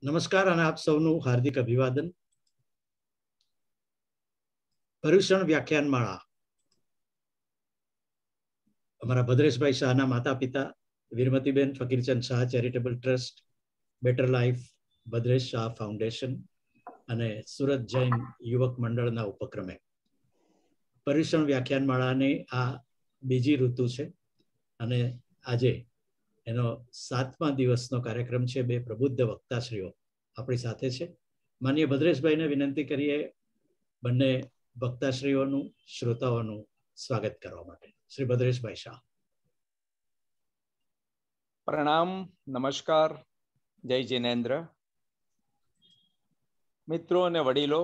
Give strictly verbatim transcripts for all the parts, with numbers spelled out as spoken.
નમસ્કાર અને આપ સૌનું હાર્દિક અભિવાદન. પર્યુષણ વ્યાખ્યાનમાળા અમારા ભદ્રેશભાઈ શાહના માતા પિતા Virmatiben Fakirchand Shah charitable trust, better life, Bhadresh Shah foundation અને સુરત જૈન યુવક મંડળના ઉપક્રમે પર્યુષણ વ્યાખ્યાનમાળાની આ બીજી ઋતુ છે અને આજે એનો સાતમા દિવસનો કાર્યક્રમ છે. બે પ્રબુદ્ધ વક્તાશ્રીઓ આપણી સાથે છે. માનીય ભદ્રેશભાઈને વિનંતી કરીએ બંને વક્તાશ્રીઓનું શ્રોતાઓનું સ્વાગત કરવા માટે. શ્રી ભદ્રેશભાઈ શાહ. પ્રણામ, નમસ્કાર, જય જિનેન્દ્ર. મિત્રો અને વડીલો,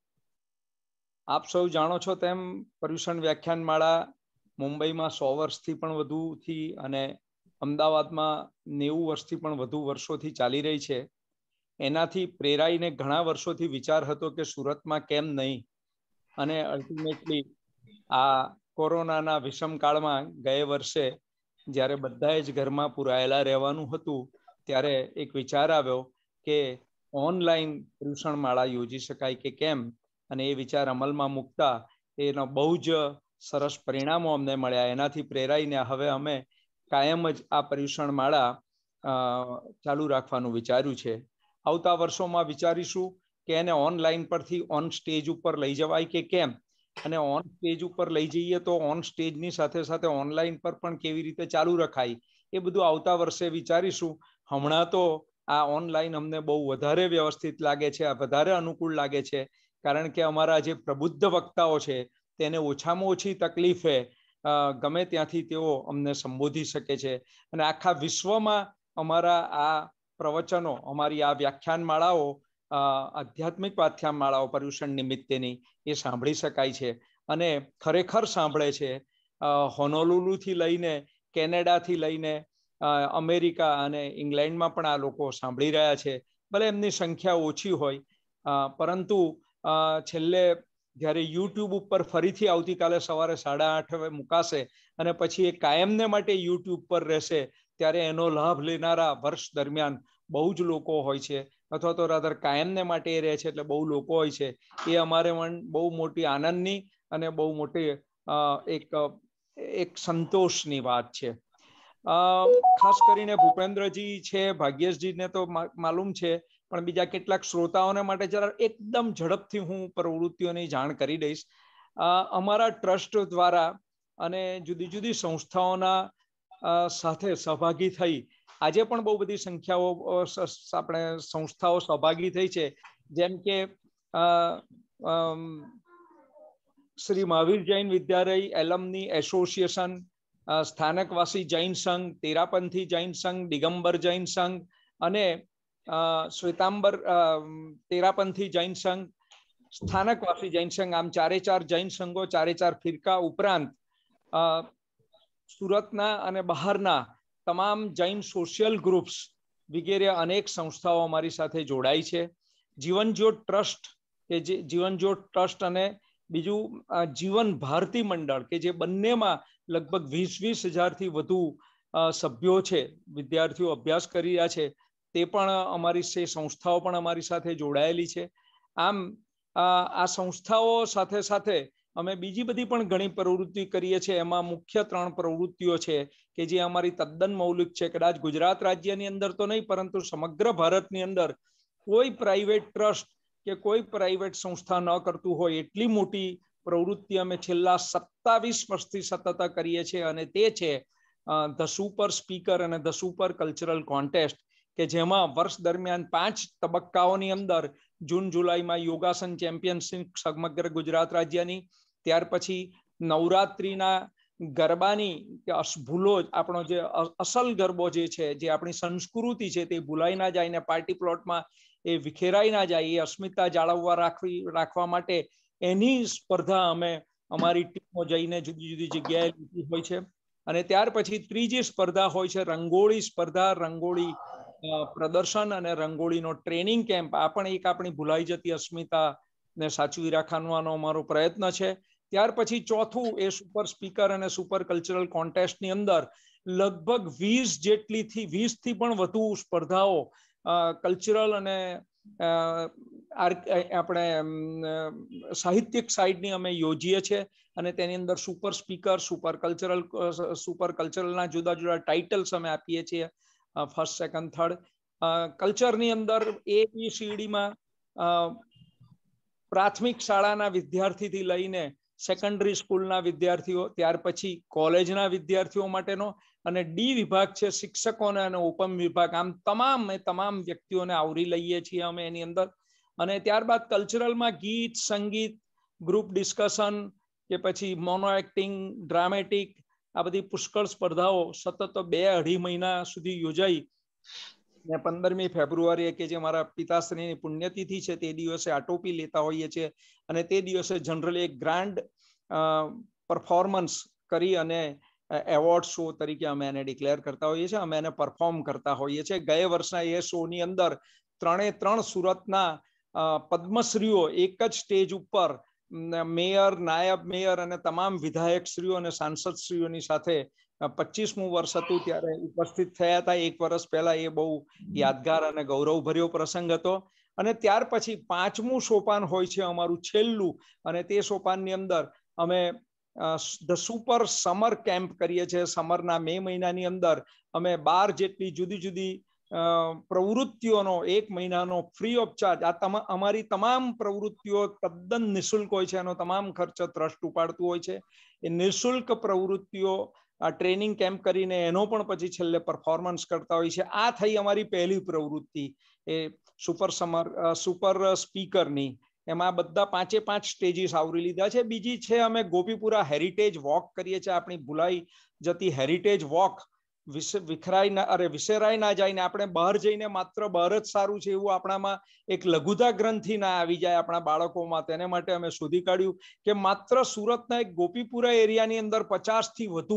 આપ સૌ જાણો છો તેમ પર્યુષણ વ્યાખ્યાનમાળા મુંબઈમાં સો વર્ષથી પણ વધુથી અને અમદાવાદમાં નેવું વર્ષથી પણ વધુ વર્ષોથી ચાલી રહી છે. એનાથી પ્રેરાઈને ઘણા વર્ષોથી વિચાર હતો કે સુરતમાં કેમ નહીં, અને અલ્ટિમેટલી આ કોરોનાના વિષમ કાળમાં ગયા વર્ષે જ્યારે બધાએ જ ઘરમાં પુરાયેલા રહેવાનું હતું ત્યારે એક વિચાર આવ્યો કે ઓનલાઈન પર્યુષણ માળા યોજી શકાય કે કેમ, અને એ વિચાર અમલમાં મૂકતા એનો બહુ જ સરસ પરિણામો અમને મળ્યા. એનાથી પ્રેરાઈને હવે અમે કાયમ જ આ પર્યુષણ માળા ચાલુ રાખવાનું વિચાર્યું છે. આવતા વર્ષોમાં વિચારીશું કે એને ઓનલાઈન પરથી ઓન સ્ટેજ ઉપર લઈ જવાય કે કેમ, અને ઓન સ્ટેજ ઉપર લઈ જઈએ તો ઓન સ્ટેજની સાથે સાથે ઓનલાઈન પર પણ કેવી રીતે ચાલુ રખાય એ બધું આવતા વર્ષે વિચારીશું. હમણાં તો આ ઓનલાઈન અમને બહુ વધારે વ્યવસ્થિત લાગે છે, આ વધારે અનુકૂળ લાગે છે, કારણ કે અમારા જે પ્રબુદ્ધ વક્તાઓ છે તેને ઓછામાં ઓછી તકલીફે ગમે ત્યાંથી તેઓ અમને સંબોધી શકે છે. અને આખા વિશ્વમાં અમારા આ પ્રવચનો, અમારી આ વ્યાખ્યાનમાળાઓ, આધ્યાત્મિક વ્યાખ્યાનમાળાઓ પર્યુષણ નિમિત્તેની એ સાંભળી શકાય છે અને ખરેખર સાંભળે છે. હોનોલુલુથી લઈને કેનેડાથી લઈને અમેરિકા અને ઇંગ્લેન્ડમાં પણ આ લોકો સાંભળી રહ્યા છે. ભલે એમની સંખ્યા ઓછી હોય, પરંતુ છેલ્લે જ્યારે યુટ્યુબ ઉપર ફરીથી આવતીકાલે સવારે સાડા આઠ મુકાશે અને પછી એ કાયમને માટે યુટ્યુબ પર રહેશે, ત્યારે એનો લાભ લેનારા વર્ષ દરમિયાન બહુ જ લોકો હોય છે, અથવા તો રાધર કાયમને માટે એ રહે છે એટલે બહુ લોકો હોય છે. એ અમારે બહુ મોટી આનંદની અને બહુ મોટી એક એક સંતોષની વાત છે. ખાસ કરીને ભૂપેન્દ્રજી છે, ભાગ્યેશજીને તો માલુમ છે, પણ બીજા કેટલાક શ્રોતાઓને માટે જરા એકદમ ઝડપથી હું પ્રવૃત્તિઓની જાણ કરી દઈશ. અમારા ટ્રસ્ટ દ્વારા અને જુદી જુદી સંસ્થાઓના સાથે સહભાગી થઈ આજે પણ બહુ બધી સંખ્યાઓ આપણે સંસ્થાઓ સહભાગી થઈ છે. જેમ કે શ્રી મહાવીર જૈન વિદ્યાલય એલમની એસોસિએશન, સ્થાનકવાસી જૈન સંઘ, તેરાપંથી જૈન સંઘ, દિગંબર જૈન સંઘ અને શ્વેતાંબર તેરાપંથી જૈન સંઘ, સ્થાનકવાસી જૈન સંઘ, આમ ચારે ચાર જૈન સંઘો, ચારે ચાર ફિરકા ઉપરાંત સુરતના અને બહારના તમામ જૈન સોશિયલ ગ્રુપ્સ વગેરે અનેક સંસ્થાઓ અમારી સાથે જોડાઈ છે. જીવન જ્યોત ટ્રસ્ટ કે જે જીવન જ્યોત ટ્રસ્ટ અને બીજું જીવન ભારતી મંડળ કે જે બંનેમાં લગભગ વીસ વીસ હજારથી વધુ સભ્યો છે, વિદ્યાર્થીઓ અભ્યાસ કરી રહ્યા છે, તે પણ અમારી સે સંસ્થાઓ પણ અમારી સાથે જોડાયેલી છે. આમ આ સંસ્થાઓ સાથે સાથે અમે બીજી બધી પણ ઘણી પ્રવૃત્તિ કરીએ છીએ. એમાં મુખ્ય ત્રણ પ્રવૃત્તિઓ છે કે જે અમારી તદ્દન મૌલિક છે. કદાચ ગુજરાત રાજ્યની અંદર તો નહીં, પરંતુ સમગ્ર ભારતની અંદર કોઈ પ્રાઇવેટ ટ્રસ્ટ કે કોઈ પ્રાઇવેટ સંસ્થા ન કરતું હોય એટલી મોટી પ્રવૃત્તિ અમે છેલ્લા સત્તાવીસ વર્ષથી સતત કરીએ છીએ, અને તે છે ધ સુપર સ્પીકર અને ધ સુપર કલ્ચરલ કોન્ટેસ્ટ, કે જેમાં વર્ષ દરમિયાન પાંચ તબક્કાઓની અંદર જૂન જુલાઈમાં યોગાસન ચેમ્પિયનશિપ સમગ્ર ગુજરાત રાજ્યની, ત્યાર પછી નવરાત્રીના ગરબાની કે ભૂલો આપણો જે અસલ ગરબો જે છે, જે આપણી સંસ્કૃતિ છે, તે ભૂલાઈ ના જાય ને પાર્ટી પ્લોટમાં એ વિખેરાઈ ના જાય, એ અસ્મિતા જાળવવા રાખવી રાખવા માટે એની સ્પર્ધા અમે અમારી ટીમો જઈને જુદી જુદી જગ્યાએ લીધી હોય છે. અને ત્યાર પછી ત્રીજી સ્પર્ધા હોય છે રંગોળી સ્પર્ધા, રંગોળી પ્રદર્શન અને રંગોળીનો ટ્રેનિંગ કેમ્પ. આ પણ એક આપણી ભૂલાઈ જતી અસ્મિતા ને સાચવી રાખવાનો અમારો પ્રયત્ન છે. ત્યાર પછી ચોથું એ સુપર સ્પીકર અને સુપર કલ્ચરલ કોન્ટેસ્ટની અંદર લગભગ વીસ જેટલી થી વીસ થી પણ વધુ સ્પર્ધાઓ કલ્ચરલ અને આપણે સાહિત્યિક સાઇડની અમે યોજીએ છીએ અને તેની અંદર super speaker, super cultural super કલ્ચરલના જુદા જુદા ટાઇટલ્સ અમે આપીએ છીએ, ફર્સ્ટ સેકન્ડ થર્ડ. કલ્ચરની અંદર એ બી સીડીમાં પ્રાથમિક શાળાના વિદ્યાર્થીથી લઈને સેકન્ડરી સ્કૂલના વિદ્યાર્થીઓ, ત્યાર પછી કોલેજના વિદ્યાર્થીઓ માટેનો, અને ડી વિભાગ છે શિક્ષકોને અને ઉપમ વિભાગ. આમ તમામ એ તમામ વ્યક્તિઓને આવરી લઈએ છીએ અમે એની અંદર. અને ત્યારબાદ કલ્ચરલમાં ગીત, સંગીત, ગ્રુપ ડિસ્કશન કે પછી મોનો એક્ટિંગ, ડ્રામેટિક, આ બધી પુષ્કળ સ્પર્ધાઓ સતત બે અઢી મહિના સુધી યોજાઈ ને પંદરમી ફેબ્રુઆરીએ કે જે મારા પિતાશ્રીની પુણ્યતિથિ છે તે દિવસે આટોપી લેતા હોઈએ છીએ. અને તે દિવસે જનરલી એક ગ્રાન્ડ પરફોર્મન્સ કરી અને એવોર્ડ શો તરીકે અમે એને ડિક્લેર કરતા હોઈએ છીએ, અમે એને પરફોર્મ કરતા હોઈએ છીએ. ગયા વર્ષના એ શોની અંદર ત્રણે ત્રણ સુરતના પદ્મશ્રીઓ એક જ સ્ટેજ ઉપર મેયર, નાયબ મેયર અને તમામ વિધાયકશ્રીઓ અને સાંસદશ્રીઓની સાથે પચીસમું વર્ષ હતું ત્યારે ઉપસ્થિત થયા હતા. એક વર્ષ પહેલા એ બહુ યાદગાર અને ગૌરવભર્યો પ્રસંગ હતો. અને ત્યાર પછી પાંચમું સોપાન હોય છે અમારું છેલ્લું, અને તે સોપાનની અંદર અમે ધ સુપર સમર કેમ્પ કરીએ છીએ. સમરના મે મહિનાની અંદર અમે બાર જેટલી જુદી જુદી પ્રવૃત્તિઓનો એક મહિનાનો ફ્રી ઓફ ચાર્જ, આ અમારી તમામ પ્રવૃત્તિઓ તદ્દન નિઃશુલ્ક હોય છે, એનો તમામ ખર્ચ ટ્રસ્ટ ઉપાડતું હોય છે. એ નિઃશુલ્ક પ્રવૃત્તિઓ આ ટ્રેનિંગ કેમ્પ કરીને એનો પણ પછી છેલ્લે પરફોર્મન્સ કરતા હોય છે. આ થઈ અમારી પહેલી પ્રવૃત્તિ એ સુપર સમર સુપર સ્પીકરની. એમાં બધા પાંચે પાંચ સ્ટેજીસ આવરી લીધા છે. બીજી છે અમે ગોપીપુરા હેરિટેજ વોક કરીએ છીએ. આપણી ભૂલાઈ જતી હેરિટેજ વોક વિખરાઈ ના અરે વિસરાઈ ના જાય ને આપણે બહાર જઈને માત્ર બહાર જ સારું છે એવું આપણામાં એક લઘુતા ગ્રંથિ ના આવી જાય આપણા બાળકોમાં. તેને માટે અમે શોધી કાઢ્યું કે માત્ર સુરતના એક ગોપીપુરા એરિયાની અંદર પચાસ થી વધુ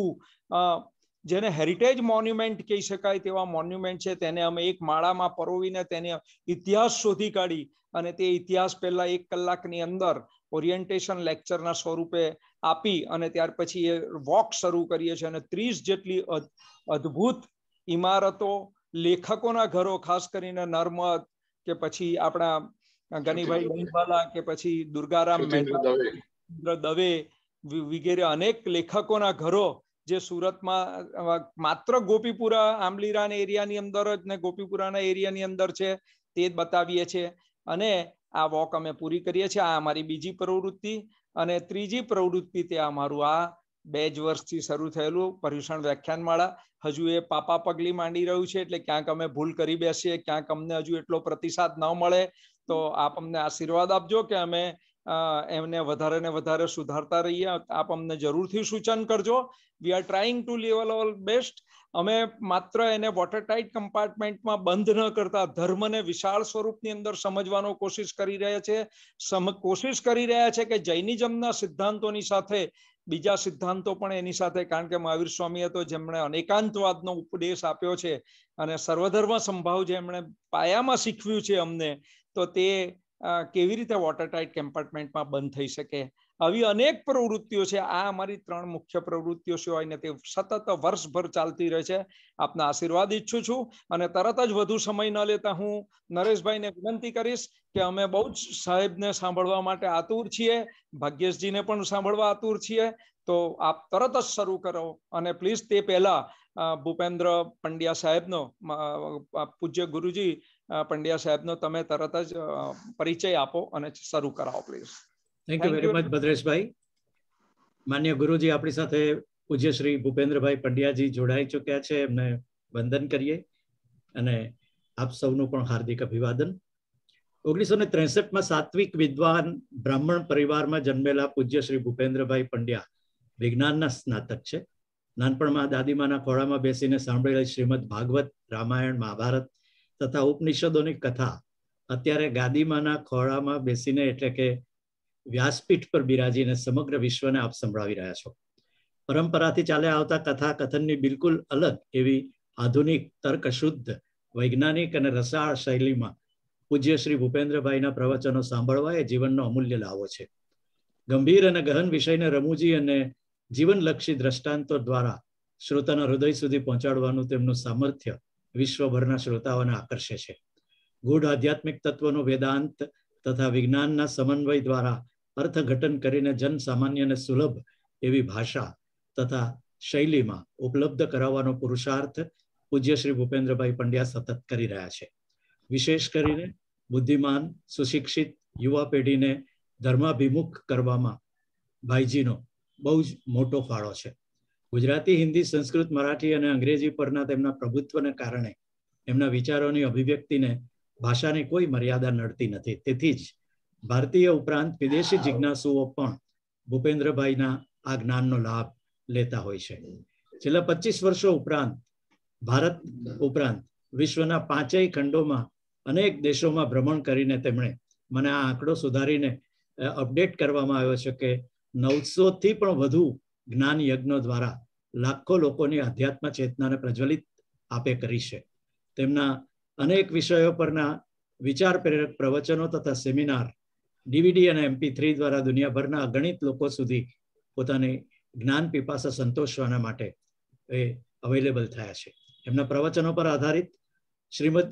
જેને હેરિટેજ મોન્યુમેન્ટ કહી શકાય તેવા મોન્યુમેન્ટ છે, તેને અમે એક માળામાં પરોવીને તેને ઇતિહાસ શોધી કાઢી અને તે ઇતિહાસ પહેલા એક કલાકની અંદર ઓરિએન્ટેશન લેક્ચરના સ્વરૂપે આપી અને ત્યાર પછી એ વોક શરૂ કરીએ છીએ. અને ત્રીસ જેટલી અદ્ભુત ઇમારતો, લેખકોના ઘરો, ખાસ કરીને નર્મદ કે પછી આપણા ગનીભાઈ ગોંડવાલા કે પછી દુર્ગારામ મહેતા દવે વગેરે અનેક લેખકોના ઘરો જે સુરતમાં માત્ર ગોપીપુરા આંબલીરાના એરિયાની અંદર જ ને ગોપીપુરાના એરિયાની અંદર છે તે જ બતાવીએ છીએ. અને આ વોક અમે પૂરી કરીએ છીએ. આ અમારી બીજી પ્રવૃત્તિ. અને ત્રીજી પ્રવૃત્તિ તે અમારું આ બે જ વર્ષથી શરૂ થયેલું પર્યુષણ વ્યાખ્યાનમાળા. હજુ એ પાપા પગલી માંડી રહ્યું છે, એટલે ક્યાંક અમે ભૂલ કરી બેસીએ, ક્યાંક અમને હજુ એટલો પ્રતિસાદ ન મળે તો આપ અમને આશીર્વાદ આપજો કે અમે એમને વધારે ને વધારે સુધારતા રહીએ. આપ અમને જરૂરથી સૂચન કરજો. We are trying to level all best. અમે માત્ર એને વોટરટાઇટ કમ્પાર્ટમેન્ટમાં બંધ ન કરતા ધર્મને વિશાળ સ્વરૂપની અંદર સમજવાનો કોશિશ કરી રહ્યા છે. કોશિશ કરી રહ્યા છે કે જૈનિઝમના સિદ્ધાંતોની સાથે બીજા સિદ્ધાંતો પણ એની સાથે, કારણ કે મહાવીર સ્વામીએ તો જેમણે અનેકાંતવાદનો ઉપદેશ આપ્યો છે અને સર્વધર્મ સંભાવ જેમણે પાયામાં શીખવ્યું છે અમને, તો તે કેવી રીતે વોટરટાઇટ કમ્પાર્ટમેન્ટમાં બંધ થઈ શકે. આવી અનેક પ્રવૃત્તિઓ છે. આ અમારી ત્રણ મુખ્ય પ્રવૃત્તિઓ સિવાય ને તે સતત વર્ષભર ચાલતી રહે છે. આપના આશીર્વાદ ઈચ્છું છું અને તરત જ વધુ સમય ન લેતા હું નરેશભાઈને વિનંતી કરીશ કે અમે બહુ જ સાહેબને સાંભળવા માટે આતુર છીએ, ભાગ્યેશજીને પણ સાંભળવા આતુર છીએ. તો આપ તરત જ શરૂ કરો અને પ્લીઝ તે પહેલા ભૂપેન્દ્ર પંડ્યા સાહેબનો, પૂજ્ય ગુરુજી પંડ્યા સાહેબનો તમે તરત જ પરિચય આપો અને શરૂ કરાવો please. Thank you very much ભદ્રેશભાઈ. માન્ય ગુરુજી આપણી સાથે પૂજ્ય શ્રી ભૂપેન્દ્રભાઈ પંડ્યાજી જોડાઈ ચૂક્યા છે. એમને વંદન કરીએ અને આપ સૌનું પણ હાર્દિક અભિવાદન. ઓગણીસો ને ત્રેસઠ માં સાત્વિક વિદ્વાન બ્રાહ્મણ પરિવારમાં જન્મેલા પૂજ્ય શ્રી ભૂપેન્દ્રભાઈ પંડ્યા વિજ્ઞાનના સ્નાતક છે. નાનપણમાં દાદીમાના ખોળામાં બેસીને સાંભળેલી શ્રીમદ ભાગવત, રામાયણ, મહાભારત તથા ઉપનિષદોની કથા અત્યારે ગાદીમાના ખોળામાં બેસીને એટલે કે વ્યાસપીઠ પર બિરાજીને સમગ્ર વિશ્વને આપ સંભળાવી રહ્યા છો. પરંપરાથી ચાલ્યા આવતા કથા કથનની બિલકુલ અલગ એવી આધુનિક, તર્કશુદ્ધ, વૈજ્ઞાનિક અને રસાળ શૈલીમાં પૂજ્ય શ્રી ભૂપેન્દ્રભાઈના પ્રવચનો સાંભળવા એ જીવનનો અમૂલ્ય લાવો છે. ગંભીર અને ગહન વિષયને રમૂજી અને જીવનલક્ષી દ્રષ્ટાંતો દ્વારા શ્રોતાના હૃદય સુધી પહોંચાડવાનું તેમનું સામર્થ્ય વિશ્વભરના શ્રોતાઓને આકર્ષે છે. ગૂઢ આધ્યાત્મિક તત્વોનો વેદાંત તથા વિજ્ઞાનના સમન્વય દ્વારા અર્થઘટન કરીને જન સામાન્યને સુલભ એવી ભાષા તથા શૈલીમાં ઉપલબ્ધ કરાવવાનો પુરુષાર્થ પૂજ્ય શ્રી ભૂપેન્દ્રભાઈ પંડ્યા સતત કરી રહ્યા છે. વિશેષ કરીને બુદ્ધિમાન સુશિક્ષિત યુવા પેઢીને ધર્માભિમુખ કરવામાં ભાઈજીનો બહુ જ મોટો ફાળો છે. ગુજરાતી, હિન્દી, સંસ્કૃત, મરાઠી અને અંગ્રેજી પરના તેમના પ્રભુત્વને કારણે એમના વિચારોની અભિવ્યક્તિને ભાષાની કોઈ મર્યાદા નડતી નથી. તેથી જ ભારતીય ઉપરાંત વિદેશી જિજ્ઞાસુઓ પણ ભૂપેન્દ્રભાઈના આ જ્ઞાનનો લાભ લેતા હોય છે. છેલ્લા પચીસ વર્ષો ઉપરાંત ભારત ઉપરાંત વિશ્વના પાંચેય ખંડોમાં અનેક દેશોમાં ભ્રમણ કરીને તેમણે મને આ આંકડો સુધારીને અપડેટ કરવામાં આવ્યો છે કે નવસો થી પણ વધુ જ્ઞાન યજ્ઞો દ્વારા લાખો લોકોની આધ્યાત્મ ચેતનાને પ્રજ્વલિત આપે કરી છે. તેમના અનેક વિષયો પરના વિચાર પ્રેરક પ્રવચનો તથા સેમિનાર ડીવીડી અને એમપી થ્રી દ્વારા દુનિયાભરના અગણિત લોકો સુધી પોતાની જ્ઞાન પીપાસા સંતોષવાના માટે એ અવેલેબલ થયા છે. એમના પ્રવચનો પર આધારિત શ્રીમદ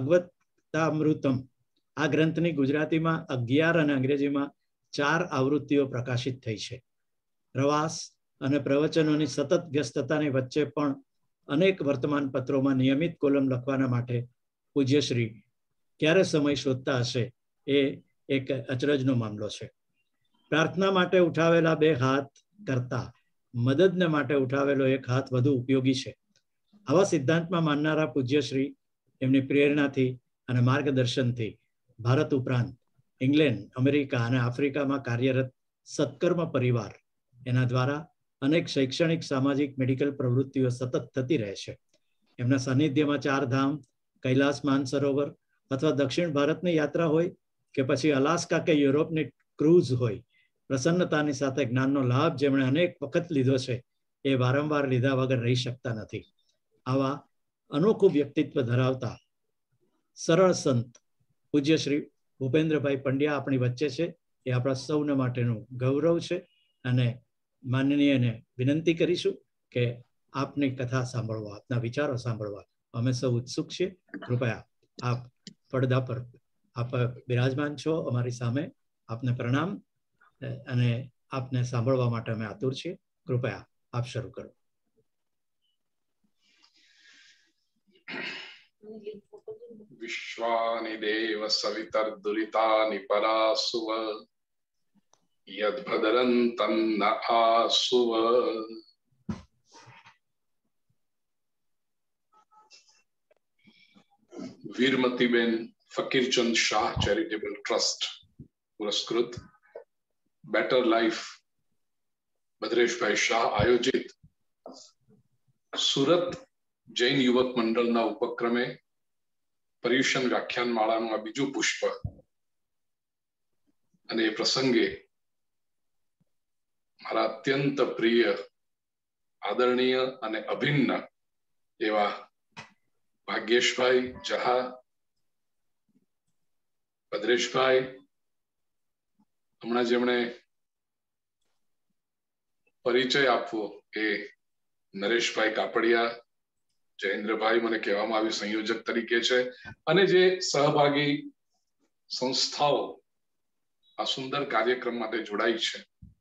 ભાગવતામૃતમ આ ગ્રંથની ગુજરાતીમાં અગિયાર અને અંગ્રેજીમાં ચાર આવૃત્તિઓ પ્રકાશિત થઈ છે. પ્રવાસ અને પ્રવચનોની સતત વ્યસ્તતાની વચ્ચે પણ અનેક વર્તમાન પત્રોમાં નિયમિત કોલમ લખવાના માટે પૂજ્યશ્રી ક્યારે સમય શોધતા હશે એ એક અચરજનો મામલો છે. પ્રાર્થના માટે ઉઠાવેલા બે હાથ કરતા મદદને માટે ઉઠાવેલો એક હાથ વધુ ઉપયોગી છે. આવા સિદ્ધાંતમાં માનનારા પૂજ્યશ્રી એમની પ્રેરણાથી અને માર્ગદર્શનથી ભારત ઉપરાંત ઇંગ્લેન્ડ, અમેરિકા અને આફ્રિકામાં કાર્યરત સત્કર્મ પરિવાર એના દ્વારા અનેક શૈક્ષણિક, સામાજિક, મેડિકલ પ્રવૃત્તિઓ સતત થતી રહે છે. એમના સાનિધ્યમાં ચાર ધામ, કૈલાસ માનસરોવર અથવા દક્ષિણ ભારતની યાત્રા હોય કે પછી અલાસ્કા કે યુરોપની ક્રૂઝ હોય, પ્રસન્નતાની સાથે જ્ઞાનનો લાભ જેમણે અનેક વખત લીધો છે એ વારંવાર લીધા વગર રહી શકતા નથી. આવા અનોખું વ્યક્તિત્વ ધરાવતા સરળ સંત પૂજ્ય શ્રી ભૂપેન્દ્રભાઈ પંડ્યા આપણી વચ્ચે છે એ આપણા સૌના માટેનું ગૌરવ છે. અને માનનીયને વિનંતી કરીશું કે આપની કથા સાંભળવા, આપના વિચારો સાંભળવા અમે સૌ ઉત્સુક છીએ. કૃપયા આપ પડદા પર આપ બિરાજમાન છો અમારી સામે. આપને પ્રણામ અને આપને સાંભળવા માટે અમે આતુર છીએ. કૃપયા આપ શરૂ કરો. વિશ્વાનિ દેવ સવિતર દુરિતાનિ પરાસુવ યદ્ભદરંતં ન આસુવ. વીરમતીબેન ફકીરચંદ શાહ ચેરિટેબલ ટ્રસ્ટ પુરસ્કૃત બેટર લાઈફ ભદ્રેશભાઈ શાહ આયોજિત સુરત જૈન યુવક મંડળના ઉપક્રમે પર્યુષણ વ્યાખ્યાન માળાનું આ બીજું પુષ્પ અને એ પ્રસંગે મારા અત્યંત પ્રિય, આદરણીય અને અભિન્ન એવા ભાગ્યેશભાઈ જહા, ભદ્રેશભાઈ, હમણાં જેમણે પરિચય આપવો એ નરેશભાઈ કાપડિયા, જયેન્દ્રભાઈ મને કહેવામાં આવ્યું સંયોજક તરીકે છે, અને જે સહભાગી સંસ્થાઓ આ સુંદર કાર્યક્રમ માટે જોડાઈ છે.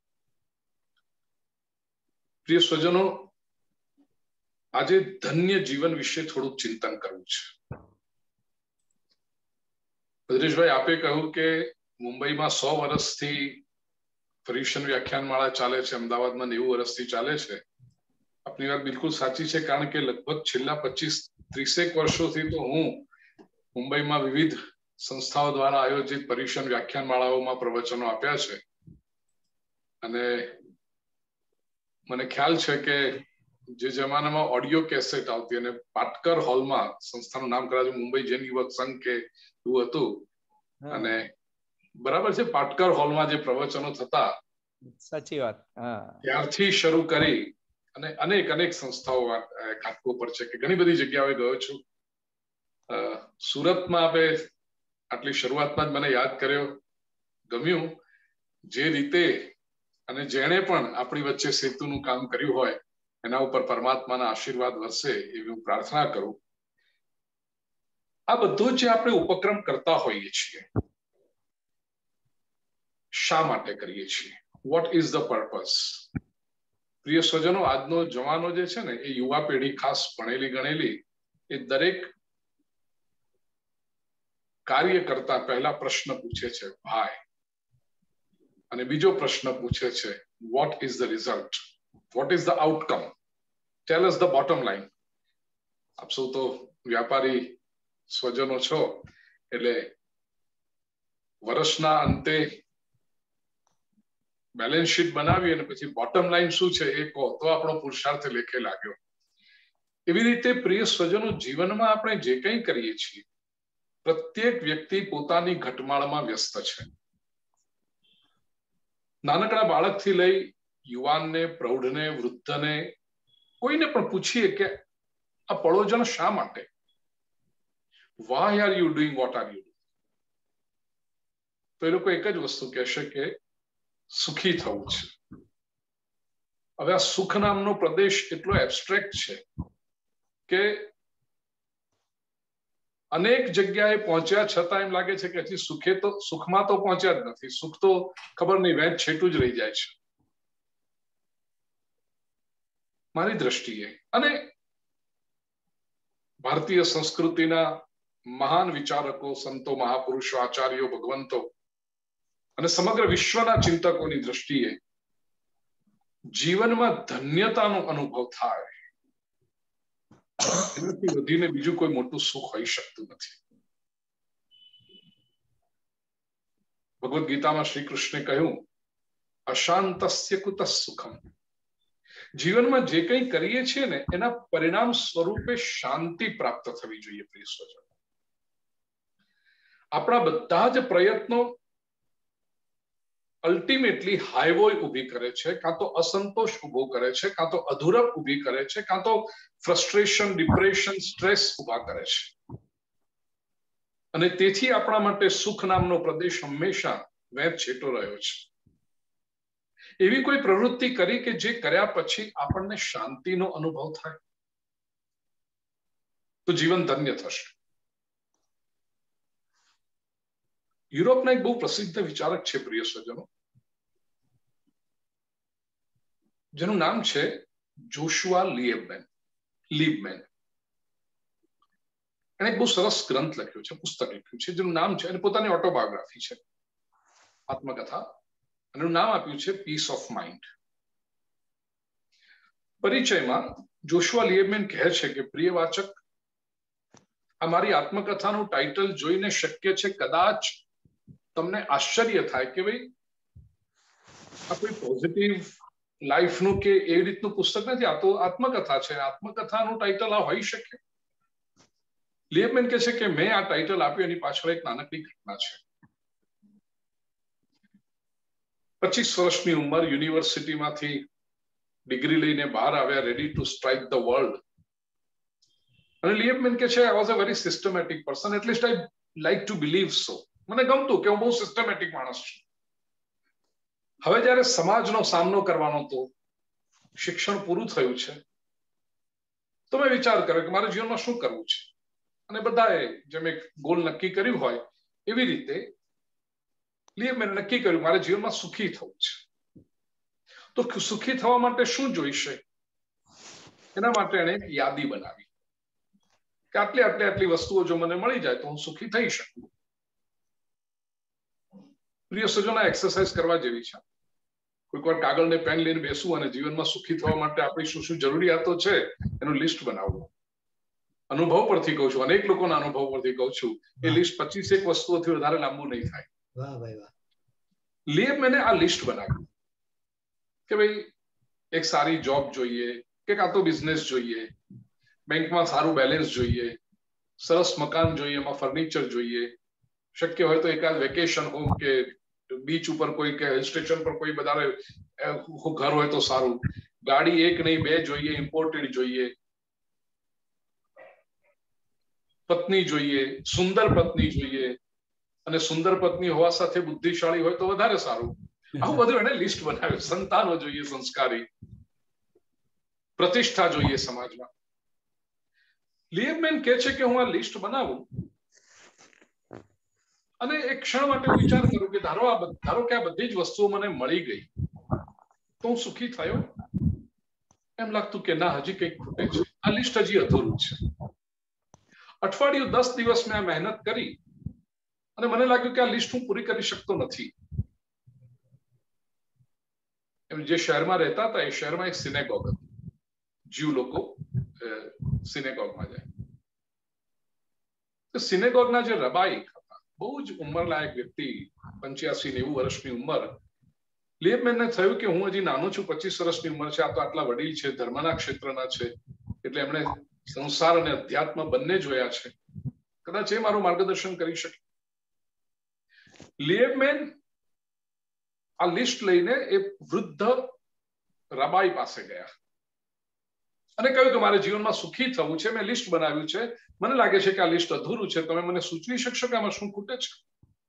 પ્રિય સ્વજનો, આજે ધન્ય જીવન વિશે થોડુંક ચિંતન કરવું છે. ભદ્રેશભાઈ આપે કહ્યું કે મુંબઈમાં સો વર્ષથી પર્યુષણ વ્યાખ્યાન માળા ચાલે છે, અમદાવાદમાં નેવું વર્ષથી ચાલે છે. આપની વાત બિલકુલ સાચી છે, કારણ કે લગભગ છેલ્લા પચીસ ત્રીસેક વર્ષોથી તો હું મુંબઈમાં વિવિધ સંસ્થાઓ દ્વારા આયોજિત પર્યુષણ વ્યાખ્યાન માળાઓમાં પ્રવચનો આપ્યા છે. અને મને ખ્યાલ છે કે જે જમાનામાં ઓડિયો કેસેટ આવતી અને પાટકર હોલમાં, સંસ્થાનું નામ કદાચ મુંબઈ જૈન યુવક સંઘ કે એવું હતું, અને બરાબર છે, પાટકર હોલમાં જે પ્રવચનો થતા, સાચી વાત, ત્યારથી શરૂ કરી અને અનેક અનેક સંસ્થાઓ કાટકો પર છે કે ઘણી બધી જગ્યાએ ગયો છું. સુરતમાં આપણે આટલી શરૂઆતમાં જ મને યાદ કર્યો, ગમ્યું જે રીતે, અને જેણે પણ આપણી વચ્ચે સેતુનું કામ કર્યું હોય એના ઉપર પરમાત્માના આશીર્વાદ વરસે એવી હું પ્રાર્થના કરું. આ બધું જે આપણે ઉપક્રમ કરતા હોઈએ છીએ, શા માટે કરીએ છીએ? What is the purpose? પ્રિય સ્વજનો, આજનો જવાનો જે છે ને, એ યુવા પેઢી, ખાસ ભણેલી ગણેલી, એ દરેક કાર્ય કરતા પહેલા પ્રશ્ન પૂછે છે ભાઈ, અને બીજો પ્રશ્ન પૂછે છે what is the result, what is the outcome, tell us the bottom line. આપ સૌ તો વ્યાપારી સ્વજનો છો, એટલે વર્ષના અંતે બેલેન્સ શીટ બનાવી અને પછી બોટમ લાઈન શું છે એ કહો તો આપણો પુરુષાર્થ લેખે લાગ્યો. એવી રીતે પ્રિય સ્વજનો, જીવનમાં આપણે જે કંઈ કરીએ છીએ, પ્રત્યેક વ્યક્તિ પોતાની ઘટમાળમાં વ્યસ્ત છે. નાનકડા બાળકથી લઈ યુવાનને, પ્રૌઢને, વૃદ્ધને, કોઈને પણ પૂછીએ કે આ પળોજણ શા માટે? Why are you doing what are you doing? તો એ લોકો એક જ વસ્તુ કહેશે કે સુખી થવું છે. હવે આ સુખ નામનો પ્રદેશ એટલો એબ્સ્ટ્રેક્ટ છે કે અનેક જગ્યાએ પહોંચ્યા છતાં એમ લાગે છે કે હજી સુખે તો સુખમાં તો પહોંચ્યા જ નથી. સુખ તો ખબર નહીં, વેચ છેટું જ રહી જાય છે મારી દ્રષ્ટિએ. અને ભારતીય સંસ્કૃતિના મહાન વિચારકો, સંતો, મહાપુરુષો, આચાર્યો, ભગવંતો અને સમગ્ર વિશ્વના ચિંતકોની દ્રષ્ટિએ જીવનમાં ધન્યતાનો અનુભવ થાય, એનાથી વધીને બીજું કોઈ મોટું સુખ હોઈ શકતું નથી. ભગવદ્ ગીતામાં શ્રી કૃષ્ણે કહ્યું, અશાંતસ્ય કુતઃ સુખમ. જીવનમાં જે કંઈ કરીએ છીએ ને, એના પરિણામ સ્વરૂપે શાંતિ પ્રાપ્ત થવી જોઈએ. પ્રિય સ્વજનો, આપણા બધા જ પ્રયત્નો અલ્ટિમેટલી હાઈવોય ઉભી કરે છે, કાં તો અસંતોષ ઉભો કરે છે, કાં તો અધૂરપ ઉભી કરે છે, કાં તો ફ્રસ્ટ્રેશન, ડિપ્રેશન, સ્ટ્રેસ ઉભા કરે છે. અને તેથી આપણા માટે સુખ નામનો પ્રદેશ હંમેશા વેચ છેટો રહ્યો છે. એવી કોઈ પ્રવૃત્તિ કરી કે જે કર્યા પછી આપણને શાંતિનો અનુભવ થાય, તો જીવન ધન્ય થશે. યુરોપના એક બહુ પ્રસિદ્ધ વિચારક છે પ્રિય સ્વજનો, જેનું નામ છે જોશુઆ લિએબમેન. લીબમેન. એણે એક બહુ સરસ ગ્રંથ લખ્યો છે, પુસ્તક લખ્યું છે, જેનું નામ છે, અને પોતાની ઓટોબાયોગ્રાફી છે, આત્મકથા, એનું નામ આપ્યું છે પીસ ઓફ માઇન્ડ. પરિચયમાં જોશુઆ લિએબમેન કહે છે કે પ્રિય વાચક, આ મારી આત્મકથાનું ટાઇટલ જોઈને શક્ય છે કદાચ તમને આશ્ચર્ય થાય કે ભાઈ આ કોઈ પોઝિટિવ લાઈફનું કે એ રીતનું પુસ્તક નથી, આ તો આત્મકથા છે. આત્મકથાનું ટાઇટલ આ હોઈ શકે? લિએબમેન કહે છે કે મેં આ ટાઇટલ આપ્યું એની પાછળ એક નાનકડી ઘટના છે. પચીસ વર્ષની ઉંમર, યુનિવર્સિટીમાંથી ડિગ્રી લઈને બહાર આવ્યા, ready to strike the world. અને લિએબમેન કહે છે, I was a very systematic person, at least I like to believe so. મને ગમતું કે હું બહુ સિસ્ટમેટિક માણસ છું. હવે જ્યારે સમાજનો સામનો કરવાનો તો શિક્ષણ પૂરું થયું છે, તો મેં વિચાર કર્યો કે મારા જીવનમાં શું કરવું છે. અને બધાએ જેમ એક ગોલ નક્કી કર્યું હોય એવી રીતે લિએબમેન નક્કી કર્યું મારે જીવનમાં સુખી થવું છે. તો સુખી થવા માટે શું જોઈશે? એના માટે એણે એક યાદી બનાવી કે આટલી આટલી આટલી વસ્તુઓ જો મને મળી જાય તો હું સુખી થઈ શકું. પ્રિય સજ્જનો, એક્સરસાઇઝ કરવા જેવી છે. કોઈક વાર કાગળ ને પેન લઈને બેસવું અને જીવનમાં સુખી થવા માટે આપણી શું શું જરૂરિયાતો છે એનું લિસ્ટ બનાવવું. અનુભવ પરથી કહું છું, અનેક લોકોના અનુભવ પરથી કહું છું, એ લિસ્ટ પચીસ એક વસ્તુઓથી વધારે લાંબુ નહીં થાય. વાહ ભાઈ વાહ. લિએબમેને આ લિસ્ટ બનાવ્યું કે ભાઈ એક સારી જોબ જોઈએ, કે કાં તો બિઝનેસ જોઈએ, બેંકમાં સારું બેલેન્સ જોઈએ, સરસ મકાન જોઈએ, એમાં ફર્નિચર જોઈએ, શક્ય હોય તો એકાદ વેકેશન હોમ કે બીચ ઉપર કોઈ કે હિલ સ્ટેશન પર કોઈ વધારે ઘર હોય તો સારું, ગાડી એક નહીં બે જોઈએ, ઇમ્પોર્ટેડ જોઈએ, પત્ની જોઈએ, સુંદર પત્ની જોઈએ, અને સુંદર પત્ની હોવા સાથે બુદ્ધિશાળી હોય તો વધારે સારું. આવું બધું એને લિસ્ટ બનાવ્યું. સંતાનો જોઈએ સંસ્કારી, પ્રતિષ્ઠા જોઈએ સમાજમાં. લિએબમેન કહે છે કે હું આ લિસ્ટ બનાવું અને એક ક્ષણ માટે હું વિચાર કરું કે ધારો આ ધારો કે આ બધી જ વસ્તુઓ મને મળી ગઈ તો હું સુખી થયો? એમ લાગતું કે ના, હજી કંઈક ખૂટે છે, આ લિસ્ટ હજી અધૂરું છે. અઠવાડિયું દસ દિવસ મેં આ મહેનત કરી અને મને લાગ્યું કે આ લિસ્ટ હું પૂરી કરી શકતો નથી. એમ જે શહેરમાં રહેતા હતા એ શહેરમાં એક સિનેગોગ હતું. જીવ લોકો સિનેગોગમાં જાય. તો સિનેગોગના જે રબાઈ હતા, બહુ જ ઉંમરલાયક વ્યક્તિ, પંચ્યાસી નેવું વર્ષની ઉંમર. લિએબમેનને થયું કે હું હજી નાનો છું, પચીસ વર્ષની ઉંમર છે, આ તો આટલા વડીલ છે, ધર્મના ક્ષેત્રના છે, એટલે એમણે સંસાર અને અધ્યાત્મ બંને જોયા છે, કદાચ એ મારું માર્ગદર્શન કરી શકે. લિએબમેન આ લિસ્ટ લઈને એ વૃદ્ધ રબાઈ પાસે ગયા અને કહ્યું કે મારે જીવનમાં સુખી થવું છે, મેં લિસ્ટ બનાવ્યું છે, મને લાગે છે કે આ લિસ્ટ અધૂરું છે, તમે મને સૂચવી શકશો કે આમાં શું ખૂટે છે?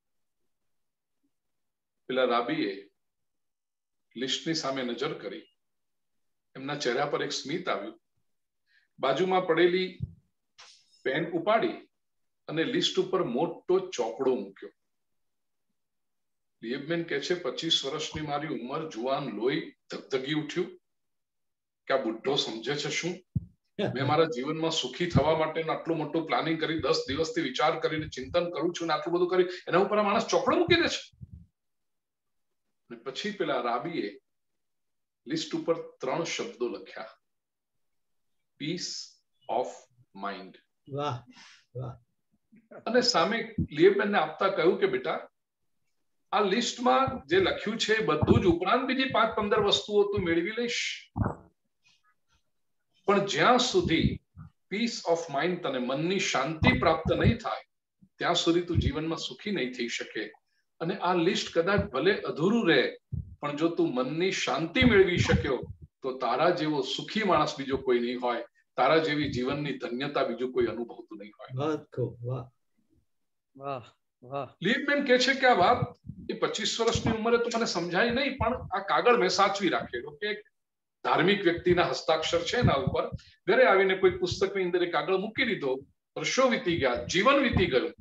પેલા રાબીએ લિસ્ટની સામે નજર કરી, એમના ચહેરા પર એક સ્મિત આવ્યું, બાજુમાં પડેલી પેન ઉપાડી અને લિસ્ટ ઉપર મોટો ચોપડો મૂક્યો. લિએબમેન કહે છે, પચીસ વર્ષની મારી ઉંમર, જુવાન લોહી ધગધગી ઉઠ્યું કે આ બુઢ્ઢો સમજે છે શું? મેં મારા જીવનમાં સુખી થવા માટે આટલું મોટું પ્લાનિંગ કરી, દસ દિવસથી વિચાર કરીને ચિંતન કરું છું ને આટલું બધું કરી, એના ઉપર આ માણસ ચોપડો મૂકી દે છે. અને પછી પેલા રાબીએ લિસ્ટ ઉપર ત્રણ શબ્દો લખ્યા, પીસ ઓફ માઇન્ડ. વાહ વાહ. અને સામે લિએબમેનને આપતા કહ્યું કે બેટા, આ લિસ્ટમાં જે લખ્યું છે એ બધું જ ઉપરાંત બીજી પાંચ પંદર વસ્તુઓ તું મેળવી લઈશ, પણ જ્યાં સુધી પીસ ઓફ માઇન્ડ, તને મનની શાંતિ પ્રાપ્ત નહીં થાય ત્યાં સુધી તું જીવનમાં સુખી નહીં થઈ શકે. અને આ લિસ્ટ કદાચ ભલે અધૂરું રહે, પણ જો તું મનની શાંતિ મેળવી શક્યો તો તારા જેવો સુખી માણસ બીજો કોઈ નહીં હોય, તારા જેવી જીવનની ધન્યતા બીજું કોઈ અનુભવતું નહીં હોય. વાહ વાહ વાહ. લિએબમેન કહે છે કે આ વાત એ પચીસ વર્ષની ઉંમરે તો મને સમજાય નહીં, પણ આ કાગળ મેં સાચવી રાખેલો કે એક ધાર્મિક વ્યક્તિના હસ્તાક્ષર છે એના ઉપર. ઘરે આવીને કોઈ પુસ્તકની અંદર એક કાગળ મૂકી દીધો, વર્ષો વીતી ગયા, જીવન વીતી ગયું.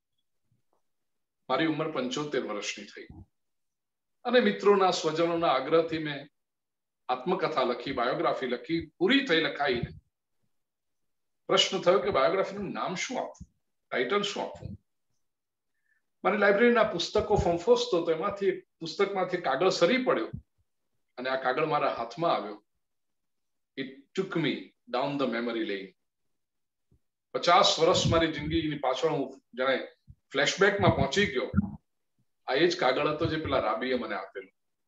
મારી ઉંમર પંચોતેર વર્ષની થઈ અને મિત્રોના, સ્વજનોના આગ્રહથી મેં આત્મકથા લખી, બાયોગ્રાફી લખી, પૂરી થઈ લખાઈને પ્રશ્ન થયો કે બાયોગ્રાફીનું નામ શું આપવું, ટાઇટલ શું આપવું? મારી લાઇબ્રેરીના પુસ્તકો ફંફોસતો તો એમાંથી પુસ્તકમાંથી કાગળ સરી પડ્યો અને આ કાગળ મારા હાથમાં આવ્યો. It took me down the memory lane. પચાસ વર્ષ મારી જિંદગીની પાછળ હું જાણે ફ્લેશબેકમાં પહોંચી ગયો. આ એ જ કાગળ હતો જે પેલા રાબીએ મને આપેલો.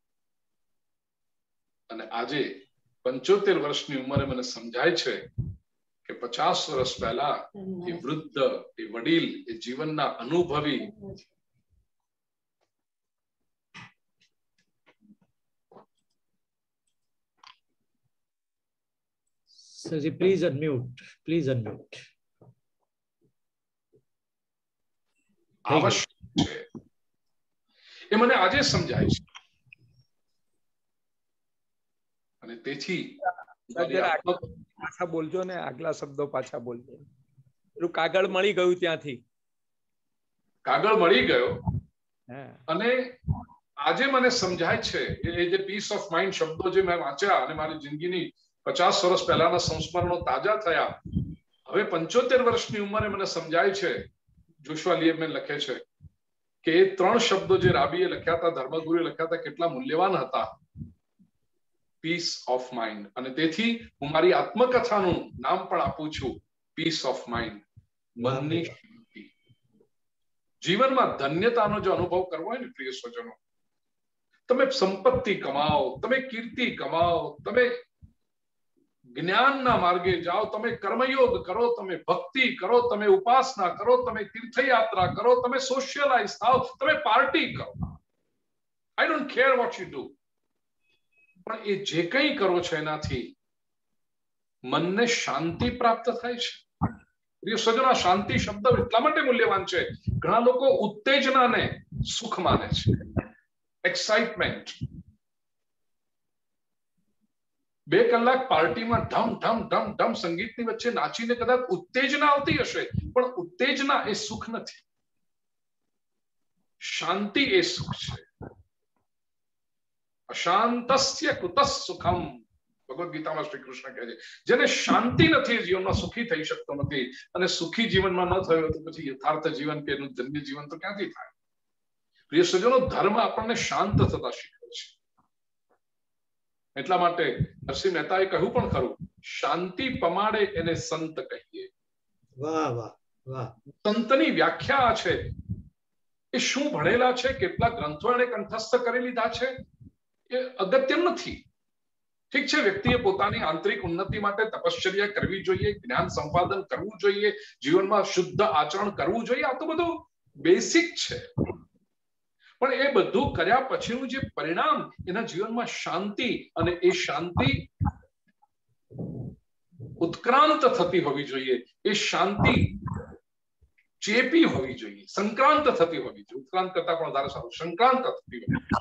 અને આજે પંચોતેર વર્ષની ઉંમરે મને સમજાય છે કે પચાસ વર્ષ પહેલા એ વૃદ્ધ, એ વડીલ, એ જીવનના અનુભવી Saji, please unmute. Please unmute. આવશ્યક છે એ મને આજે સમજાય છે. અને તેથી પાછા બોલજો ને, આગલા શબ્દો પાછા બોલજો. પેલું કાગળ મળી ગયું ત્યાંથી. કાગળ મળી ગયો અને આજે મને સમજાય છે એ જે પીસ ઓફ માઇન્ડ શબ્દો જે મેં વાંચ્યા અને મારી જિંદગીની પચાસ વર્ષ પહેલાના સંસ્મરણો તાજા થયા, હવે પંચોતેર વર્ષની ઉંમરે મને સમજાય છે. જોશુઆ લિએબમેન લખે છે કે એ ત્રણ શબ્દો જે રાબીએ લખ્યા હતા, ધર્મગુરુએ લખ્યા હતા, કેટલા મૂલ્યવાન હતા. Peace of mind. અને તેથી હું મારી આત્મકથાનું નામ પણ આપું છું પીસ ઓફ માઇન્ડ, મનની શાંતિ. જીવનમાં ધન્યતાનો જો અનુભવ કરવો હોય ને પ્રિય સ્વજનો, તમે સંપત્તિ કમાઓ, તમે કીર્તિ કમાઓ, તમે જ્ઞાનના માર્ગે જાઓ, તમે કર્મયોગ કરો, તમે ભક્તિ કરો, તમે ઉપાસના કરો, તમે તીર્થયાત્રા કરો, તમે સોશિયલાઇઝ થાઓ, તમે પાર્ટી કરો. I don't care what you do. પણ એ જે કંઈ કરો છો એનાથી મનને શાંતિ પ્રાપ્ત થાય છે. પ્રિય સજ્જનો, શાંતિ શબ્દ એટલા માટે મૂલ્યવાન છે. ઘણા લોકો ઉત્તેજનાને સુખ માને છે, એક્સાઇટમેન્ટ. બે કલાક પાર્ટીમાં ઢમ ઢમ ઢમ ઢમ સંગીતની વચ્ચે નાચીને કદાચ ઉત્તેજના આવતી હશે, પણ ઉત્તેજના એ સુખ નથી. શાંતિ એ સુખ છે. અશાંતસ્ય કુતઃ સુખમ, ભગવદ ગીતામાં શ્રી કૃષ્ણ કહે છે જેને શાંતિ નથી જીવનમાં સુખી થઈ શકતો નથી, અને સુખી જીવનમાં ન થયો તો પછી યથાર્થ જીવન કે એનું ધન્ય જીવન તો ક્યાંથી થાય. પ્રિય સજ્જનો, ધર્મ આપણને શાંત થતા શીખવે છે. એટલા માટે નરસિંહ મહેતાએ કહ્યું પણ ખરું, શાંતિ પમાડે એને સંત કહીએ. વાહ વાહ વાહ. સંતની વ્યાખ્યા છે એ શું ભણેલા છે, કેટલા ગ્રંથો એને કંઠસ્થ કરી લીધા છે એ અગત્ય નથી. ઠીક છે, વ્યક્તિએ પોતાની આંતરિક ઉન્નતિ માટે તપશ્ચર્યા કરવી જોઈએ, જ્ઞાન સંપાદન કરવું જોઈએ, જીવનમાં શુદ્ધ આચરણ કરવું જોઈએ, આ તો બધું બેસિક છે. પણ એ બધું કર્યા પછીનું જે પરિણામ, એના જીવનમાં શાંતિ, અને એ શાંતિ ઉત્ક્રાંત થતી હોવી જોઈએ. એ શાંતિ ચેપી હોવી જોઈએ, સંક્રાંત થતી હોવી જોઈએ. ઉત્ક્રાંત કરતા પણ વધારે સારું, સંક્રાંત થતી હોવી જોઈએ.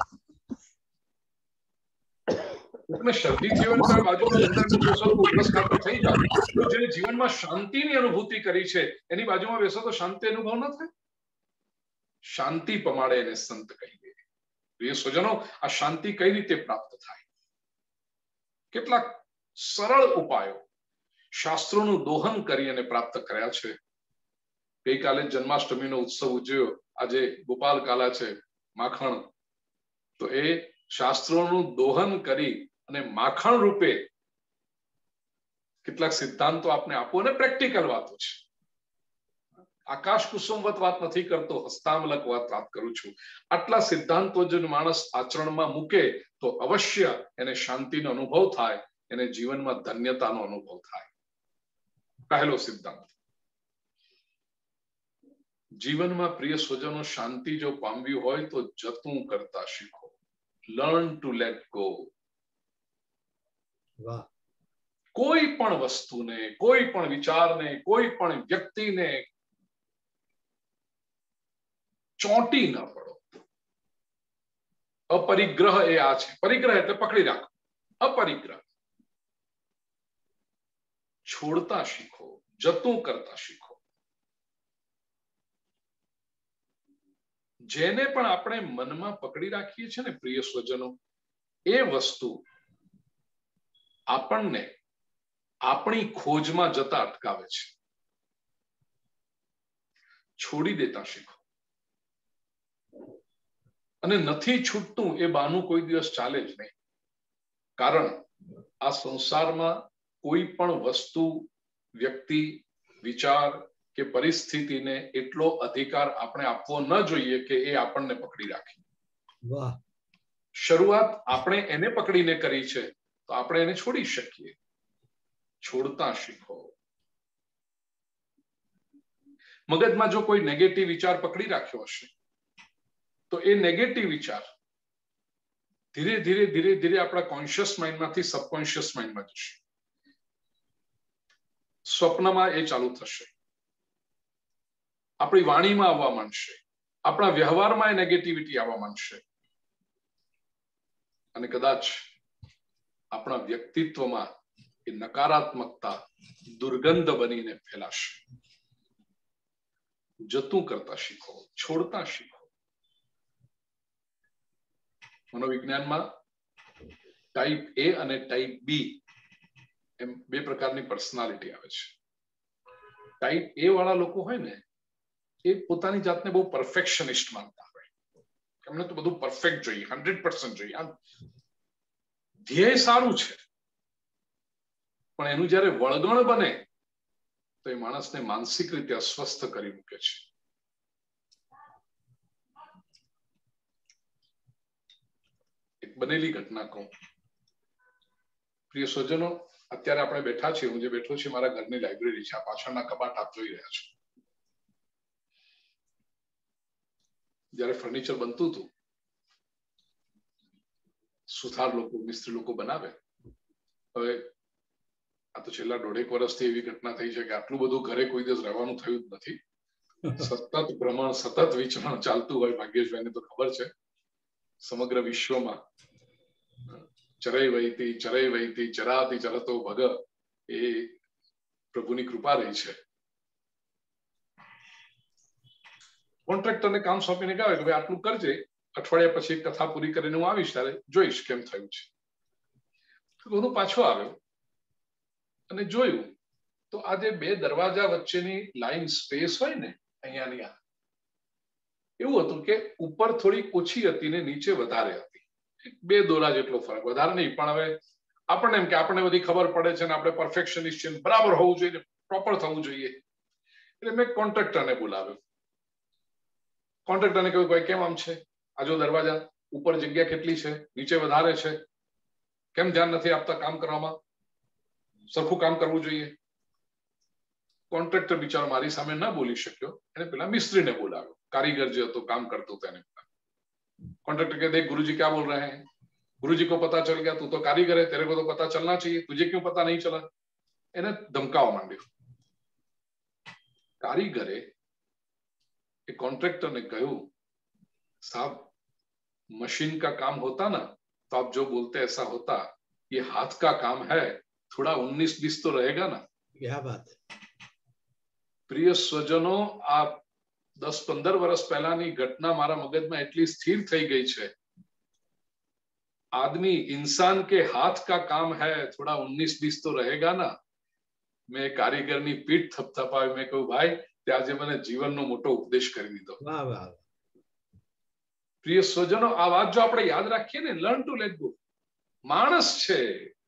તમે શરદી જીવન બાજુમાં પંદર મિનિટ બેસો તો ઉધરસ ખાતર થઈ જાવ, તો જેને જીવનમાં શાંતિની અનુભૂતિ કરી છે એની બાજુમાં બેસો તો શાંતિ અનુભવ ન થાય. શાંતિ પમાડે એને સંત કહીએ. પ્રિય સ્વજનો, આ શાંતિ કઈ રીતે પ્રાપ્ત થાય? કેટલાક સરળ ઉપાયો શાસ્ત્રોનું દોહન કરી અને પ્રાપ્ત કર્યા છે. ગઈકાલે જન્માષ્ટમીનો ઉત્સવ ઉજવ્યો, આજે ગોપાલ કાલા છે, માખણ. તો એ શાસ્ત્રોનું દોહન કરી અને માખણ રૂપે કેટલાક સિદ્ધાંતો આપને આપો, અને પ્રેક્ટિકલ વાતો છે. આકાશ કુસુમવત વાત નથી કરતો, હસ્તામલક વાત વાત કરું છું. આટલા સિદ્ધાંતો જો માણસ આચરણમાં મૂકે તો અવશ્ય એને શાંતિનો અનુભવ થાય, એને જીવનમાં ધન્યતાનો અનુભવ થાય. પહેલો સિદ્ધાંત, જીવનમાં પ્રિય સ્વજનો શાંતિ જો પામવી હોય તો જતું કરતા શીખો. Learn to let go. વાહ. કોઈ પણ વસ્તુને, કોઈ પણ વિચારને, કોઈ પણ વ્યક્તિને ચોંટી ન પડો. અપરિગ્રહ એ આ છે. પરિગ્રહ એટલે પકડી રાખો, અપરિગ્રહ. છોડતા શીખો, જતું કરતા શીખો. જેને પણ આપણે મનમાં પકડી રાખીએ છીએ ને પ્રિય સ્વજનો, એ વસ્તુ આપણને આપણી ખોજમાં જતા અટકાવે છે. છોડી દેતા શીખો. અને નથી છૂટતું એ બહાનું કોઈ દિવસ ચાલે જ નહીં. કારણ આ સંસારમાં કોઈ પણ વસ્તુ, વ્યક્તિ, વિચાર કે પરિસ્થિતિને એટલો અધિકાર આપણે આપવો ન જોઈએ કે એ આપણને પકડી રાખે. વાહ. શરૂઆત આપણે એને પકડીને કરી છે તો આપણે એને છોડી શકીએ. છોડતા શીખો. મગજમાં જો કોઈ નેગેટિવ વિચાર પકડી રાખ્યો હશે તો એ નેગેટિવ વિચાર ધીરે ધીરે ધીરે ધીરે આપણા કોન્શિયસ માઇન્ડમાંથી સબકોન્શિયસ માઇન્ડમાં જશે. સ્વપ્નમાં એ ચાલુ થશે, આપણી વાણીમાં આવવા માંડશે, આપણા વ્યવહારમાં એ નેગેટિવિટી આવવા માંડશે, અને કદાચ આપણા વ્યક્તિત્વમાં એ નકારાત્મકતા દુર્ગંધ બનીને ફેલાશે. જતું કરતા શીખો, છોડતા શીખો. મનોવિજ્ઞાનમાં ટાઈપ એ અને ટાઈપ બી એમ બે પ્રકારની પર્સનાલિટી આવે છે. ટાઈપ એ વાળા લોકો હોય ને, એ પોતાની જાતને બહુ પરફેક્શનિસ્ટ માનતા હોય. એમને તો બધું પરફેક્ટ જોઈએ, હંડ્રેડ પર્સન્ટ જોઈએ. આમ ધ્યેય સારું છે, પણ એનું જયારે વળગણ બને તો એ માણસને માનસિક રીતે અસ્વસ્થ કરી મૂકે છે. એક બનેલી ઘટના કહું. પ્રિય સ્વજનો, અત્યારે આપણે બેઠા છીએ, હું જે બેઠો છું મારા ઘરની લાઇબ્રેરી છે. આ પાછળના કબાટ આપ જોઈ રહ્યા છો. જયારે ફર્નિચર બનતું હતું, સુથાર લોકો, મિસ્ત્રી લોકો બનાવે. હવે આ તો છેલ્લા દોઢેક વર્ષથી એવી ઘટના થઈ છે કે આટલું બધું ઘરે કોઈ દિવસ રહેવાનું થયું જ નથી. સતત ભ્રમણ, સતત વિચરણ ચાલતું હોય. ભાગ્યેશભાઈને તો ખબર છે, સમગ્ર વિશ્વમાં ચરઈ વહીતી ચરઈ વહીતી ચરાતી ચરતો ભગ, એ પ્રભુની કૃપા રહી છે. કોન્ટ્રાક્ટરને કામ સોંપીને કહે કે ભાઈ આટલું કરજે, અઠવાડિયા પછી કથા પૂરી કરીને હું આવીશ ત્યારે જોઈશ કેમ થયું છે. હું પાછો આવ્યો અને જોયું તો આ જે બે દરવાજા વચ્ચેની લાઈન સ્પેસ હોય ને અહીંયાની, આ એવું હતું કે ઉપર થોડી ઓછી હતી ને નીચે વધારે હતી. બે દોરા જેટલો ફરક, વધારે નહીં, પણ હવે આપણને એમ કે આપણને બધી ખબર પડે છે ને આપણે પરફેક્શનિસ્ટ છે, બરાબર હોવું જોઈએ, પ્રોપર થવું જોઈએ. એટલે મેં કોન્ટ્રાક્ટરને બોલાવ્યો. કોન્ટ્રાક્ટરને કહ્યું ભાઈ કેમ આમ છે, આ જો દરવાજા ઉપર જગ્યા કેટલી છે, નીચે વધારે છે, કેમ ધ્યાન નથી આપતા કામ કરવામાં, સરખું કામ કરવું જોઈએ. કોન્ટ્રાક્ટર બિચારો મારી સામે ના બોલી શક્યો, એને પેલા મિસ્ત્રીને બોલાવ્યો, કારીગર જે હતો કામ કરતો હતો એને. कॉन्ट्रैक्टर कहते देख गुरुजी क्या बोल रहे हैं, गुरुजी को पता चल गया, तू तो कारीगर है, तेरे को तो पता चलना चाहिए, तुझे क्यों पता नहीं चला. એને ધમકાવવા માંડ્યો. કારીગરે એ कॉन्ट्रैक्टर ने કહ્યું, साहब मशीन का काम होता ना तो आप जो बोलते ऐसा होता, ये हाथ का काम है, थोड़ा उन्नीस बीस तो रहेगा ना. क्या बात. प्रिय स्वजनो, आप दस पंद्रह वर्ष પહેલાની ઘટના મારા મગજમાં એટલી સ્થિર થઈ ગઈ છે. आदमी इंसान के हाथ का काम है, थोड़ा उन्नीस बीस तो रहेगा ना. મેં કારીગરની પીઠ થપથપાવી, મેં કહ્યું ભાઈ તે આજે મને જીવનનો મોટો ઉપદેશ કરી દીધો. વાહ વાહ. પ્રિય સ્વજનો, આ વાત જો આપણે યાદ રાખીએ ને, લર્ન ટુ લેટ ગો. માણસ છે,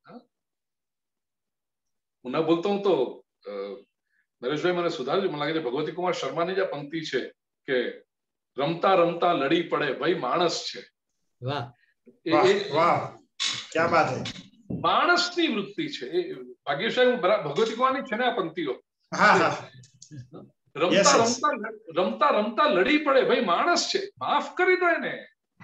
હું ના બોલતો હું તો નરેશભાઈ મને સુધારજો, મને લાગે છે ભગવતી કુમાર શર્માની જ પંક્તિ છે કે રમતા રમતા લડી પડે, ભાઈ માણસ છે. વાહ વાહ, ક્યા બાત હે. માણસની વૃત્તિ છે એ. ભાગ્યશાળી હું ભગવતી કુમારની છે ને આ પંક્તિઓ. રમતા રમતા રમતા રમતા લડી પડે, ભાઈ માણસ છે, માફ કરી દો એને.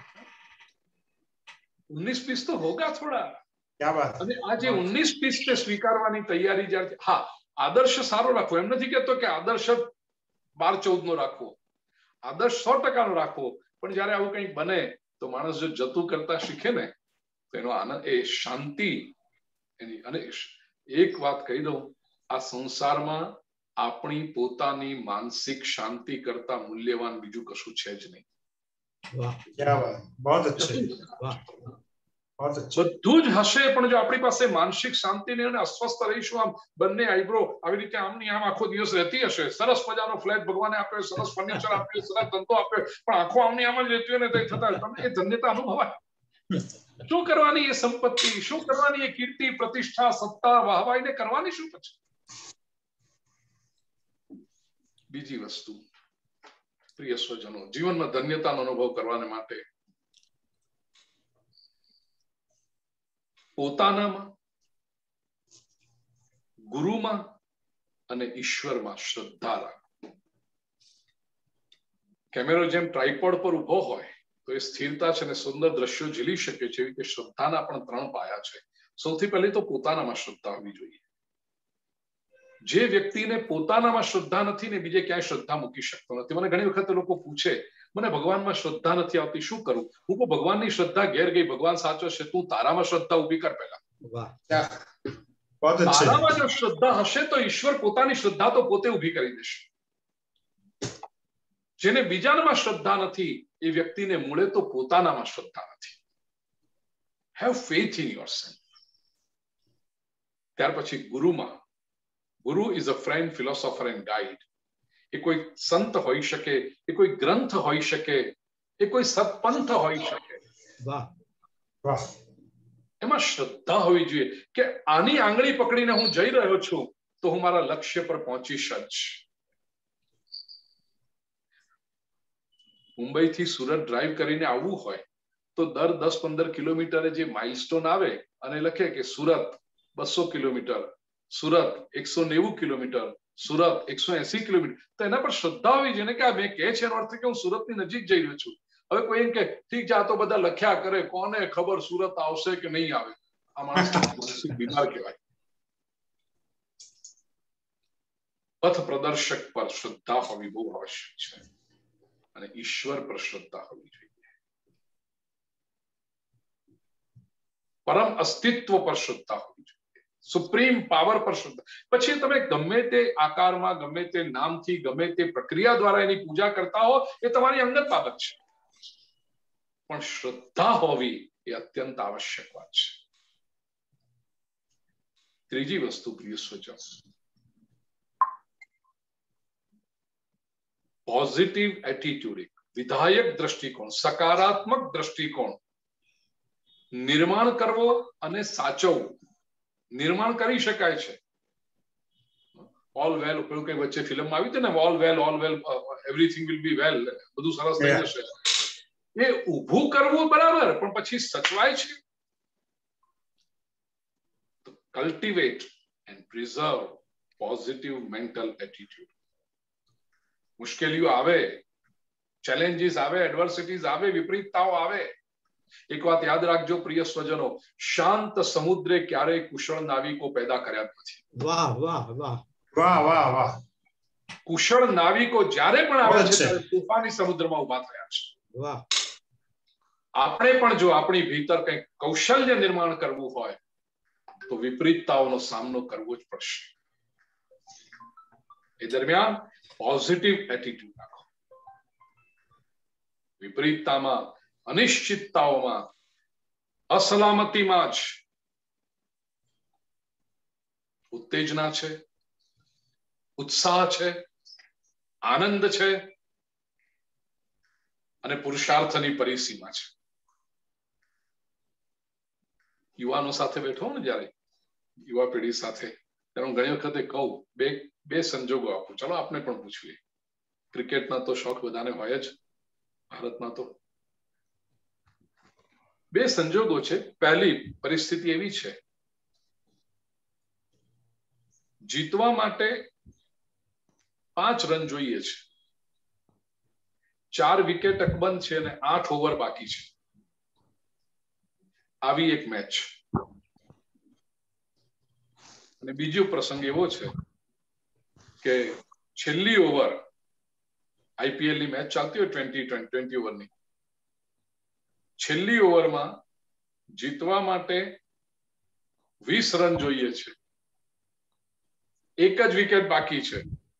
ઉन्नीस बीस તો હોગા થોડા. ક્યા બાત. અને આ જે उन्नीस बीस ને સ્વીકારવાની તૈયારી જ્યારે, હા આદર્શ સારો રાખવો, એમ નથી કહેતો કે આદર્શ બાર ચૌદ નો રાખવો, આદર્શ સો ટકા નો રાખવો, પણ જયારે આવું કંઈક બને તો માણસ જો જતું કરતા શીખે ને તો એનો આનંદ, એ શાંતિ એની. અને એક વાત કહી દઉં, આ સંસારમાં આપણી પોતાની માનસિક શાંતિ કરતા મૂલ્યવાન બીજું કશું છે જ નહીં. વાહ ક્યા વાત, બહુ અચ્છા. વાહ. બધું જ હશે, પણ જો આપણી પાસે માનસિક શાંતિ નહીં અને અસ્વસ્થ રહીશું, આમ બંને આઈબ્રો આવી રીતે આમની આમ આખો દિવસ રહેતી હશે, સરસ મજાનો ફ્લેટ ભગવાને આપ્યો, સરસ ફર્નિચર આપ્યું, સરસ ધંધો આપ્યો, પણ આખો આમની આમ જ રહેતી હોય ને તો થતા તમને એ ધન્યતા અનુભવાય. શું કરવાની એ સંપત્તિ, શું કરવાની એ કીર્તિ, પ્રતિષ્ઠા, સત્તા, વાહવાઈને કરવાની શું પછી. બીજી વસ્તુ, પ્રિય સ્વજનો, જીવનમાં ધન્યતાનો અનુભવ કરવાને માટે પોતાનામાં, ગુરુમાં અને ઈશ્વરમાં શ્રદ્ધા રાખો. કેમેરો જેમ ટ્રાયપોડ પર ઉભો હોય તો એ સ્થિરતા છે અને સુંદર દ્રશ્યો ઝીલી શકે છે, એવી રીતે શ્રદ્ધાના પણ ત્રણ પાયા છે. સૌથી પહેલી તો પોતાનામાં શ્રદ્ધા હોવી જોઈએ. જે વ્યક્તિને પોતાનામાં શ્રદ્ધા નથી ને બીજે ક્યાંય શ્રદ્ધા મૂકી શકતો નથી. મને ઘણી વખત લોકો પૂછે, મને ભગવાનમાં શ્રદ્ધા નથી આવતી, શું કરું? હું કહું ભગવાનની શ્રદ્ધા ઘેર ગઈ, ભગવાન સાચો છે, તું તારામાં શ્રદ્ધા ઉભી કર પહેલા. તારામાં જો શ્રદ્ધા હશે તો ઈશ્વર પોતાની શ્રદ્ધા તો પોતે ઉભી કરી દેશે. જેને બીજાનામાં શ્રદ્ધા નથી એ વ્યક્તિને મૂળે તો પોતાનામાં શ્રદ્ધા નથી. Have faith in yourself. ત્યાર પછી ગુરુમાં. ગુરુ is a friend, philosopher and guide. એ કોઈ સંત હોઈ શકે, એ કોઈ ગ્રંથ હોઈ શકે, એ કોઈ સત્પંથ હોઈ શકે. વાહ વાહ. એમાં શ્રદ્ધા હોવી જોઈએ કે આની આંગળી પકડીને હું જઈ રહ્યો છું તો હું મારા લક્ષ્ય પર પહોંચીશ જ. મુંબઈથી સુરત ડ્રાઈવ કરીને આવવું હોય તો દર દસ પંદર કિલોમીટરે જે માઇલસ્ટોન આવે અને લખે કે સુરત બસો કિલોમીટર, સુરત એકસો નેવું કિલોમીટર, સુરત એકસો એસી કિલોમીટર, તો એના પર શ્રદ્ધા હોવી જોઈએ કે આ મેં કહે છે એનો અર્થ કે હું સુરતની નજીક જઈ રહ્યો છું. હવે કોઈ એમ કે ઠીક છે આ તો બધા લખ્યા કરે, કોને ખબર સુરત આવશે કે નહીં આવે. આ માણસ બીમાર કહેવાય. પથ પ્રદર્શક પર શ્રદ્ધા હોવી બહુ આવશ્યક છે અને ઈશ્વર પર શ્રદ્ધા હોવી જોઈએ. પરમ અસ્તિત્વ પર શ્રદ્ધા હોવી જોઈએ. સુપ્રીમ પાવર પર શ્રદ્ધા. પછી તમે ગમે તે આકારમાં, ગમે તે નામથી, ગમે તે પ્રક્રિયા દ્વારા એની પૂજા કરતા હો, એ તમારી અંગત બાબત છે, પણ શ્રદ્ધા હોવી એ અત્યંત આવશ્યક વાત છે. ત્રીજી વસ્તુ પ્રિય સ્વજન, પોઝિટિવ એટીટ્યુડ, વિધાયક દ્રષ્ટિકોણ, સકારાત્મક દ્રષ્ટિકોણ. નિર્માણ કરવો અને સાચવવું. નિર્માણ કરી શકાય છે. ઓલ વેલ, પેલું કઈ વચ્ચે ફિલ્મમાં આવી હતી ને, all well all well everything will be well, બધું સરસ થઈ જશે. એ ઊભું કરવું બરાબર, પણ પછી સચવાય છે. Cultivate and preserve positive mental attitude. મુશ્કેલીઓ આવે, ચેલેન્જીસ આવે, એડવર્સિટીઝ આવે, વિપરીતતાઓ આવે, એક વાત યાદ રાખજો પ્રિય સ્વજનો, શાંત સમુદ્રે ક્યારેય કુશળ નાવિકો પેદા કર્યા નથી. વાહ વાહ વાહ વાહ વાહ વાહ. કુશળ નાવિકો જ્યારે પણ આવ્યા છે ત્યારે તોફાની સમુદ્રમાં ઉભા થયા છે. વાહ. આપણે પણ જો આપણી ભીતર કંઈક કૌશલ્ય નિર્માણ કરવું હોય તો વિપરીતતાઓનો સામનો કરવો જ પડશે. એ દરમિયાન પોઝિટિવ એટીટ્યુડ રાખો. વિપરીતતામાં, અનિશ્ચિતતાઓમાં, અસલામતીમાં જ ઉત્તેજના છે, ઉત્સાહ છે, આનંદ છે અને પુરુષાર્થની પરિસીમા છે. યુવાનો સાથે બેઠો ને જ્યારે, યુવા પેઢી સાથે, ત્યારે હું ઘણી વખતે કહું, બે બે સંજોગો આપું. ચલો આપને પણ પૂછીએ. ક્રિકેટના તો શોખ બધાને હોય જ, ભારતમાં તો બે સંજોગો છે. પહેલી પરિસ્થિતિ એવી છે, જીતવા માટે પાંચ રન જોઈએ છે, ચાર વિકેટ અકબંધ છે અને આઠ ઓવર બાકી છે. આવી એક મેચ. અને બીજો પ્રસંગ એવો છે કે છેલ્લી ઓવર, આઈપીએલ ની મેચ ચાલતી હોય ટ્વેન્ટી ટ્વેન્ટી ઓવરની, છેલ્લી ઓવરમાં જીતવા માટે વીસ રન જોઈએ છે, એક જ વિકેટ બાકી છે.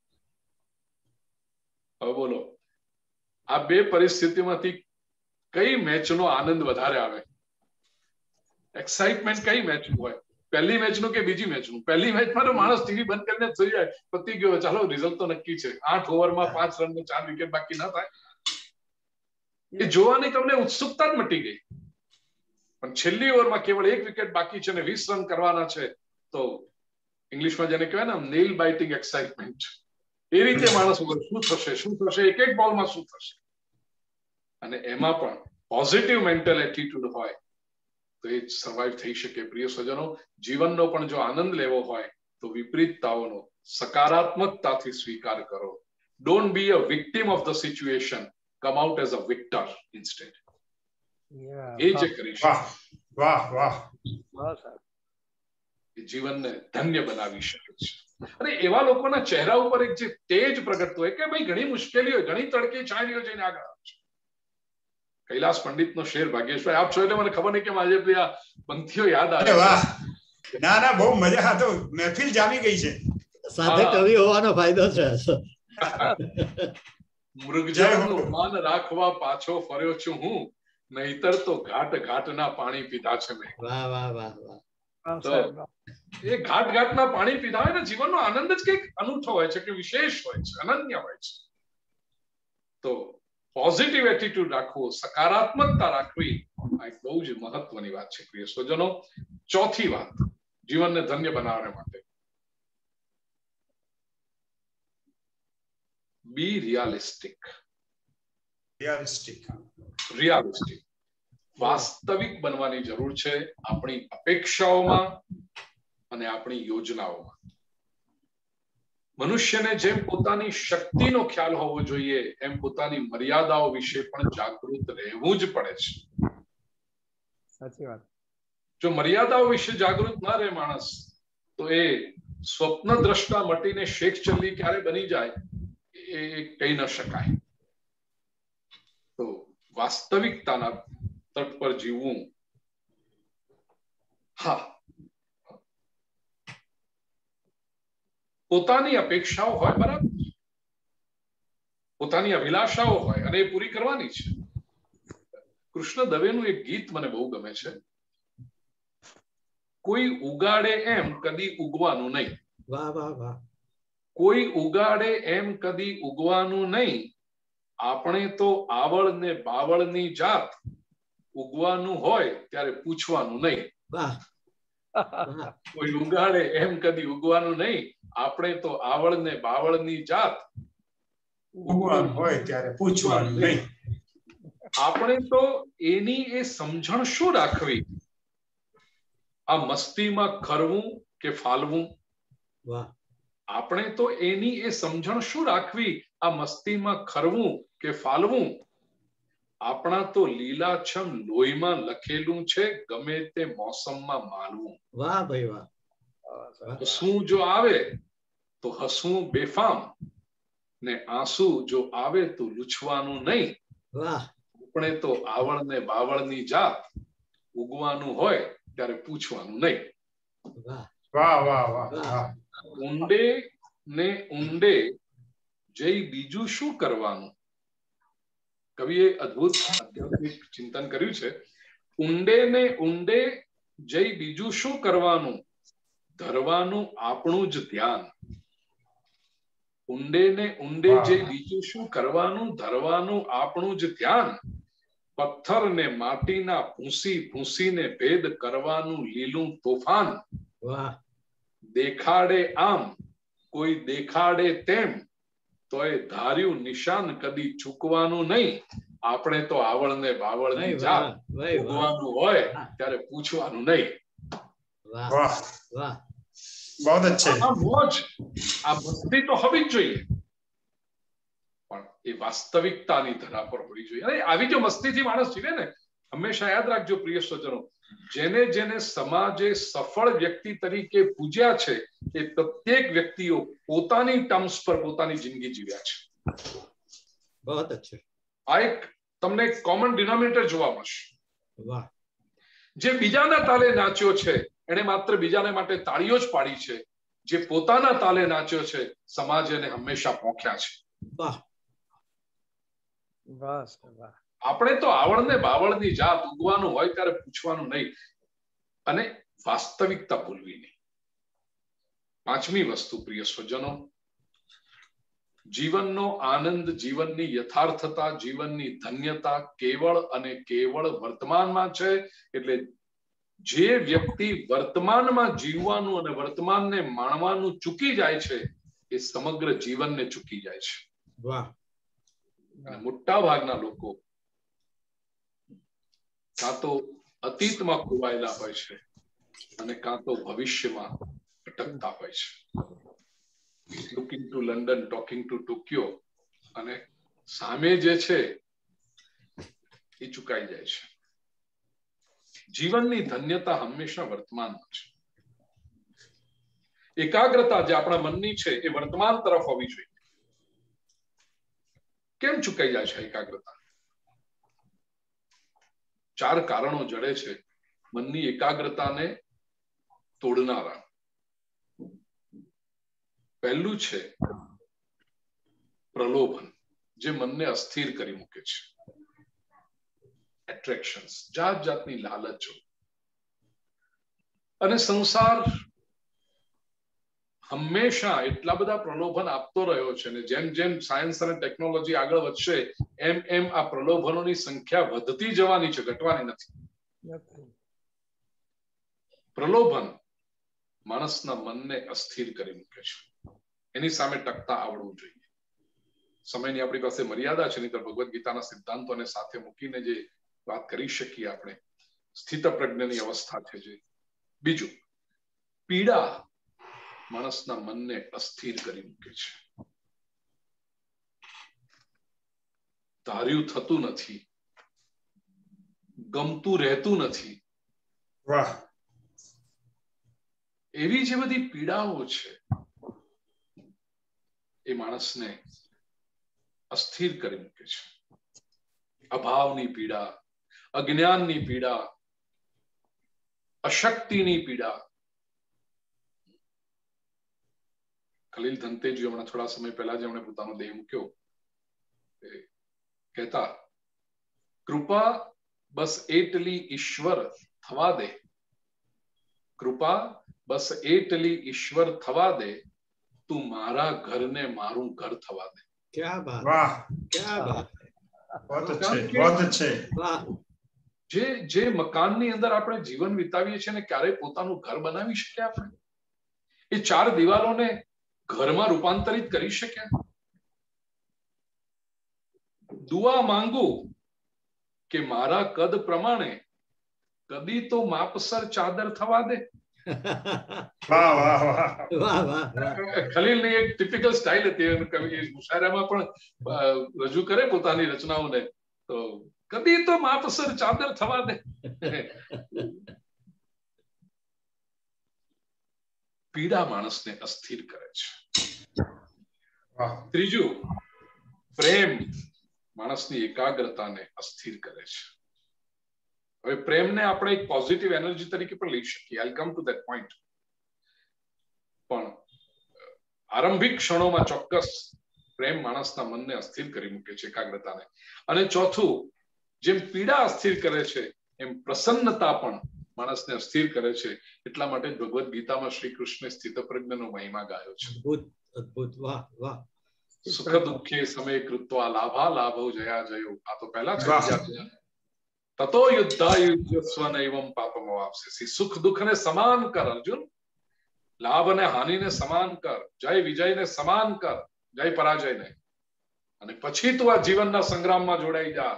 હવે બોલો, આ બે પરિસ્થિતિમાંથી કઈ મેચનો આનંદ વધારે આવે? એક્સાઇટમેન્ટ કઈ મેચનું હોય? પહેલી મેચનું કે બીજી મેચનું? પહેલી મેચમાં તો માણસ ટીવી બંધ કરીને થઈ જાય, પતી ગયો, ચાલો રિઝલ્ટ તો નક્કી છે. આઠ ઓવરમાં પાંચ રન ને ચાર વિકેટ બાકી ના થાય, એ જોવાની તમને ઉત્સુકતા જ મટી ગઈ. પણ છેલ્લી ઓવરમાં કેવળ એક વિકેટ બાકી છે અને વીસ રન કરવાના છે, તો ઇંગ્લિશમાં જેને કહેવાય ને નેલ બાઇટિંગ એક્સાઇટમેન્ટ, એ રીતે માણસ શું થશે, શું થશે, એક એક બોલમાં શું થશે. અને એમાં પણ પોઝિટિવ મેન્ટલ એટીટ્યુડ હોય તો એ સર્વાઈવ થઈ શકે. પ્રિય સ્વજનો, જીવનનો પણ જો આનંદ લેવો હોય તો વિપરીતતાઓનો સકારાત્મકતાથી સ્વીકાર કરો. Don't be a victim of the situation, come out as a victor instead. એ જે કરી શકે, વાહ વાહ, એ જીવનને ધન્ય બનાવી શકે છે. અને એવા લોકોના ચહેરા ઉપર એક જે તેજ પ્રગટ હોય કે ભાઈ ઘણી મુશ્કેલી હોય, ઘણી તડકે છાંયડીઓ જઈને આગળ આવે છે. કૈલાસ પંડિતનો શેર, ભાગ્યેશભાઈ આપ છો એટલે મને ખબર નહીં કે આજે બી આ પંક્તિઓ યાદ આવે. વાહ, ના ના, બહુ મજા. આ તો મહેફિલ જામી ગઈ છે. સાથે કવિ હોવાનો ફાયદો છે. મૃગજળનું માન રાખવા પાછો ફર્યો છું હું, નહીતર તો ઘાટ ઘાટના પાણી પીધા છે મેં. વાહ વાહ વાહ વાહ. તો એ ઘાટ ઘાટના પાણી પીધા હોય ને, જીવનનો આનંદ જ કંઈક અનૂઠો હોય છે, કે વિશેષ હોય છે, અનન્ય હોય છે. તો પોઝિટિવ એટીટ્યુડ રાખવો, સકારાત્મકતા રાખવી, આ એક બહુ જ મહત્વની વાત છે પ્રિય સ્વજનો. ચોથી વાત જીવનને ધન્ય બનાવવા માટે, બી રિયાલિસ્ટિક. રિયાલિસ્ટિક રિયાલિસ્ટિક વાસ્તવિક બનવાની જરૂર છે આપણી અપેક્ષાઓમાં અને આપણી યોજનાઓમાં. મનુષ્યને જેમ પોતાની શક્તિનો ખ્યાલ હોવો જોઈએ, એમ પોતાની મર્યાદાઓ વિશે પણ જાગૃત રહેવું જ પડે છે. સાચી વાત. જો મર્યાદાઓ વિશે જાગૃત ના રહે માણસ, તો એ સ્વપ્ન દ્રષ્ટા મટીને શેખ ચલ્લી ક્યારે બની જાય એ કહી ન શકાય. તો વાસ્તવિકતાના તટ પર જીવવું. હા, પોતાની અપેક્ષાઓ હોય, બરાબર, પોતાની અભિલાષાઓ હોય અને એ પૂરી કરવાની છે. કૃષ્ણ દવેનું એક ગીત મને બહુ ગમે છે, કોઈ ઉગાડે એમ કદી ઉગવાનું નહીં. વાહ વાહ વાહ. કોઈ ઉગાડે એમ કદી ઉગવાનું નહીં, આપણે તો આવળ ને બાવળની જાત, ઉગવાનું હોય ત્યારે પૂછવાનું નહીં. વાહ. કોઈ ઉગાડે એમ કદી ઉગવાનું નહીં, આપણે તો આવળ ને બાવળની જાત, ઉગવાનું હોય ત્યારે પૂછવાનું નહીં. આપણે તો એની એ સમજણ શું રાખવી, આ મસ્તીમાં ખરવું કે ફાલવું. વાહ. આપણે તો એની એ સમજણ શું રાખવી, આ મસ્તીમાં ખરવું કે ફાલવું. આપણા તો લીલાછમ લોહીમાં લખેલું છે, ગમે તે મોસમમાં માલવું. વાહ ભાઈ વાહ. હસવું જો આવે તો હસવું બેફામ, ને આંસુ જો આવે તો લૂછવાનું નહીં. વાહ. આપણે તો આવળ ને બાવળની જાત, ઉગવાનું હોય ત્યારે પૂછવાનું નહીં. વાહ વાહ વાહ વાહ વાહ. ઊંડે ને ઊંડે જઈ બીજું શું કરવાનું. કવિએ અદ્ભુત આધ્યાત્મિક ચિંતન કર્યું છે. ઊંડે ને ઊંડે જઈ બીજું શું કરવાનું, ધરવાનું આપણું જ ધ્યાન. ઊંડે ને ઊંડે જઈ બીજું શું કરવાનું, ધરવાનું આપણું જ ધ્યાન. પથ્થર ને માટીના ભૂંસી ભૂંસીને ભેદ કરવાનું લીલું તોફાન. વાહ. દેખાડે આમ કોઈ દેખાડે તેમ, તો એ ધાર્યું નિશાન કદી ચૂકવાનું નહીં. આપણે તો આવળ ને બાવળની જાત, ઉગવાનું હોય ત્યારે પૂછવાનું નહીં. વાહ વાહ. બહુ અચ્છે. આ મોજ, આ મસ્તી તો હોવી જ જોઈએ, પણ એ વાસ્તવિકતાની ધરા પર હોવી જોઈએ. અને આવી જો મસ્તીથી માણસ જીવે ને, હંમેશા યાદ રાખજો પ્રિય સ્વજનો, જેને જેને સમાજે સફળ વ્યક્તિ તરીકે પૂજ્યા છે, એ પ્રત્યેક વ્યક્તિઓ પોતાની ટર્મ્સ પર પોતાની જિંદગી જીવ્યા છે. બહુ અચ્છા. આ એક તમને કોમન ડિનોમિનેટર જોવા મળશે. વાહ. જે બીજાના તાલે નાચ્યો છે, એને માત્ર બીજાને માટે તાળીઓ જ પાડી છે. જે પોતાના તાલે નાચ્યો છે, સમાજ એને હંમેશા પોખ્યા છે. વાહ. વાહ વાહ. આપણે તો આવળને બાવળની જાત, ઉગવાનું હોય ત્યારે પૂછવાનું નહીં, અને વાસ્તવિકતા ભૂલવી નહીં. પાંચમી વસ્તુ પ્રિય સ્વજનો, જીવનનો આનંદ, જીવનની યથાર્થતા, જીવનની ધન્યતા કેવળ અને કેવળ વર્તમાનમાં છે. એટલે જે વ્યક્તિ વર્તમાનમાં જીવવાનું અને વર્તમાનને માણવાનું ચૂકી જાય છે, એ સમગ્ર જીવનને ચૂકી જાય છે. વાહ. મોટા ભાગના લોકો કાં તો અતીતમાં ખોવાયેલા હોય છે, અને કાં તો ભવિષ્યમાં ભટકતા હોય છે. Looking to London, talking to Tokyo, અને સામે જે છે એ ચુકાઈ જાય છે. જીવનની ધન્યતા હંમેશા વર્તમાનમાં છે. એકાગ્રતા જે આપણા મનની છે, એ વર્તમાન તરફ હોવી જોઈએ. કેમ ચુકાઈ જાય છે એકાગ્રતા? ચાર કારણો જડે છે મનની એકાગ્રતાને તોડનારા. પહેલું છે પ્રલોભન, જે મનને અસ્થિર કરી મૂકે છે. એટ્રેક્શન્સ, જાત જાતની લાલચો. અને સંસાર હંમેશા એટલા બધા પ્રલોભન આપતો રહ્યો છે, ને જેમ જેમ સાયન્સ અને ટેકનોલોજી આગળ વધશે, એમ એમ આ પ્રલોભનોની સંખ્યા વધતી જવાની છે, ઘટવાની નથી. પ્રલોભન માણસના મનને અસ્થિર કરી મૂકે છે. એની સામે ટકતા આવડવું જોઈએ. સમયની આપણી પાસે મર્યાદા છે, નહીંતર ભગવદ્ ગીતાના સિદ્ધાંતોને સાથે મૂકીને જે વાત કરી શકીએ આપણે, સ્થિત પ્રજ્ઞની અવસ્થા છે જે. બીજું, પીડા માણસના મનને અસ્થિર કરી મૂકે છે. ધાર્યું થતું નથી, ગમતું રહેતું નથી. વાહ. એવી જે બધી પીડાઓ છે, એ માણસને અસ્થિર કરી મૂકે છે. અભાવની પીડા, અજ્ઞાનની પીડા, અશક્તિની પીડા. ખલીલ ધનતેજી હમણાં થોડા સમય પહેલા જ એમણે પોતાનો દેહ મૂક્યો, કહેતા કૃપા બસ એટલી ઈશ્વર થવા દે, કૃપા બસ એટલી ઈશ્વર થવા દે, તું મારા ઘરને મારું ઘર થવા દે. क्या बात, वाह, क्या बात, बहुत अच्छे, बहुत अच्छे. वाह. જે જે મકાનની અંદર આપણે જીવન વિતાવીએ છીએ ને ક્યારેય પોતાનું ઘર બનાવી શક્યા આપણે? એ ચાર દિવાલોને ઘરમાં રૂપાંતરિત કરી શક્યા? દુઆ માંગુ કે મારા કદ પ્રમાણે કદી તો માપસર ચાદર થવા દે. વાહ વાહ વાહ વાહ વાહ વાહ. ખલીલની એક ટિપિકલ સ્ટાઇલ હતી, કવિ મુશાયરામાં પણ રજૂ કરે પોતાની રચનાઓને, તો કદી તો માપસર ચાદર થવા દે. પીડા માણસને અસ્થિર કરે છે. ત્રીજું, પ્રેમ માણસની એકાગ્રતાને અસ્થિર કરે છે. હવે પ્રેમને આપણે એક પોઝિટિવ એનર્જી તરીકે પણ લઈ શકીએ. I come to that point. પણ આરંભિક ક્ષણોમાં ચોક્કસ પ્રેમ માણસના મનને અસ્થિર કરી મૂકે છે, એકાગ્રતાને. અને ચોથું, જેમ પીડા અસ્થિર કરે છે એમ પ્રસન્નતા પણ માણસને અસ્થિર કરે છે. એટલા માટે ભગવદ્ ગીતામાં શ્રી કૃષ્ણે સ્થિતપ્રજ્ઞનો મહિમા ગાયો છે. અદ્ભુત અદ્ભુત, વાહ વાહ. સુખ દુઃખે સમય કૃત્વા લાભા લાભો જયા જયો. આ તો પહેલા છે. તતો યુદ્ધાયુધ્યસ્વનૈવમ પાપમવાપ્સ્યસી. સુખ દુઃખને સમાન કર અર્જુન, લાભ અને હાનિને સમાન કર, જય વિજયને સમાન કર, જય પરાજયને. અને પછી તું આ જીવનના સંગ્રામમાં જોડાઈ જા.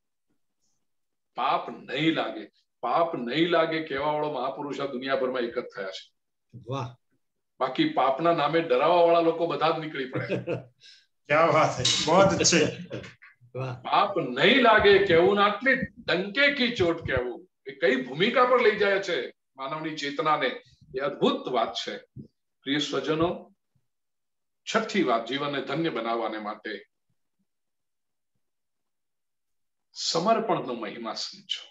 પાપ નહીં લાગે, પાપ નહીં લાગે કહેવા વાળો મહાપુરુષ આ દુનિયાભરમાં એક જ થયા છે. વાહ. બાકી પાપના નામે ડરાવવા વાળા લોકો બધા જ નીકળી પડે. क्या बात है, बहुत अच्छे. પાપ નહીં લાગે કહેવું ને આટલી ડંકે કી ચોટ કહેવું, એ કઈ ભૂમિકા પર લઈ જાય છે માનવની ચેતનાને, એ અદ્ભુત વાત છે. પ્રિય સ્વજનો, છઠ્ઠી વાત, જીવનને ધન્ય બનાવવાને માટે સમર્પણનો મહિમા સમજો.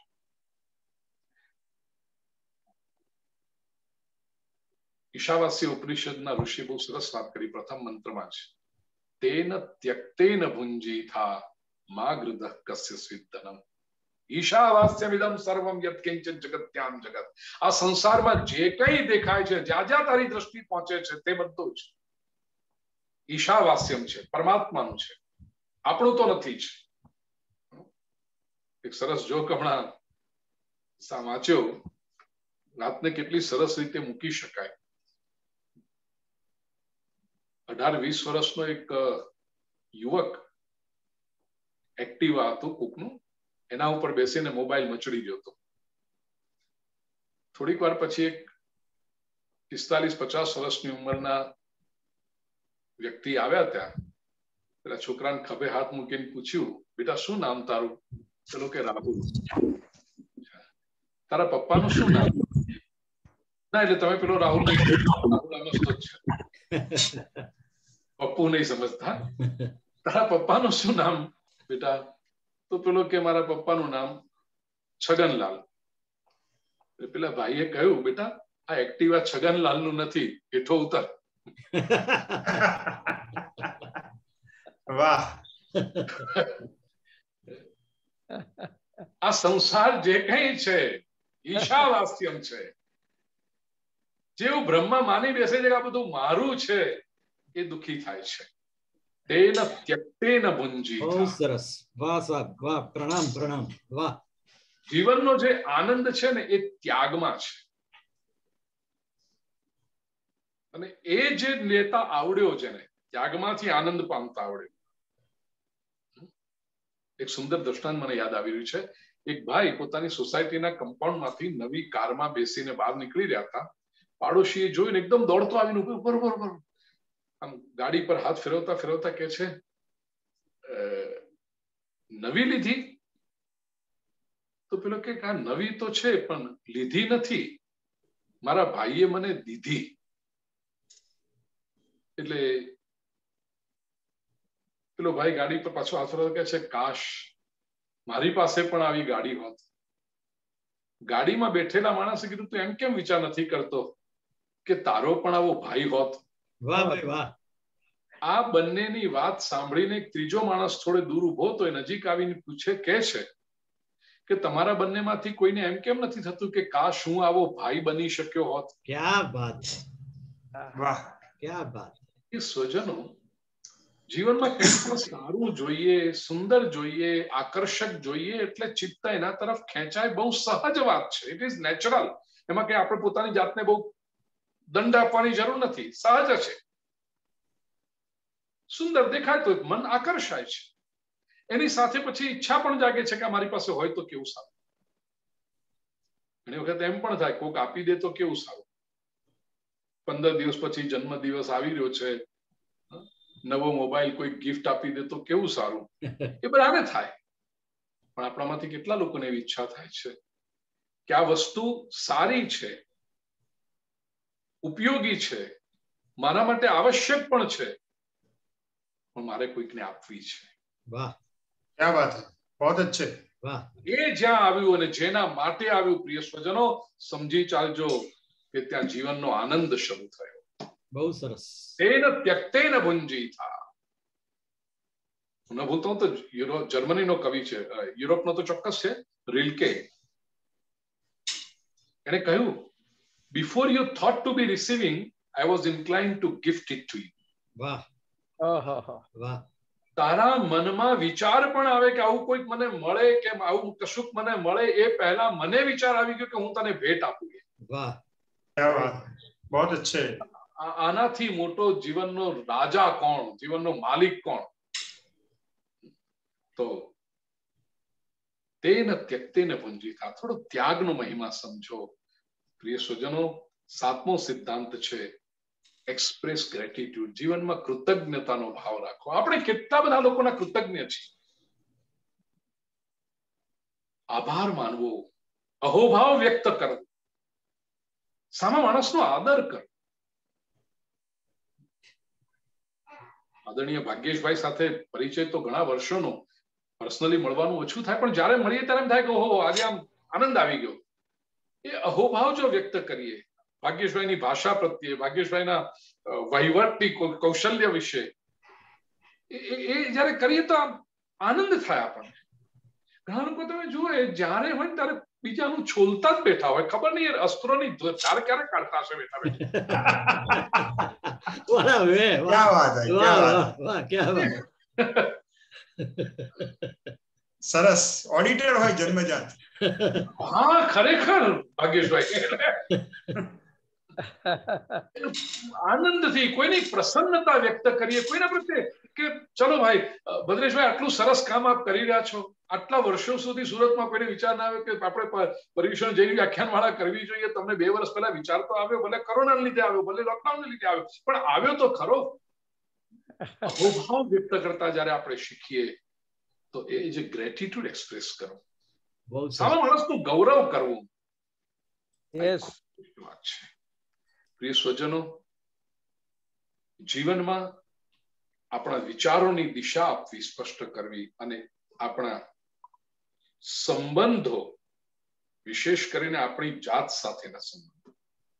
ઈશાવાસ્ય ઉપનિષદના ઋષિ બહુ સરસ વાત કરી પ્રથમ મંત્રમાં છે. તેન ત્યક્તેન ભુંજીથા માગૃદઃ કસ્ય સ્વિદ્ધનમ ઈશાવાસ્યમિદં સર્વમ યત્કિંચન જગત્યામ જગત. આ સંસારમાં જે કંઈ દેખાય છે, જ્યાં જ્યાં તારી દ્રષ્ટિ પહોંચે છે, તે બધું જ ઈશાવાસ્યમ છે, પરમાત્માનું છે, આપણું તો નથી જ. એક સરસ જોક હમણાં વાંચ્યો, વાતને કેટલી સરસ રીતે મૂકી શકાય. અઢાર વીસ વર્ષનો એક યુવક એક્ટિવા હતું કોકનું, એના ઉપર બેસીને મોબાઈલ મચડી ગયો હતો. થોડીક વાર પછી એક પિસ્તાલીસ પચાસ વર્ષની ઉંમરના વ્યક્તિ આવ્યા ત્યાં. પેલા છોકરાને ખભે હાથ મૂકીને પૂછ્યું, બેટા શું નામ તારું? પેલો કે રાહુલ. તારા પપ્પાનું શું નામ? ના, એટલે તમે પેલો રાહુલ નહીં, રાહુલ સમજતો જ છે, પપ્પુ નહીં સમજતા. તારા પપ્પાનું શું નામ બેટા? તો પેલો કે મારા પપ્પાનું નામ છગનલાલ. પેલા ભાઈએ કહ્યું, બેટા આ એક્ટિવા છગનલાલ નું નથી, હેઠો ઉતર. વાહ. આ સંસાર જે કઈ છે ઈશાવાસ્યમ છે. જેવું બ્રહ્મા માની બેસે છે કે આ બધું મારું છે, એ દુઃખી થાય છે. તેન ત્યક્તેન ભુંજીથા. બહુ સરસ, વાહ સાહેબ, વાહ, પ્રણામ પ્રણામ, વાહ. જીવનનો જે આનંદ છે ને એ ત્યાગમાં છે. અને એ જે લેતા આવડ્યો છે ને, ત્યાગમાંથી આનંદ પામતા આવડ્યો. એક સુંદર દ્રષ્ટાંત મને યાદ આવી રહ્યું છે. એક ભાઈ પોતાની સોસાયટીના કમ્પાઉન્ડમાંથી નવી કારમાં બેસીને બહાર નીકળી રહ્યા હતા. પાડોશીએ જોઈને એકદમ દોડતો આવીને ઉભો, બરોબર બરોબર, આમ ગાડી પર હાથ ફેરવતા ફેરવતા કે છે, નવી લીધી? તો પેલો કે આ નવી તો છે પણ લીધી નથી, મારા ભાઈએ મને દીધી. એટલે પેલો ભાઈ ગાડી પર પાછો હાથ ફેરવતો કે છે, કાશ મારી પાસે પણ આવી ગાડી હોત. ગાડીમાં બેઠેલા માણસે કીધું, તું એમ કેમ વિચાર નથી કરતો કે તારો પણ આવો ભાઈ હોત વાહ ભાઈ વાહ. આ બંનેની વાત સાંભળીને એક ત્રીજો માણસ થોડે દૂર ઉભો તો એ નજીક આવીને પૂછે કે છે કે તમારા બંનેમાંથી કોઈને એમ કેમ નથી થતું કે કાશ હું આવો ભાઈ બની શક્યો હોત? ક્યા બાત, વાહ. ક્યા બાત. એ સ્વજનો, જીવનમાં કંઈ પણ સારું જોઈએ, સુંદર જોઈએ, આકર્ષક જોઈએ એટલે ચિત્ત એના તરફ ખેંચાય. બહુ સહજ વાત છે. It is natural. એમાં કઈ આપણે પોતાની જાતને બહુ દંડ આપવાની જરૂર નથી. સહજ છે. સુંદર દેખાય તો મન આકર્ષાય છે. એની સાથે પછી ઈચ્છા પણ જાગે છે કે મારી પાસે હોય તો કેવું સારું. ઘણી વખત એમ પણ થાય કોક આપી દે તો કેવું સારું. પંદર દિવસ પછી જન્મ દિવસ આવી રહ્યો છે, નવો મોબાઈલ કોઈ ગિફ્ટ આપી દે તો કેવું સારું. એ બધાને થાય. પણ આપણામાંથી કેટલા લોકોને એવી ઈચ્છા થાય છે કે આ વસ્તુ સારી છે, ઉપયોગી છે, મારા માટે આવશ્યક પણ છે, પણ મારે કોઈકને આપવી છે. વાહ, ક્યા બાત હૈ, બહુત અચ્છે. વાહ. એ જ્યાં આવ્યું અને જેના માટે આવ્યું, પ્રિય સ્વજનો, સમજી ચાલજો કે ત્યાં જીવનનો આનંદ શરૂ થયો. બહુ સરસ. તેન ત્યક્તેન ભુંજીતા. હું ન ભૂલતો તો યુરોપ, જર્મનીનો કવિ છે, યુરોપનો તો ચોક્કસ છે, રિલ્કે. એને કહ્યું, before you thought to be receiving, I was inclined to gift it to you. વાહ, વાહ. તારા મનમાં વિચાર પણ આવે કે આવું કોઈક મને મળે કે આવું કશુંક મને મળે એ પહેલા મને વિચાર આવી ગયો કે હું તને ભેટ આપું. વાહ, ક્યા બાત, બહુત અચ્છે. આનાથી મોટો જીવનનો રાજા કોણ, જીવનનો માલિક કોણ? તો તેન ત્યક્તેન ભુંજીતા. થોડો ત્યાગનો મહિમા સમજો પ્રિય સ્વજનો. સાતમો સિદ્ધાંત છે એક્સપ્રેસ ગ્રેટિટ્યુડ. જીવનમાં કૃતજ્ઞતાનો ભાવ રાખો. આપણે કેટલા બધા લોકોના કૃતજ્ઞ છીએ. આભાર માનવો, અહોભાવ વ્યક્ત કરવો, સામા માણસનો આદર કરવો. આદરણીય ભાગ્યેશભાઈ સાથે પરિચય તો ઘણા વર્ષોનો, પર્સનલી મળવાનું ઓછું થાય, પણ જ્યારે મળીએ ત્યારે એમ થાય કે ઓહો આજે આમ આનંદ આવી ગયો. એ અહોભાવ જો વ્યક્ત કરીએ ભાગ્યેશભાઈની ભાષા પ્રત્યે, ભાગ્યેશભાઈના વહીવટની કૌશલ્ય વિશે, એ જયારે કરીએ તો આમ આનંદ થાય આપણને. ઘણા લોકો તમે જુઓ જ્યારે હોય ને ત્યારે બીજાનું છોલતા જ બેઠા હોય. ખબર નહીં અસ્ત્રોની ધાર ક્યારે કાઢતા હશે બેઠા બેઠા. વાહ વે, ક્યા વાત હૈ, ક્યા વાહ, વાત. વાહ, ક્યા વાત. સરસ. ઓડિટેડ હોય જન્મજાત. હા, ખરેખર ભાગ્યેશભાઈ. આનંદથી કોઈની પ્રસન્નતા વ્યક્ત કરીએ કોઈના પ્રત્યે કે ચલો ભાઈ ભદ્રેશભાઈ આટલું સરસ કામ આપ કરી રહ્યા છો. આટલા વર્ષો સુધી સુરતમાં કોઈને વિચાર ના આવ્યો કે આપણે પર્યુષણ જેવી વ્યાખ્યાનમાળા કરવી જોઈએ. તમને બે વર્ષ પહેલા વિચાર તો આવ્યો, ભલે કોરોનાને લીધે આવ્યો, ભલે લોકડાઉનને લીધે આવ્યો, પણ આવ્યો તો ખરો. અહોભાવ વ્યક્ત કરતા જયારે આપણે શીખીએ તો એ જે ગ્રેટિટ્યુડ એક્સપ્રેસ કરો, સામા માણસનું ગૌરવ કરવું, યસ વાત છે. પ્રિય સ્વજનો, જીવનમાં આપણા વિચારોની દિશા આપવી, સ્પષ્ટ કરવી, અને આપણા સંબંધો, વિશેષ કરીને આપણી જાત સાથેના સંબંધો,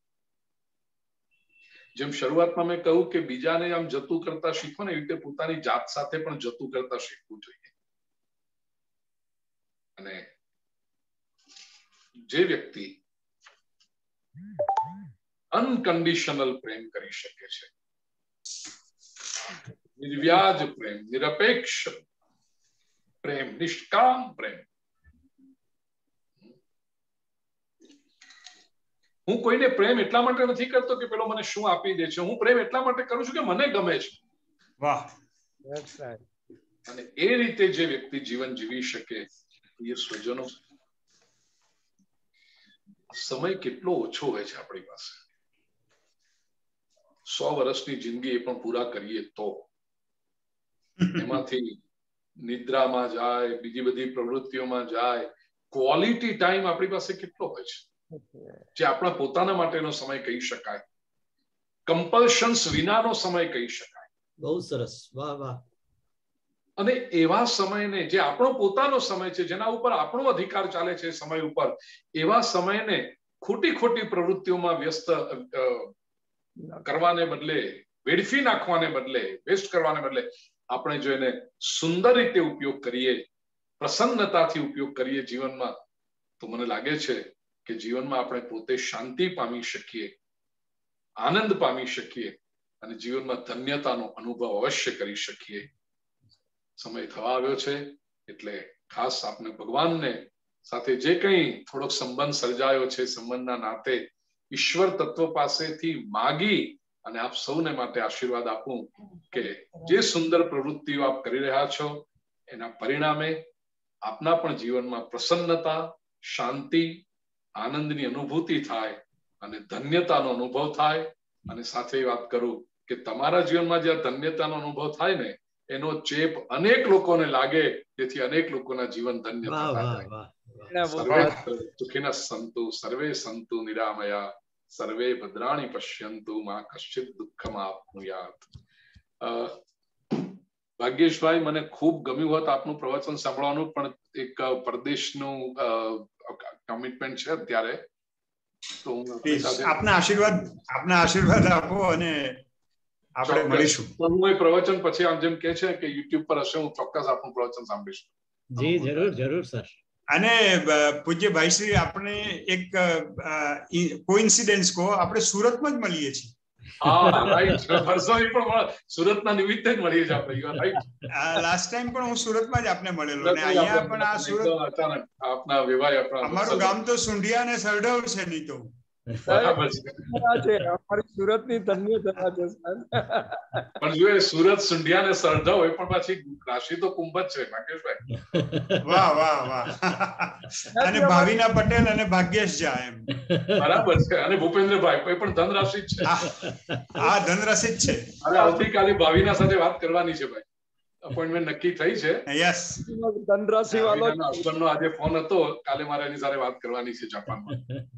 જેમ શરૂઆતમાં મેં કહ્યું કે બીજાને આમ જતું કરતા શીખો ને, એવી રીતે પોતાની જાત સાથે પણ જતું કરતા શીખવું જોઈએ. અને જે વ્યક્તિ અનકન્ડિશનલ પ્રેમ કરી શકે છે, નિર્વ્યાજ પ્રેમ, નિરપેક્ષ પ્રેમ, નિષ્કામ પ્રેમ. હું કોઈને પ્રેમ એટલા માટે નથી કરતો કે પેલો મને શું આપી દે છે. હું પ્રેમ એટલા માટે કરું છું કે મને ગમે છે. વાહ. અને એ રીતે જે વ્યક્તિ જીવન જીવી શકે, એ સ્વજનો, સમય કેટલો ઓછો હોય છે આપણી પાસે. સો વર્ષની જિંદગી એ પણ પૂરા કરીએ તો એમાંથી નિદ્રામાં જાય, બીજી બધી પ્રવૃત્તિઓમાં જાય. ક્વોલિટી ટાઈમ આપણી પાસે કેટલો હોય છે જે આપણા પોતાના માટેનો સમય કહી શકાય, કમ્પલ્શન્સ વિનાનો સમય કહી શકાય. બહુ સરસ. વાહ વાહ. અને એવા સમયને, જે આપણો પોતાનો સમય છે, જેના ઉપર આપણો અધિકાર ચાલે છે સમય ઉપર, એવા સમયને ખોટી ખોટી પ્રવૃત્તિઓમાં વ્યસ્ત કરવાને બદલે વેડફી નાખવાને બદલે, વેસ્ટ કરવાને બદલે આપણે જો એને સુંદર રીતે ઉપયોગ કરીએ, પ્રસન્નતાથી ઉપયોગ કરીએ જીવનમાં, તો મને લાગે છે કે જીવનમાં આપણે પોતે શાંતિ પામી શકીએ, આનંદ પામી શકીએ અને જીવનમાં ધન્યતાનો અનુભવ અવશ્ય કરી શકીએ. સમય થવા આવ્યો છે એટલે ખાસ આપણે ભગવાનને સાથે જે કંઈ થોડોક સંબંધ સર્જાયો છે, સંબંધના નાતે ઈશ્વર તત્વ પાસેથી માગી અને આપ સૌને માટે આશીર્વાદ આપું કે જે સુંદર પ્રવૃત્તિઓ આપ કરી રહ્યા છો એના પરિણામે આપના પણ જીવનમાં પ્રસન્નતા, શાંતિ, આનંદની અનુભૂતિ થાય અને ધન્યતાનો અનુભવ થાય. અને સાથે વાત કરું કે તમારા જીવનમાં જે ધન્યતાનો અનુભવ થાય ને એનો ચેપ અનેક લોકોને લાગે, જેથી અનેક લોકોના જીવન ધન્ય થતા જાય. સર્વે સુખિનઃ સંતુ, સર્વે સંતુ નિરામયા, સર્વે ભદ્રાણી પશ્યંતુ, મા કશ્ચિત દુઃખમ આપનુયાત. ભાગ્યેશભાઈ, મને ખૂબ ગમ્યું હોત આપનું પ્રવચન સાંભળવાનું, પણ એક પરદેશનું કમિટમેન્ટ છે અત્યારે, તો આપના આશીર્વાદ આપના આશીર્વાદ આપો અને આપણે મળીશું. હું એ પ્રવચન પછી આમ જેમ કે છે કે યુટ્યુબ પર હશે, હું ચોક્કસ આપનું પ્રવચન સાંભળીશ. જી જરૂર જરૂર સર. અને પૂજ્ય ભાઈશ્રી, આપણે એક કોઇન્સિડન્સ કહો, આપણે સુરતમાં જ મળીએ છીએ. હા રાઈટ, વર્ષોની પણ સુરતના નિમિત્તે જ મળીએ છીએ આપણે. You are right. Last time પણ હું સુરતમાં જ આપને મળેલો અને અહીંયા પણ આ સુરત અચાનક આપના વિવાહ, આપણા અમારું ગામ તો સુંઢિયા અને સરડવ છે. નહીં તો બરાબર છે, અમારી સુરતની ધન્યતા છે. પણ જો એ સુરત, સુંઢિયા ને સરડવ હોય, પણ પાછી રાશિ તો કુંભ જ છે નાગેશભાઈ. વાહ વાહ વાહ. અને ભાવિના પટેલ અને ભાગ્યેશ જા એમ. બરાબર છે. અને ભૂપેન્દ્રભાઈ એ પણ ધન રાશિ જ છે. આ ધન રાશિ જ છે. અને આવતીકાલે ભાવિના સાથે વાત કરવાની છે ભાઈ, અપોઇન્ટમેન્ટ નક્કી થઈ છે. યસ, ધન રાશિ વાળો હસબન્ડનો આજે ફોન હતો, કાલે મારે એની સાથે વાત કરવાની છે જાપાનમાં.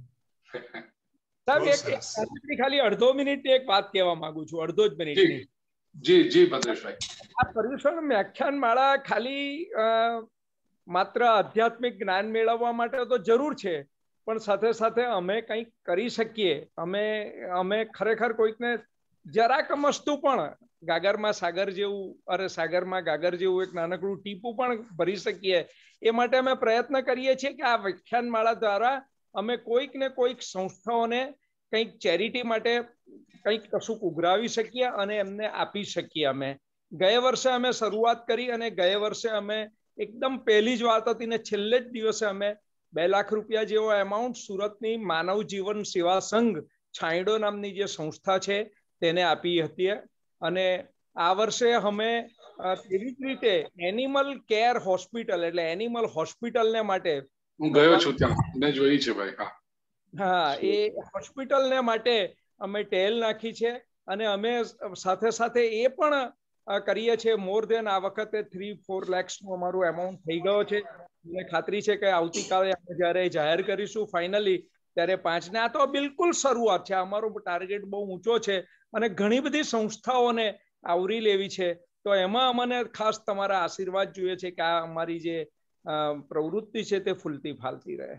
ખાલી અડધો મિનિટ એક વાત કહેવા માંગુ છું, અડધો જ મિનિટ. જી જી ભદ્રેશભાઈ. આ પર્યુષણ વ્યાખ્યાન માળા ખાલી માત્ર આધ્યાત્મિક જ્ઞાન મેળવવા માટે તો જરૂર છે, પણ સાથે સાથે અમે કંઈક કરી શકીએ, અમે અમે ખરેખર કોઈકને જરાક મસ્તું પણ ગાગરમાં સાગર જેવું, અરે સાગરમાં ગાગર જેવું એક નાનકડું ટીપું પણ ભરી શકીએ, એ માટે અમે પ્રયત્ન કરીએ છીએ કે આ વ્યાખ્યાન માળા દ્વારા અમે કોઈક ને કોઈક સંસ્થાઓને કંઈક ચેરિટી માટે કંઈક કશુંક ઉઘરાવી શકીએ અને એમને આપી શકીએ. અમે ગયા વર્ષે અમે શરૂઆત કરી અને ગયા વર્ષે અમે એકદમ પહેલી જ વાત હતી ને છેલ્લે જ દિવસે અમે બે લાખ રૂપિયા જેવો એમાઉન્ટ સુરતની માનવ જીવન સેવા સંઘ છાંયડો નામની જે સંસ્થા છે તેને આપી હતી. અને આ વર્ષે અમે એવી જ રીતે એનિમલ કેર હોસ્પિટલ એટલે એનિમલ હોસ્પિટલને માટે હું ગયો છું, ત્યાં મેં જોઈ છે ભાઈ. હા હા, એ હોસ્પિટલને માટે અમે ટેલ નાખી છે અને અમે સાથે સાથે એ પણ કરીએ છીએ. મોર દેન આ વખતે થ્રી ફોર લેક્સ નું અમારું એમાઉન્ટ થઈ ગયો છે. મને ખાતરી છે કે આવતીકાલે અમે જયારે જાહેર કરીશું ફાઇનલી ત્યારે પાંચ ને, આ તો બિલકુલ શરૂઆત છે. અમારો ટાર્ગેટ બહુ ઊંચો છે અને ઘણી બધી સંસ્થાઓને આવરી લેવી છે. તો એમાં અમને ખાસ તમારા આશીર્વાદ જોઈએ છે કે આ અમારી જે પ્રવૃત્તિ છે તે ફૂલતી ફાલતી રહે.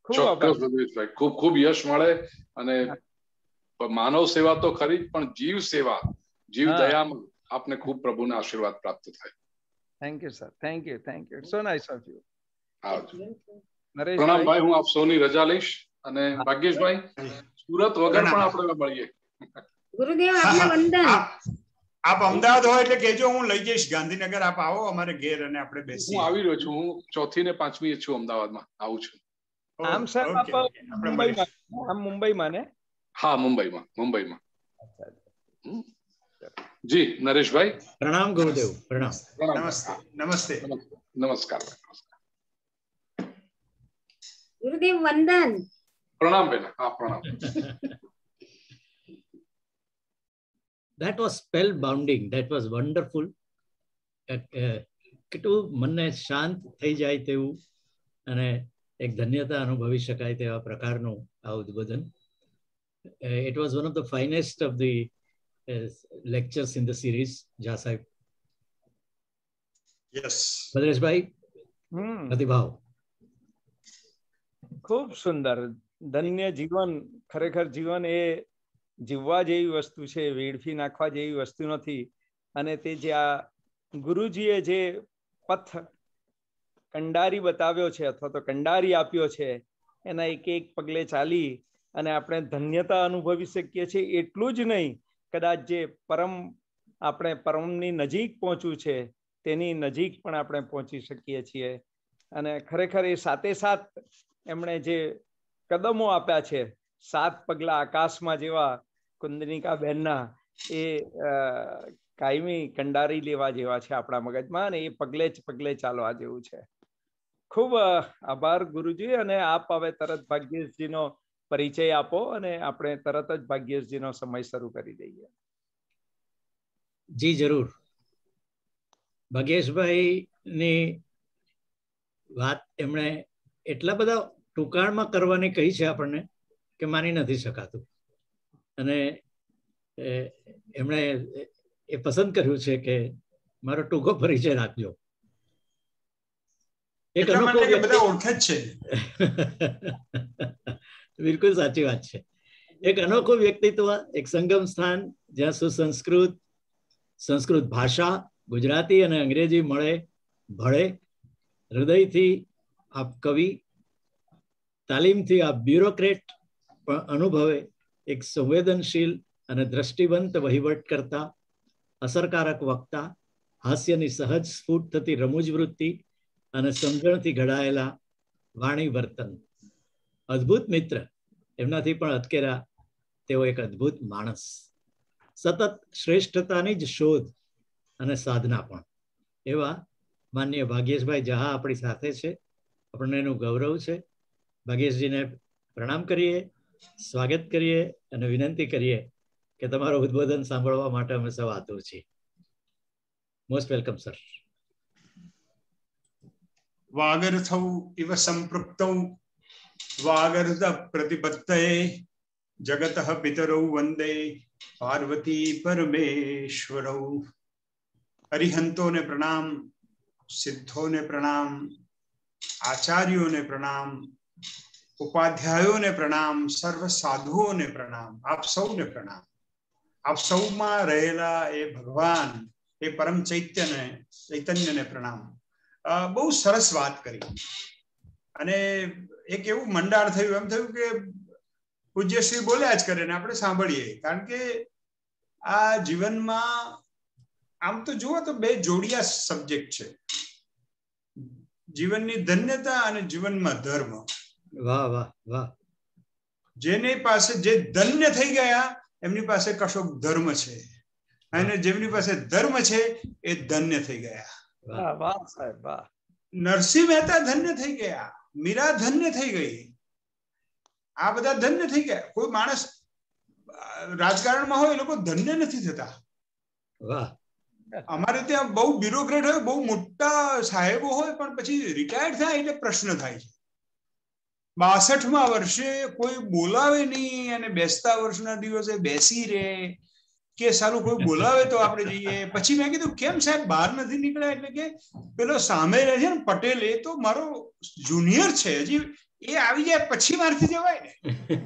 ખૂબ ખૂબ યશ મળે અને માનવ સેવા તો ખરી, પણ જીવ સેવા, જીવ દયામાં આપને ખૂબ પ્રભુના આશીર્વાદ પ્રાપ્ત થાય. Thank you sir, thank you, thank you, so nice of you. પ્રણામ ભાઈ, હું આપ સૌની રજા લઈશ અને ભાગ્યેશભાઈ સુરત વગર પણ આપણે મળીએ. ગુરુદેવ આપને વંદન. આપ અમદાવાદ હોય એટલે કેજો, હું લઈ જઈશ ગાંધીનગર. આપ આવો અમારે ઘેર અને આપણે બેસીએ. હું આવી રહ્યો છું, હું ચોથી ને પાંચમી છું અમદાવાદમાં આવું છું. આમ સર આપ મુંબઈમાં, આમ મુંબઈમાં ને? હા, મુંબઈમાં, મુંબઈમાં. જી નરેશભાઈ. પ્રણામ ગુરુદેવ. પ્રણામ. નમસ્તે નમસ્તે નમસ્કાર. ગુરુદેવ વંદન. પ્રણામ બેના. હા, પ્રણામ. That was spellbounding. That was wonderful. કેટલું મનને શાંત થઈ જાય તેવું અને એક ધન્યતા અનુભવી શકાય તેવા પ્રકારનું આ ઉદ્બોધન. It was one of the finest of the uh, lectures in the series, Jha Sahib. Yes. Bhadreshbhai, પ્રતિભાવ. ખૂબ સુંદર. ધન્ય જીવન, ખરેખર જીવન એ જીવવા જેવી વસ્તુ છે, વેડફી નાખવા જેવી વસ્તુ નથી. અને તે જે આ ગુરુજીએ જે પથ કંડારી બતાવ્યો છે અથવા તો કંડારી આપ્યો છે, એના એક એક પગલે ચાલી અને આપણે ધન્યતા અનુભવી શકીએ છીએ. એટલું જ નહીં, કદાચ જે પરમ આપણે પરમની નજીક પહોંચવું છે તેની નજીક પણ આપણે પહોંચી શકીએ છીએ. અને ખરેખર એ સાથે સાથ એમણે જે કદમો આપ્યા છે, સાત પગલા આકાશમાં જેવા કુંદનિકા બહેનના, એ કાયમી કંડારી લેવા જેવા છે આપણા મગજમાં, અને એ પગલે જ પગલે ચાલવા જેવું છે. ખૂબ આભાર ગુરુજી. અને આપ હવે તરત ભાગ્યેશજીનો પરિચય આપો અને આપણે તરત જ ભાગ્યેશજીનો સમય શરૂ કરી દઈએ. જી જરૂર. ભાગ્યેશભાઈ ની વાત એમણે એટલા બધા ટૂંકાણમાં કરવાની કહી છે આપણને કે માની નથી શકાતું. અને એમણે એ પસંદ કર્યું છે કે મારો ટૂંકો પરિચય રાખજો. એક અનોખો બધા ઓળખે જ છે. બિલકુલ સાચી વાત છે. એક અનોખું વ્યક્તિત્વ, એક સંગમ સ્થાન જ્યાં સુસંસ્કૃત સંસ્કૃત ભાષા, ગુજરાતી અને અંગ્રેજી મળે ભળે. હૃદયથી આપ કવિ, તાલીમથી આપ બ્યુરોક્રેટ પણ અનુભવે એક સંવેદનશીલ અને દ્રષ્ટિવંત વહીવટ કરતા, અસરકારક વક્તા, હાસ્યની સહજ સ્ફૂટ થતી રમૂજ વૃત્તિ અને સમજણથી ઘડાયેલા વાણી વર્તન. અદ્ભુત મિત્ર, એમનાથી પણ અતકેરા તેઓ એક અદ્ભુત માણસ. સતત શ્રેષ્ઠતાની જ શોધ અને સાધના પણ. એવા માનનીય ભાગ્યેશભાઈ જહા આપણી સાથે છે. આપણને એનું ગૌરવ છે. ભાગ્યેશજીને પ્રણામ કરીએ, સ્વાગત કરીએ અને વિનંતી કરીએ કે તમારું ઉદ્બોધન સાંભળવા માટે અમે સૌ આતુર છીએ. Most welcome sir. વાગર્થૌ ઇવ સંપૃક્તૌ વાગર્ધ પ્રતિપત્તયે જગતઃ પિતરૌ વંદે પાર્વતી પરમેશ્વરૌ. અરિહંતોને પ્રણામ, સિદ્ધોને પ્રણામ, આચાર્યોને પ્રણામ, ઉપાધ્યાયોને પ્રણામ, સર્વ સાધુઓને પ્રણામ, આપ સૌને પ્રણામ. આપ સૌમાં રહેલા એ ભગવાન, એ પરમ ચૈતન્ય ચૈતન્યને પ્રણામ. બહુ સરસ વાત કરી. અને એક એવું મંડાળ થયું, એમ થયું કે પૂજ્યશ્રી બોલ્યા જ કરે ને આપણે સાંભળીએ. કારણ કે આ જીવનમાં આમ તો જુઓ તો બે જોડિયા સબ્જેક્ટ છે, જીવનની ધન્યતા અને જીવનમાં ધર્મ. વાહ વાહ વાહ. જેની પાસે જે ધન્ય થઈ ગયા એમની પાસે કશોક ધર્મ છે, અને જેમની પાસે ધર્મ છે એ ધન્ય થઈ ગયા. વાહ વાહ સાહેબ વાહ. નરસિંહ મહેતા ધન્ય થઈ ગયા, મીરા ધન્ય થઈ ગઈ, આ બધા ધન્ય થઈ ગયા. કોઈ માણસ રાજકારણમાં હોય એ લોકો ધન્ય નથી થતા. વાહ. અમારે ત્યાં બહુ બ્યુરોક્રેટ હોય, બહુ મોટા સાહેબો હોય, પણ પછી રિટાયર્ડ થાય એટલે પ્રશ્ન થાય છે. બાસઠમાં વર્ષે કોઈ બોલાવે નહીં અને બેસતા વર્ષના દિવસે બેસી રહે કે સારું કોઈ બોલાવે તો આપણે જઈએ. પછી મેં કીધું કેમ સાહેબ બહાર નથી નીકળ્યા? એટલે કે પેલો સામે રહે છે ને પટેલ, એ તો મારો જુનિયર છે, હજી એ આવી જાય પછી મારથી જવાય ને.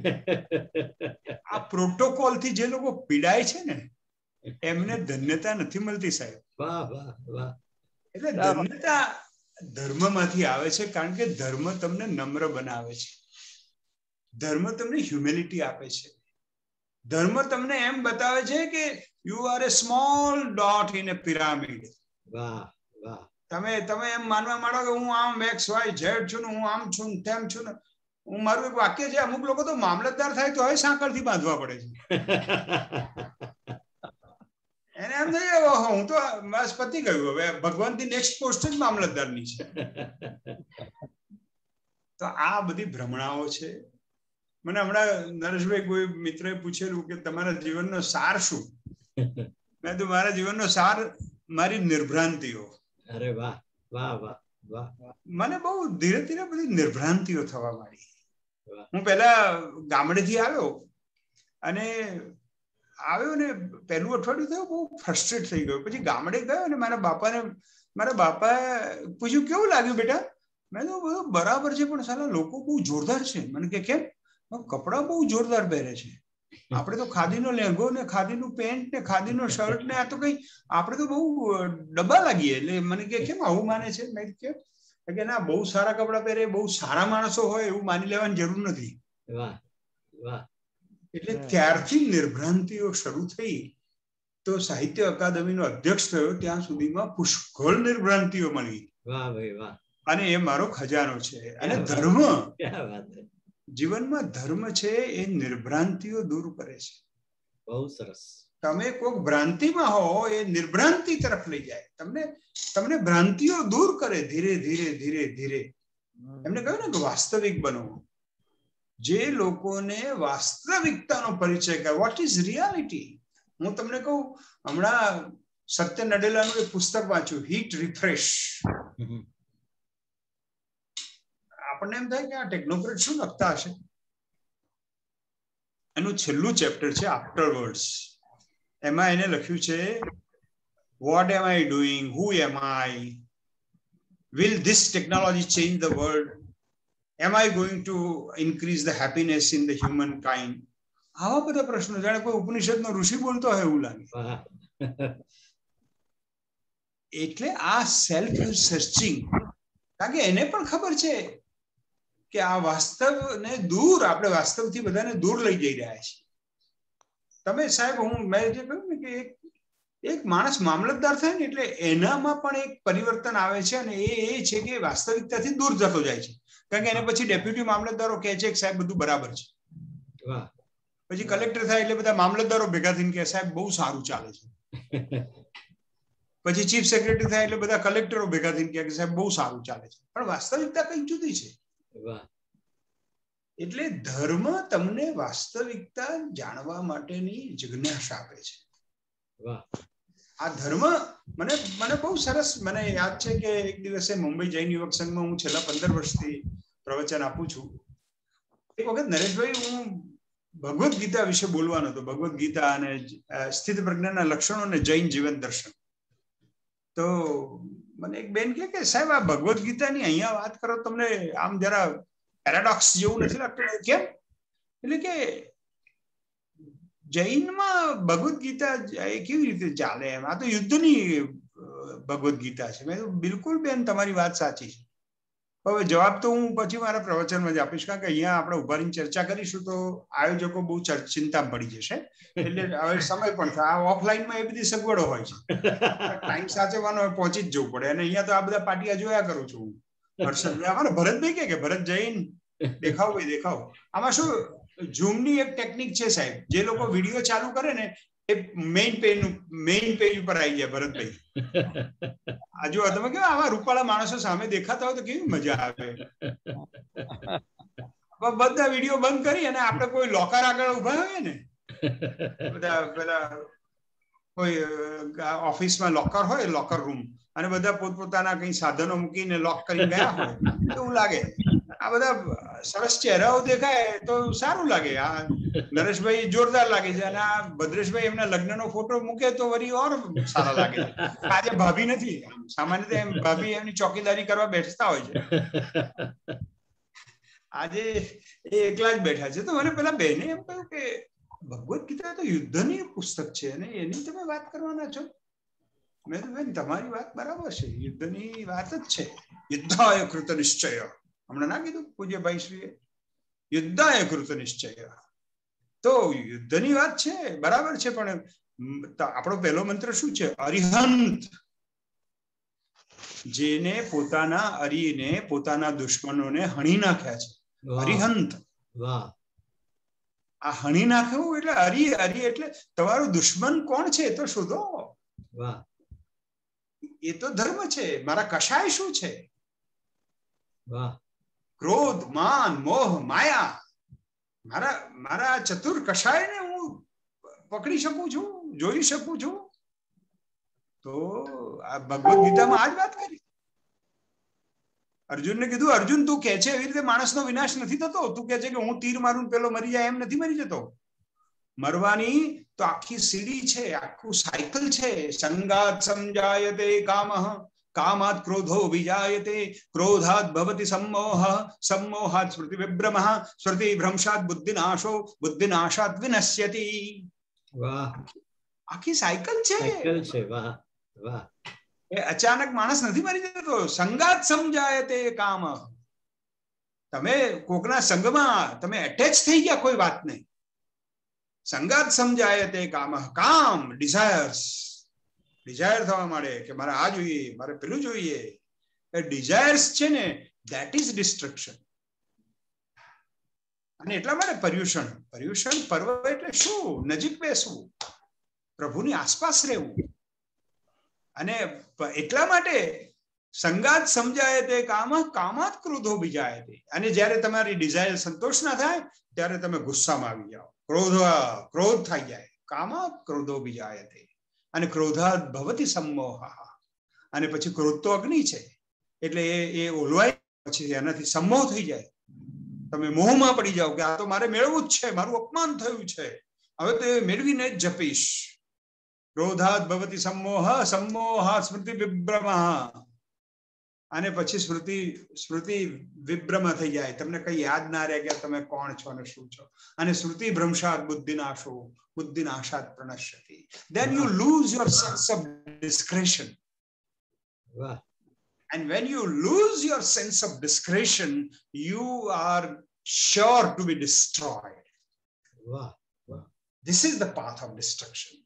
આ પ્રોટોકોલ થી જે લોકો પીડાય છે ને એમને ધન્યતા નથી મળતી સાહેબ. વાહ વાહ વાહ. એટલે ધન્યતા ધર્મમાંથી આવે છે, કારણ કે ધર્મ તમને નમ્ર બનાવે છે, ધર્મ તમને હ્યુમિલિટી આપે છે, ધર્મ તમને એમ બતાવે છે કે you are a small dot in a pyramid. વાહ વાહ. તમે તમે એમ માનવા માંડો કે હું આમ એક્સ વાય ઝેડ છું ને હું આમ છું ને તેમ છું ને. હું મારું એક વાક્ય છે, અમુક લોકો તો મામલતદાર થાય તો હવે સાંકળથી બાંધવા પડે છે. એને એમ થઈ હું તો બસ પતી ગયું, હવે ભગવાનથી નેક્સ્ટ પોસ્ટ જ મામલતદારની છે. તો આ બધી ભ્રમણાઓ છે. મને હમણાં નરેશભાઈ કોઈ મિત્રએ પૂછેલું કે તમારા જીવનનો સાર શું? મેં તો મારા જીવનનો સાર મારી નિર્ભ્રાંતિઓ. અરે વાહ વાહ વાહ વાહ. મને બહુ ધીરે ધીરે બધી નિર્ભ્રાંતિઓ થવા માંડી. હું પેલા ગામડેથી આવ્યો અને આવ્યો ને પહેલું અઠવાડિયું થયું બહુ ફ્રસ્ટ્રેટ થઈ ગયો. પછી ગામડે ગયો ને મારા બાપાને મારા બાપાએ પૂછ્યું કેવું લાગ્યું બેટા? મેં તો બધું બરાબર છે, પણ સાલા લોકો બહુ જોરદાર છે. મને કે કેમ? કપડાં બહુ જોરદાર પહેરે છે. આપણે તો ખાદીનો લેંઘો ને ખાદીનું પેન્ટ ને ખાદીનો શર્ટ ને આ તો કઈ આપણે તો બહુ ડબ્બા લાગીએ. એટલે મને કે કેમ આવું માને છે? મેં કે ના, બહુ સારા કપડા પહેરે, બહુ સારા માણસો હોય એવું માની લેવાની જરૂર નથી. વાહ વાહ. એટલે ત્યારથી નિર્ભ્રાંતિઓ શરૂ થઈ. તો સાહિત્ય અકાદમીનો અધ્યક્ષ થયો ત્યાં સુધીમાં પુષ્કળ નિર્ભ્રાંતિઓ મળી. વાહ ભાઈ વાહ. અને એ મારો ખજાનો છે. અને ધર્મ, ક્યાં વાત છે. જીવનમાં ધર્મ છે એ નિર્ભ્રાંતિઓ દૂર કરે છે. બહુ સરસ. તમે કોઈક ભ્રાંતિમાં હો, એ નિર્ભ્રાંતિ તરફ લઈ જાય. તમને તમને ભ્રાંતિઓ દૂર કરે ધીરે ધીરે ધીરે ધીરે. એમને કહ્યું ને કે વાસ્તવિક બનો. જે લોકોને વાસ્તવિકતાનો પરિચય કરે, વોટ ઇઝ રિયાલિટી. હું તમને કહું, હમણાં સત્ય નડેલાનું એક પુસ્તક વાંચ્યું, હીટ રિફ્રેશ. આપણને એમ થાય કે આ ટેકનોક્રેટ શું લખતા હશે. એનું છેલ્લું ચેપ્ટર છે આફ્ટરવર્ડ્સ. એમાં એને લખ્યું છે, what am I doing, who am I, will this technology change the world, am I going to increase the happiness in the human kind. આવા બધા પ્રશ્નો, જાણે કોઈ ઉપનિષદનો ઋષિ બોલતો હોય એવું લાગે. એટલે આ સેલ્ફ સર્ચિંગ, કારણ કે એને પણ ખબર છે કે આ વાસ્તવને દૂર, આપણે વાસ્તવથી બધાને દૂર લઈ જઈ રહ્યા છીએ. તમે સાહેબ, હું મેં જે કહ્યું ને કે એક એક માણસ મામલતદાર થાય ને એટલે એનામાં પણ એક પરિવર્તન આવે છે. અને એ એ છે કે વાસ્તવિકતાથી દૂર જતો જાય છે. કારણ કે એને પછી ડેપ્યુટી મામલતદારો કહે છે કે સાહેબ બધું બરાબર છે. પછી કલેક્ટર થાય એટલે બધા મામલતદારો ભેગા થઈને કે સાહેબ બહુ સારું ચાલે છે. પછી ચીફ સેક્રેટરી થાય એટલે બધા કલેક્ટરો ભેગા થઈને કે સાહેબ બહુ સારું ચાલે છે. પણ વાસ્તવિકતા કઈ જુદી છે. એટલે ધર્મ તમને વાસ્તવિકતા જાણવા માટેની જિજ્ઞાસા આપે છે. આ ધર્મ મને મને બહુ સરસ, મને યાદ છે કે એક દિવસે મુંબઈ જૈન યુવક સંઘમાં હું છેલ્લા પંદર વર્ષથી પ્રવચન આપું છું. એક વખત નરેશભાઈ, હું ભગવદ્ ગીતા વિશે બોલવાનો હતો. ભગવદ્ ગીતા અને સ્થિત પ્રજ્ઞાના લક્ષણો અને જૈન જીવન દર્શન. તો મને એક બેન કહે કે સાહેબ, આ ભગવદ્ ગીતાની અહીંયા વાત કરો, તમને આમ જરા પેરાડોક્સ જેવું નથી લાગતું? કેમ? એટલે કે જૈનમાં ભગવદ્ ગીતા એ કેવી રીતે ચાલે એમ? આ તો યુદ્ધની ભગવદ્ ગીતા છે. મેં બિલકુલ બેન, તમારી વાત સાચી છે. હવે જવાબ તો હું પછી મારા પ્રવચનમાં જ આપીશ, કારણ કે અહીંયા આપણે ઉભા રહીને ચર્ચા કરીશું તો આયોજકો બહુ ચિંતામાં પડી જશે. એટલે હવે સમય પણ થાય. આ ઓફલાઈનમાં એ બધી સગવડો હોય છે, ટાઈમ સાચવવાનો પહોંચી જ જવું પડે. અને અહીંયા તો આ બધા પાટિયા જોયા કરું છું. અમારા ભરતભાઈ કે ભરત જૈન દેખાવ ભાઈ દેખાવ. આમાં શું ઝૂમની એક ટેકનિક છે સાહેબ, જે લોકો વિડીયો ચાલુ કરે ને એ મેઇન પેજ મેઇન પેજ ઉપર આવી જાય. ભરતભાઈ આ જો તમે કેવા આવા રૂપાળા માણસો સામે દેખાતા હોય તો કેવી મજા આવે. બધા વિડીયો બંધ કરી અને આપણે કોઈ લોકર આગળ ઉભા હોઈએ ને, બધા બધા કોઈ ઓફિસમાં લોકર હોય, લોકર રૂમ, અને બધા પોતપોતાના કઈ સાધનો મૂકીને લોક કરીને ગયા હોય એવું લાગે. આ બધા સરસ ચહેરાઓ દેખાય તો સારું લાગે. આ નરેશભાઈ જોરદાર લાગે છે, અને આ ભદ્રેશભાઈ એમના લગ્નનો ફોટો મૂકે તો વળી ઓર સારા લાગે છે. આજે ભાભી નથી, સામાન્ય રીતે એમ ભાભી એમની ચોકીદારી કરવા બેઠતા હોય છે. આજે એ એકલા જ બેઠા છે. તો મને પેલા બહેને એમ કહ્યું કે ભગવદ્ ગીતા તો યુદ્ધની પુસ્તક છે અને એની તમે વાત કરવાના છો. મેં તો બેન તમારી વાત બરાબર છે, યુદ્ધની વાત જ છે. યુદ્ધાય કૃત નિશ્ચય, હમણાં ના કીધું પૂજ્યભાઈ શ્રીએ? યુદ્ધાય કૃત નિશ્ચય. તો યુદ્ધની વાત છે, બરાબર છે. પણ આપણો પહેલો મંત્ર શું છે? અરિહંત. જેને પોતાના અરીને પોતાના દુશ્મનોને હણી નાખ્યા છે. અરિહંત. વાહ. આ હણી નાખ્યું એટલે અરી અરી એટલે તમારું દુશ્મન કોણ છે તો શોધો. વાહ. એ તો ધર્મ છે. મારા કશાય શું છે? વાહ. ક્રોધ, માન, મોહ, માયા. મારા મારા ચતુર કશાયને હું પકડી શકું છું, જોઈ શકું છું. તો આ ભગવદ્ ગીતામાં આ જ વાત કરી. અર્જુનને કીધું, અર્જુન તું કે છે એવી રીતે માણસનો વિનાશ નથી થતો. તું કે છે કે હું તીર મારું પેલો મરી જાય, એમ નથી મરી જતો. મરવાની તો આખી સીડી છે, આખું સાયકલ છે. સંગાત સમજાયતે કામઃ कामात् क्रोधो विजायते, क्रोधात् भवति सम्मोहः, सम्मोहात् स्मृति विभ्रमः, स्मृति भ्रंशात् बुद्धिनाशो, बुद्धिनाशात् विनश्यति. વાહ, આખી સાયકલ છે. સાયકલ છે. વાહ વાહ. એ અચાનક માણસ નથી મરી જતો. સંગાત સમજાયતે કામ. તમે કોકના સંગમાં તમે એટેચ થઈ ગયા કોઈ વાત નહીં. સંગાત સમજાયતે કામ. કામ ડિઝાયર્સ, ડિઝાયર થવા માંડે કે મારે આ જોઈએ, મારે પેલું જોઈએ. એ ડિઝાયર્સ છે ને, ધેટ ઇઝ ડિસ્ટ્રક્શન. અને એટલા માટે પર્યુષણ, પર્યુષણ પર્વ એટલે શું? નજીક બેસવું, પ્રભુની આસપાસ રહેવું. અને એટલા માટે સંગાત સમજાયતે કામ, કામાત ક્રોધો વિજાયતે. અને જ્યારે તમારી ડિઝાયર સંતોષ ના થાય ત્યારે તમે ગુસ્સામાં આવી જાઓ, ક્રોધ ક્રોધ થઈ જાય. કામાત ક્રોધો વિજાયતે. અને ક્રોધાત ભવતિ सम्मोहः. અને પછી ક્રોધ તો અગ્નિ છે, એટલે એ એ ઓલવાય, પછી એનાથી सम्मोह થઈ જાય. તમે મોહમાં પડી જાઓ કે આ તો મારે મેળવવું જ છે, મારું અપમાન થયું છે, હવે તો એ મેળવીને જ જપીશ. ક્રોધાત ભવતિ सम्मोहः, सम्मोहात् સ્મૃતિ વિભ્રમः. અને પછી સ્મૃતિ સ્મૃતિ વિભ્રમ થઈ જાય, તમને કઈ યાદ ના રહે કે તમે કોણ છો અને શું છો. અને સ્મૃતિ ભ્રંશાત બુદ્ધિનાશો, બુદ્ધિનાશાત પ્રણશ્યતિ. Then you lose your sense of discretion. વાહ. And when you lose your sense of discretion, you are sure to be destroyed. વાહ વાહ. This is the path of destruction.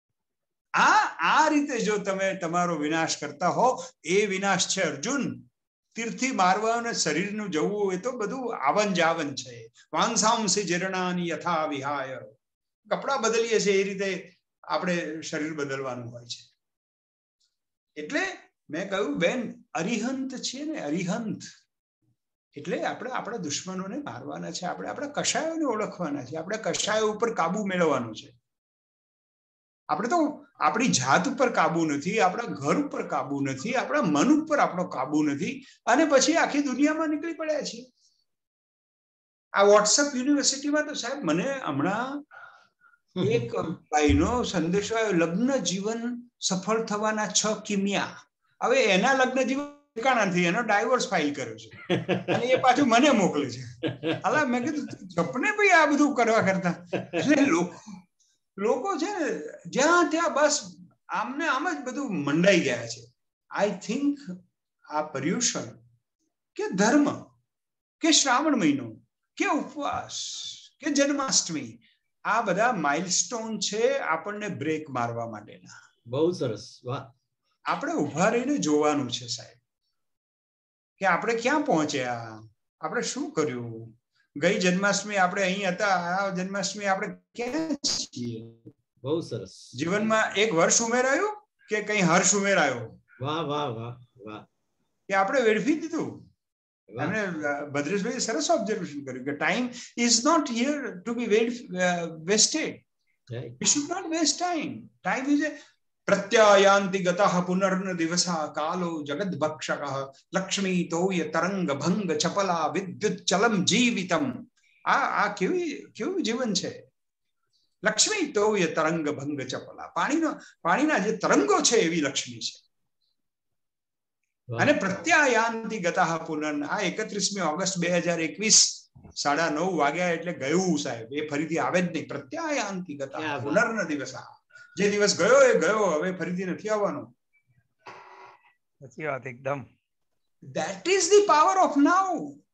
આ આ રીતે જો તમે તમારો વિનાશ કરતા હો, એ વિનાશ છે અર્જુન. તીર્થી મારવા અને શરીરનું જવું એ તો બધું આવન જાવન છે. વાંસાંસી જીર્ણાની યથા વિહાય. કપડા બદલીએ છે એ રીતે આપણે શરીર બદલવાનું હોય છે. એટલે મેં કહ્યું બેન, અરિહંત છે ને, અરિહંત એટલે આપણે આપણા દુશ્મનોને મારવાના છે, આપણે આપણા કશાયોને ઓળખવાના છે, આપણે કશાયો ઉપર કાબુ મેળવવાનો છે. આપણે તો આપણી જાત ઉપર કાબુ નથી, આપણા ઘર ઉપર કાબુ નથી, આપણા મન ઉપર આપણો કાબુ નથી, અને પછી આખી દુનિયામાં નીકળી પડ્યા છીએ. આ વોટ્સએપ યુનિવર્સિટીમાં તો સાહેબ મને હમણાં એક ભાઈનો સંદેશો આવ્યો, લગ્ન જીવન સફળ થવાના છ કિમિયા. હવે એના લગ્ન જીવન ઠેકાણા નથી, એનો ડાયવોર્સ ફાઇલ કર્યો છે અને એ પાછું મને મોકલે છે. અલા મેં કીધું જપને ભાઈ આ બધું કરવા કરતા. એટલે લોકો લોકો છે ને જ્યાં ત્યાં બસ આમને આમ જ બધું મંડાઈ ગયા છે. આઈ થિંક આ પર્યુષણ કે ધર્મ કે શ્રાવણ મહિનો કે ઉપવાસ કે જન્માષ્ટમી, આ બધા માઇલસ્ટોન છે આપણને બ્રેક મારવા માટેના. બહુ સરસ. વાહ. આપણે ઉભા રહીને જોવાનું છે સાહેબ કે આપણે ક્યાં પહોંચ્યા, આપણે શું કર્યું. ગઈ જન્માષ્ટમી આપણે અહીં હતા, આ જન્માષ્ટમી આપણે ક્યાં છીએ. બહુ સરસ. જીવનમાં એક વર્ષ ઉમેરાયું કે કઈ હર્ષ ઉમેરાયો. વાહ વાહ વાહ વાહ. કે આપણે વેડફી દીધું. અને ભદ્રેશભાઈ સરસ ઓબ્ઝર્વેશન કર્યું કે time is not here to be wasted. We should not waste time. Time is a પ્રત્યાયાન્તિ ગતઃ પુનર્ન દિવસા કાલો જગદ્ભક્ષકઃ લક્ષ્મી તોય તરંગ ભંગ ચપલા વિદ્યુત ચલમ જીવિતમ. આ આ કેવી કેવું જીવન છે. લક્ષ્મી તોય તરંગ ભંગ ચપલા. પાણીનો પાણીના જે તરંગો છે એવી લક્ષ્મી છે. અને પ્રત્યાયાન્તિ ગતઃ પુનર્ન. આ એકત્રીસમી ઓગસ્ટ બે હજાર એકવીસ સાડા નવ વાગ્યા એટલે ગયું સાહેબ, એ ફરીથી આવે જ નહીં. પ્રત્યાયાન્તિ ગતઃ પુનર્ન દિવસા. જે દિવસ ગયો એ ગયો, હવે ફરીથી નથી આવવાનો. સાચી વાત એકદમ. That is the power of now.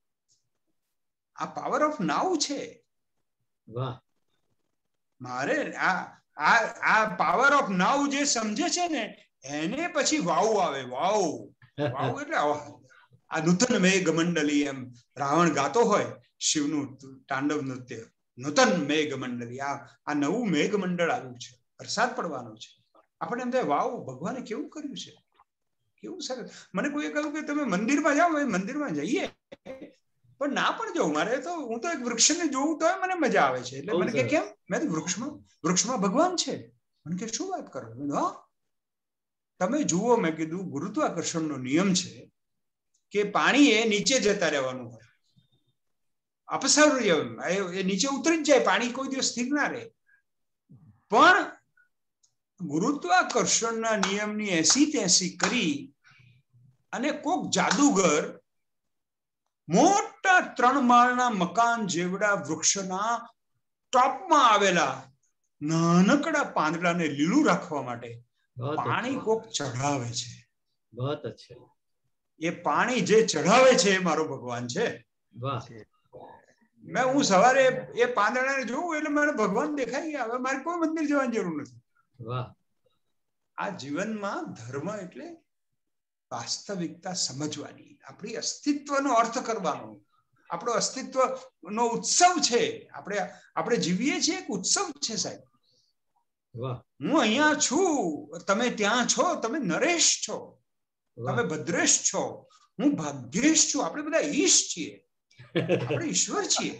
આ પાવર ઓફ નાઉ છે. વાહ. મારે આ આ આ પાવર ઓફ નાઉ જે સમજે છે ને એને પછી વાવ આવે. વાવ વાવ એટલે આ નૂતન મેઘ મંડલી, એમ રાવણ ગાતો હોય શિવનું તાંડવ નૃત્ય, નૂતન મેઘ મંડલી. આ આ નવું મેઘ મંડળ આવ્યું છે, વરસાદ પડવાનો છે. આપણે એમ થાય વાવ ભગવાને કેવું કર્યું છે, કેવું સરસ. મને કોઈએ કહ્યું કે તમે મંદિરમાં જાઓ. મંદિરમાં જઈએ પણ ના પણ જાઉં, મારે તો હું તો એક વૃક્ષને જોઉં તો મને મજા આવે છે. એટલે મને કે કેમ? મેં તો વૃક્ષમાં વૃક્ષમાં ભગવાન છે. મને કે શું વાત કરો? હા તમે જુઓ, મેં કીધું ગુરુત્વાકર્ષણનો નિયમ છે કે પાણી એ નીચે જતા રહેવાનું હોય, અપસર એ નીચે ઉતરી જ જાય. પાણી કોઈ દિવસ સ્થિર ના રહે. પણ ગુરુત્વાકર્ષણના નિયમની એસી ત્યાસી કરી અને કોક જાદુગર મોટા ત્રણ માળના મકાન જેવડા વૃક્ષના ટોપમાં આવેલા નાનકડા પાંદડાને લીલું રાખવા માટે પાણી કોક ચઢાવે છે. બહુત અચ્છા. એ પાણી જે ચઢાવે છે એ મારો ભગવાન છે. વાહ. મેં હું સવારે એ પાંદડાને જોઉં એટલે મને ભગવાન દેખાઈ ગયા. હવે મારે કોઈ મંદિર જવાની જરૂર નથી. વાહ. આ જીવનમાં ધર્મ એટલે વાસ્તવિકતા સમજવાની, આપણી અસ્તિત્વનો અર્થ કરવાનો, આપણો અસ્તિત્વનો ઉત્સવ છે. આપણે આપણે જીવીએ છીએ એક ઉત્સવ છે સાહેબ. વાહ. હું અહીંયા છું, તમે ત્યાં છો, તમે નરેશ છો, તમે ભદ્રેશ છો, હું ભાગ્યેશ છું. આપણે બધા ઈશ છીએ, આપણે ઈશ્વર છીએ.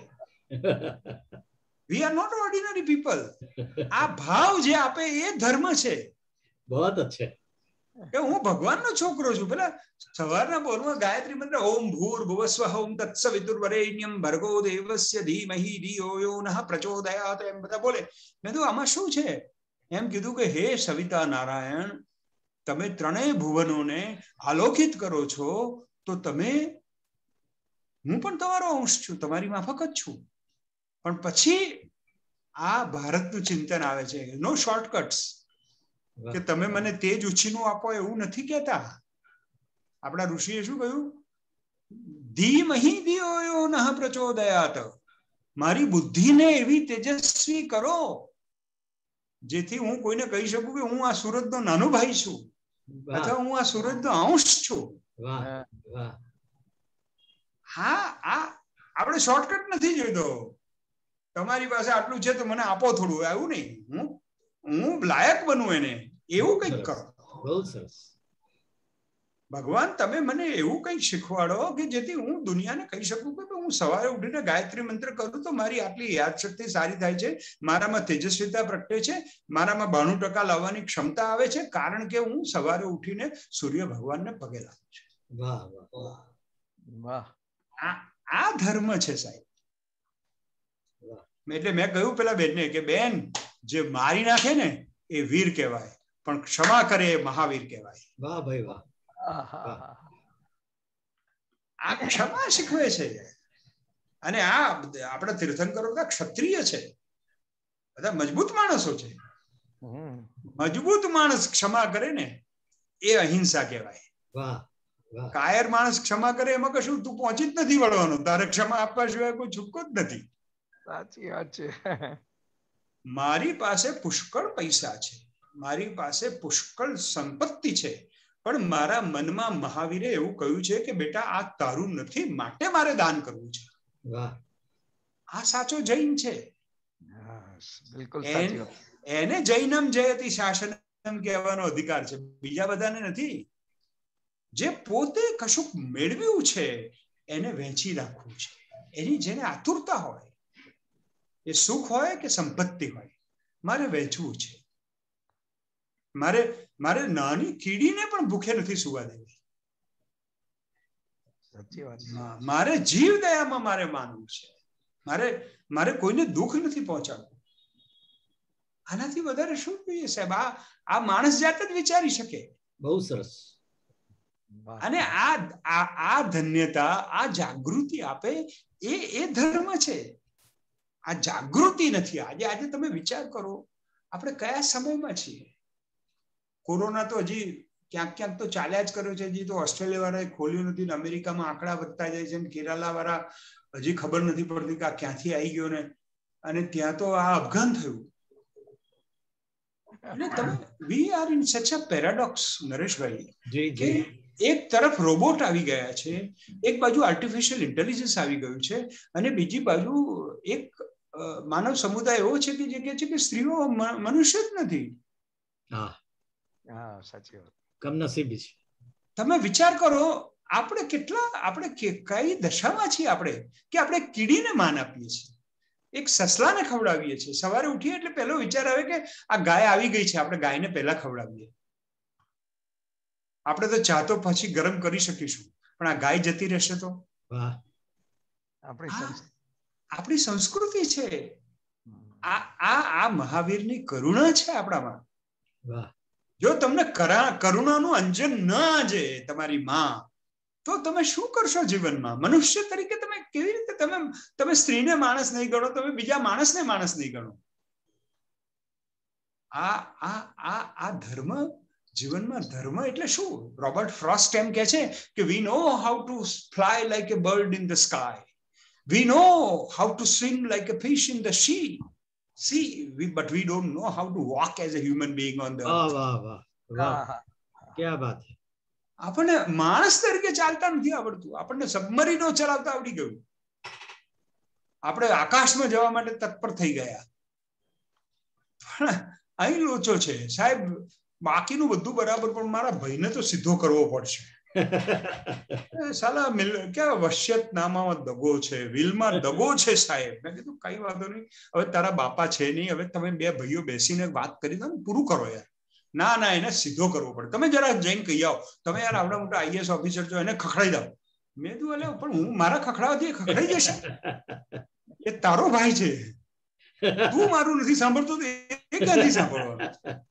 We are not ordinary people. આ ભાવ જે આપે એ ધર્મ છે. બહુત અચ્છા. કે હું ભગવાનનો છોકરો છું. પેલા સવારના બોલમાં ગાયત્રી મંત્ર ઓમ ભૂર્ભુવસ્વઃ ઓમ તત્સવિતુર્વરેણ્યમ ભર્ગો દેવસ્ય ધીમહિ ધિયો યો નઃ પ્રચોદયાત એમ બધા બોલે. મેં કીધું આમાં શું છે? એમ કીધું કે હે સવિતા નારાયણ, તમે ત્રણેય ભુવનોને આલોકિત કરો છો, તો તમે, હું પણ તમારો અંશ છું, તમારી માફક જ છું. પણ પછી આ ભારતનું ચિંતન આવે છે. No shortcuts. કે તમે મને તેજ ઉછીનું આપો એવું નથી કહેતા. આપણા ઋષિએ શું કહ્યું? ધીમહિ ધિયો યો નઃ પ્રચોદયાત. મારી બુદ્ધિને એવી તેજસ્વી કરો જેથી હું કોઈને કહી શકું કે હું આ સુરતનો નાનો ભાઈ છું, અથવા હું આ સુરતનો અંશ છું. હા, આ આપણે શોર્ટકટ નથી જોઈતો. તમારી પાસે આટલું છે તો મને આપો થોડું, એવું નહીં. હું હું લાયક બનું એને, એવું કંઈક કરો. બહુ સરસ. ભગવાન તમે મને એવું કંઈક શીખવાડો કે જેથી હું દુનિયાને કહી શકું કે હું સવારે ઉઠીને ગાયત્રી મંત્ર કરું તો મારી આટલી યાદશક્તિ સારી થાય છે, મારામાં તેજસ્વીતા પ્રગટે છે, મારામાં બાણું ટકા લાવવાની ક્ષમતા આવે છે, કારણ કે હું સવારે ઉઠીને સૂર્ય ભગવાનને પગે લાગું છું. વાહ વાહ વાહ. આ આ ધર્મ છે સાહેબ. એટલે મેં કહ્યું પેલા બેનને કે બેન, જે મારી નાખે ને એ વીર કહેવાય, પણ ક્ષમા કરે એ મહાવીર કહેવાય. વાહ ભાઈ વાહ. આ ક્ષમા શીખવે છે. અને આ આપણા તીર્થંકરો બધા ક્ષત્રિય છે, બધા મજબૂત માણસો છે. મજબૂત માણસ ક્ષમા કરે ને એ અહિંસા કહેવાય. વાહ. કાયર માણસ ક્ષમા કરે એમાં કશું તું પહોંચી જ નથી વળવાનું. તારે ક્ષમા આપવા સિવાય કોઈ છૂટકો જ નથી. સાચી વાત છે. મારી પાસે પુષ્કળ પૈસા છે, મારી પાસે પુષ્કળ સંપત્તિ છે, પણ મારા મનમાં મહાવીરે એવું કહ્યું છે કે બેટા આ તારું નથી, માટે મારે દાન કરવું છે. વાહ. આ સાચો જૈન છે. બિલકુલ સાચી વાત. એને જૈનમ જયતિ શાસનમ કહેવાનો અધિકાર છે, બીજા બધાને નથી. જે પોતે કશુંક મેળવ્યું છે એને વહેંચી રાખવું છે. એની જેને આતુરતા હોય, એ સુખ હોય કે સંપત્તિ હોય, મારે વહેંચવું છે. મારે મારે નાની કીડીને પણ ભૂખે નથી સુવા દેવી. મારે જીવ દયામાં મારે માનવું છે. મારે મારે કોઈને દુઃખ નથી પહોંચાડવું. આનાથી વધારે શું જોઈએ સાહેબ? આ આ માણસ જાત જ વિચારી શકે. બહુ સરસ. અને આ આ ધન્યતા, આ જાગૃતિ આપે એ એ ધર્મ છે. આ જાગૃતિ નથી. આજે આજે તમે વિચાર કરો, આપણે કયા સમયમાં છીએ? કોરોના તો હજી ક્યાંક ક્યાંક તો ચાલ્યા જ કર્યો છે. હજી તો ઓસ્ટ્રેલિયા વાળાએ ખોલ્યું નથી, અમેરિકામાં આંકડા વધતા જાય છે, કેરાલા વાળા હજી ખબર નથી પડતી કે આ ક્યાંથી આવી ગયો ને. અને ત્યાં તો આ અફઘાન થયું. એટલે તમે we are in such a paradox Nareshbhai. જી જી. એક તરફ રોબોટ આવી ગયા છે, એક બાજુ આર્ટિફિશિયલ ઇન્ટેલિજન્સ આવી ગયું છે, અને બીજી બાજુ એક માનવ સમુદાય એવો છે કે જે કહે છે કે સ્ત્રીઓ મનુષ્ય જ નથી. હા હા, સાચી વાત. કમનસીબી છે. તમે વિચાર કરો, આપણે કેટલા આપણે કઈ દશામાં છીએ આપણે કે આપણે કીડીને માન આપીએ છીએ, એક સસલાને ખવડાવીએ છીએ. સવારે ઉઠીએ એટલે પહેલો વિચાર આવે કે આ ગાય આવી ગઈ છે, આપણે ગાયને પહેલા ખવડાવીએ. આપણે તો ચા તો પછી ગરમ કરી શકીશું, પણ આ ગાય જતી રહેશે તો? આપણી સંસ્કૃતિ છે. આ આ આ મહાવીરની કરુણા છે આપણામાં. જો તમને કરુણાનું અંજન ન આજે તમારી માં, તો તમે શું કરશો જીવનમાં? મનુષ્ય તરીકે તમે કેવી રીતે તમે તમે સ્ત્રીને માણસ નહીં ગણો, તમે બીજા માણસને માણસ નહીં ગણો. આ આ આ આ ધર્મ જીવનમાં ધર્મ એટલે શું? રોબર્ટ ફ્રોસ્ટ એમ કહે છે કે we know how to fly like a bird in the sky, we know how to swim like a fish in the sea see we but we don't know how to walk as a human being on the earth. વાહ વાહ વાહ, ક્યા બાત છે. આપણને માણસ તરીકે ચાલતા નથી આવડતું, આપણને સબમરીનો ચલાવતા આવડી ગયું, આપણે આકાશમાં જવા માટે તત્પર થઈ ગયા. પણ અહીં લોચો છે સાહેબ, બાકીનું બધું બરાબર, પણ મારા ભાઈને તો સીધો કરવો પડશે. સાલા કેવા વશ્યતનામામાં દગો છે, વિલમાં દગો છે સાહેબ. મેં કીધું કઈ વાંધો નહીં, હવે તારા બાપા છે નહીં, હવે તમે બે ભાઈઓ બેસીને વાત કરી દો ને, પૂરું કરો યાર. ના ના, એને સીધો કરવો પડે. તમે જરા જઈને કહી આવો, તમે યાર આવડા મોટા આઈએસ ઓફિસર છો, એને ખખડાઈ દો. મેં કીધું એટલે પણ હું મારા ખખડાવાથી ખખડાઈ જશે? એ તારો ભાઈ છે, તું મારું નથી સાંભળતો તો એ ક્યાંથી સાંભળવાનું?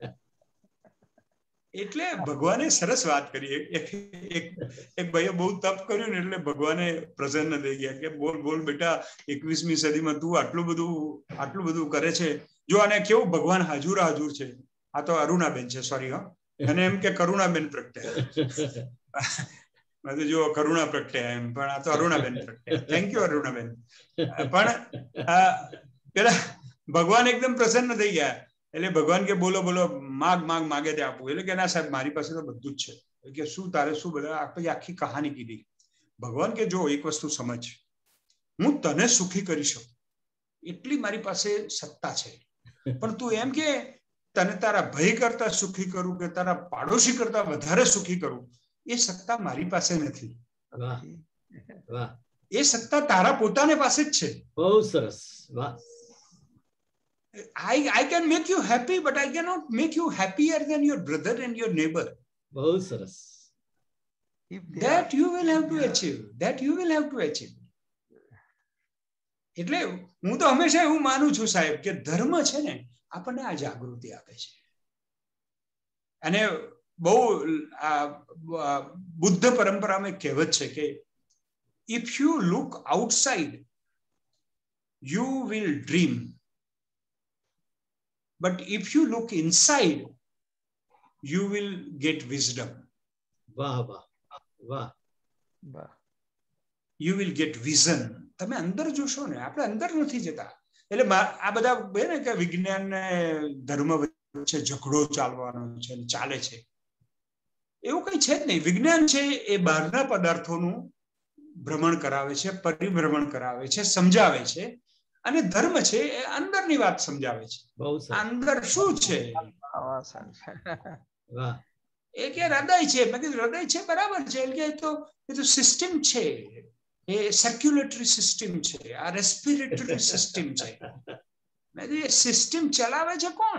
એટલે ભગવાને સરસ વાત કરી. એક એક ભાઈએ બહુ તપ કર્યું ને એટલે ભગવાને પ્રસન્ન થઈ ગયા કે બોલ બોલ બેટા, એકવીસમી સદીમાં તું આટલું બધું આટલું બધું કરે છે. જો આને કેવું ભગવાન હાજુર હાજુર છે. આ તો અરુણાબેન છે, સોરી હો, અને એમ કે કરુણાબેન પ્રગટ્યા. જો કરુણા પ્રગટ્યા એમ, પણ આ તો અરુણાબેન પ્રગટ્યા. થેન્ક યુ અરુણાબેન. પણ પેલા ભગવાન એકદમ પ્રસન્ન થઈ ગયા. એટલે ભગવાન કે બોલો બોલો, માગ માગ માગે તે આપવું. એટલે કે ના સાહેબ, મારી પાસે તો બધું જ છે. કે શું તારે શું? બધા આપણે આખી કહાની કીધી. ભગવાન કે જો એક વસ્તુ સમજ, હું તને સુખી કરી શકું એટલી મારી પાસે સત્તા છે, પણ તું એમ કે તને તારા ભય કરતા સુખી કરું કે તારા પાડોશી કરતા વધારે સુખી કરું, એ સત્તા મારી પાસે નથી. વાહ વાહ, એ સત્તા તારા પોતાને પાસે જ છે. બહુ સરસ. વાહ. I, I can make you happy, but I cannot make you happier than your brother and your neighbor. બહુ સરસ. That you will have to achieve. That you will have to achieve. એટલે હું તો હંમેશા એવું માનું છું સાહેબ કે ધર્મ છે ને આપણને આ જાગૃતિ આપે છે. અને બહુ બુદ્ધ પરંપરામાં કહેવત છે કે if you look outside you will dream, but if you look inside you will get wisdom. વાહ વાહ વાહ વાહ. You will get vision. તમે અંદર જોશો ને, આપણે અંદર નથી જતા. એટલે આ બધા ને કે વિજ્ઞાન ને ધર્મ વચ્ચે ઝઘડો ચાલવાનો છે, ચાલે છે, એવું કઈ છે જ નહીં. વિજ્ઞાન છે એ બહારના પદાર્થોનું ભ્રમણ કરાવે છે, પરિભ્રમણ કરાવે છે, સમજાવે છે. અને ધર્મ છે એ અંદરની વાત સમજાવે છે. અંદર શું છે? વાહ. એ કે હૃદય છે. મેં કીધું હૃદય છે, બરાબર છે. એટલે કે તો એ તો સિસ્ટમ છે, એ સર્ક્યુલેટરી સિસ્ટમ છે, આ રેસ્પિરેટરી સિસ્ટમ છે. મેં કીધું એ સિસ્ટમ ચલાવે છે કોણ?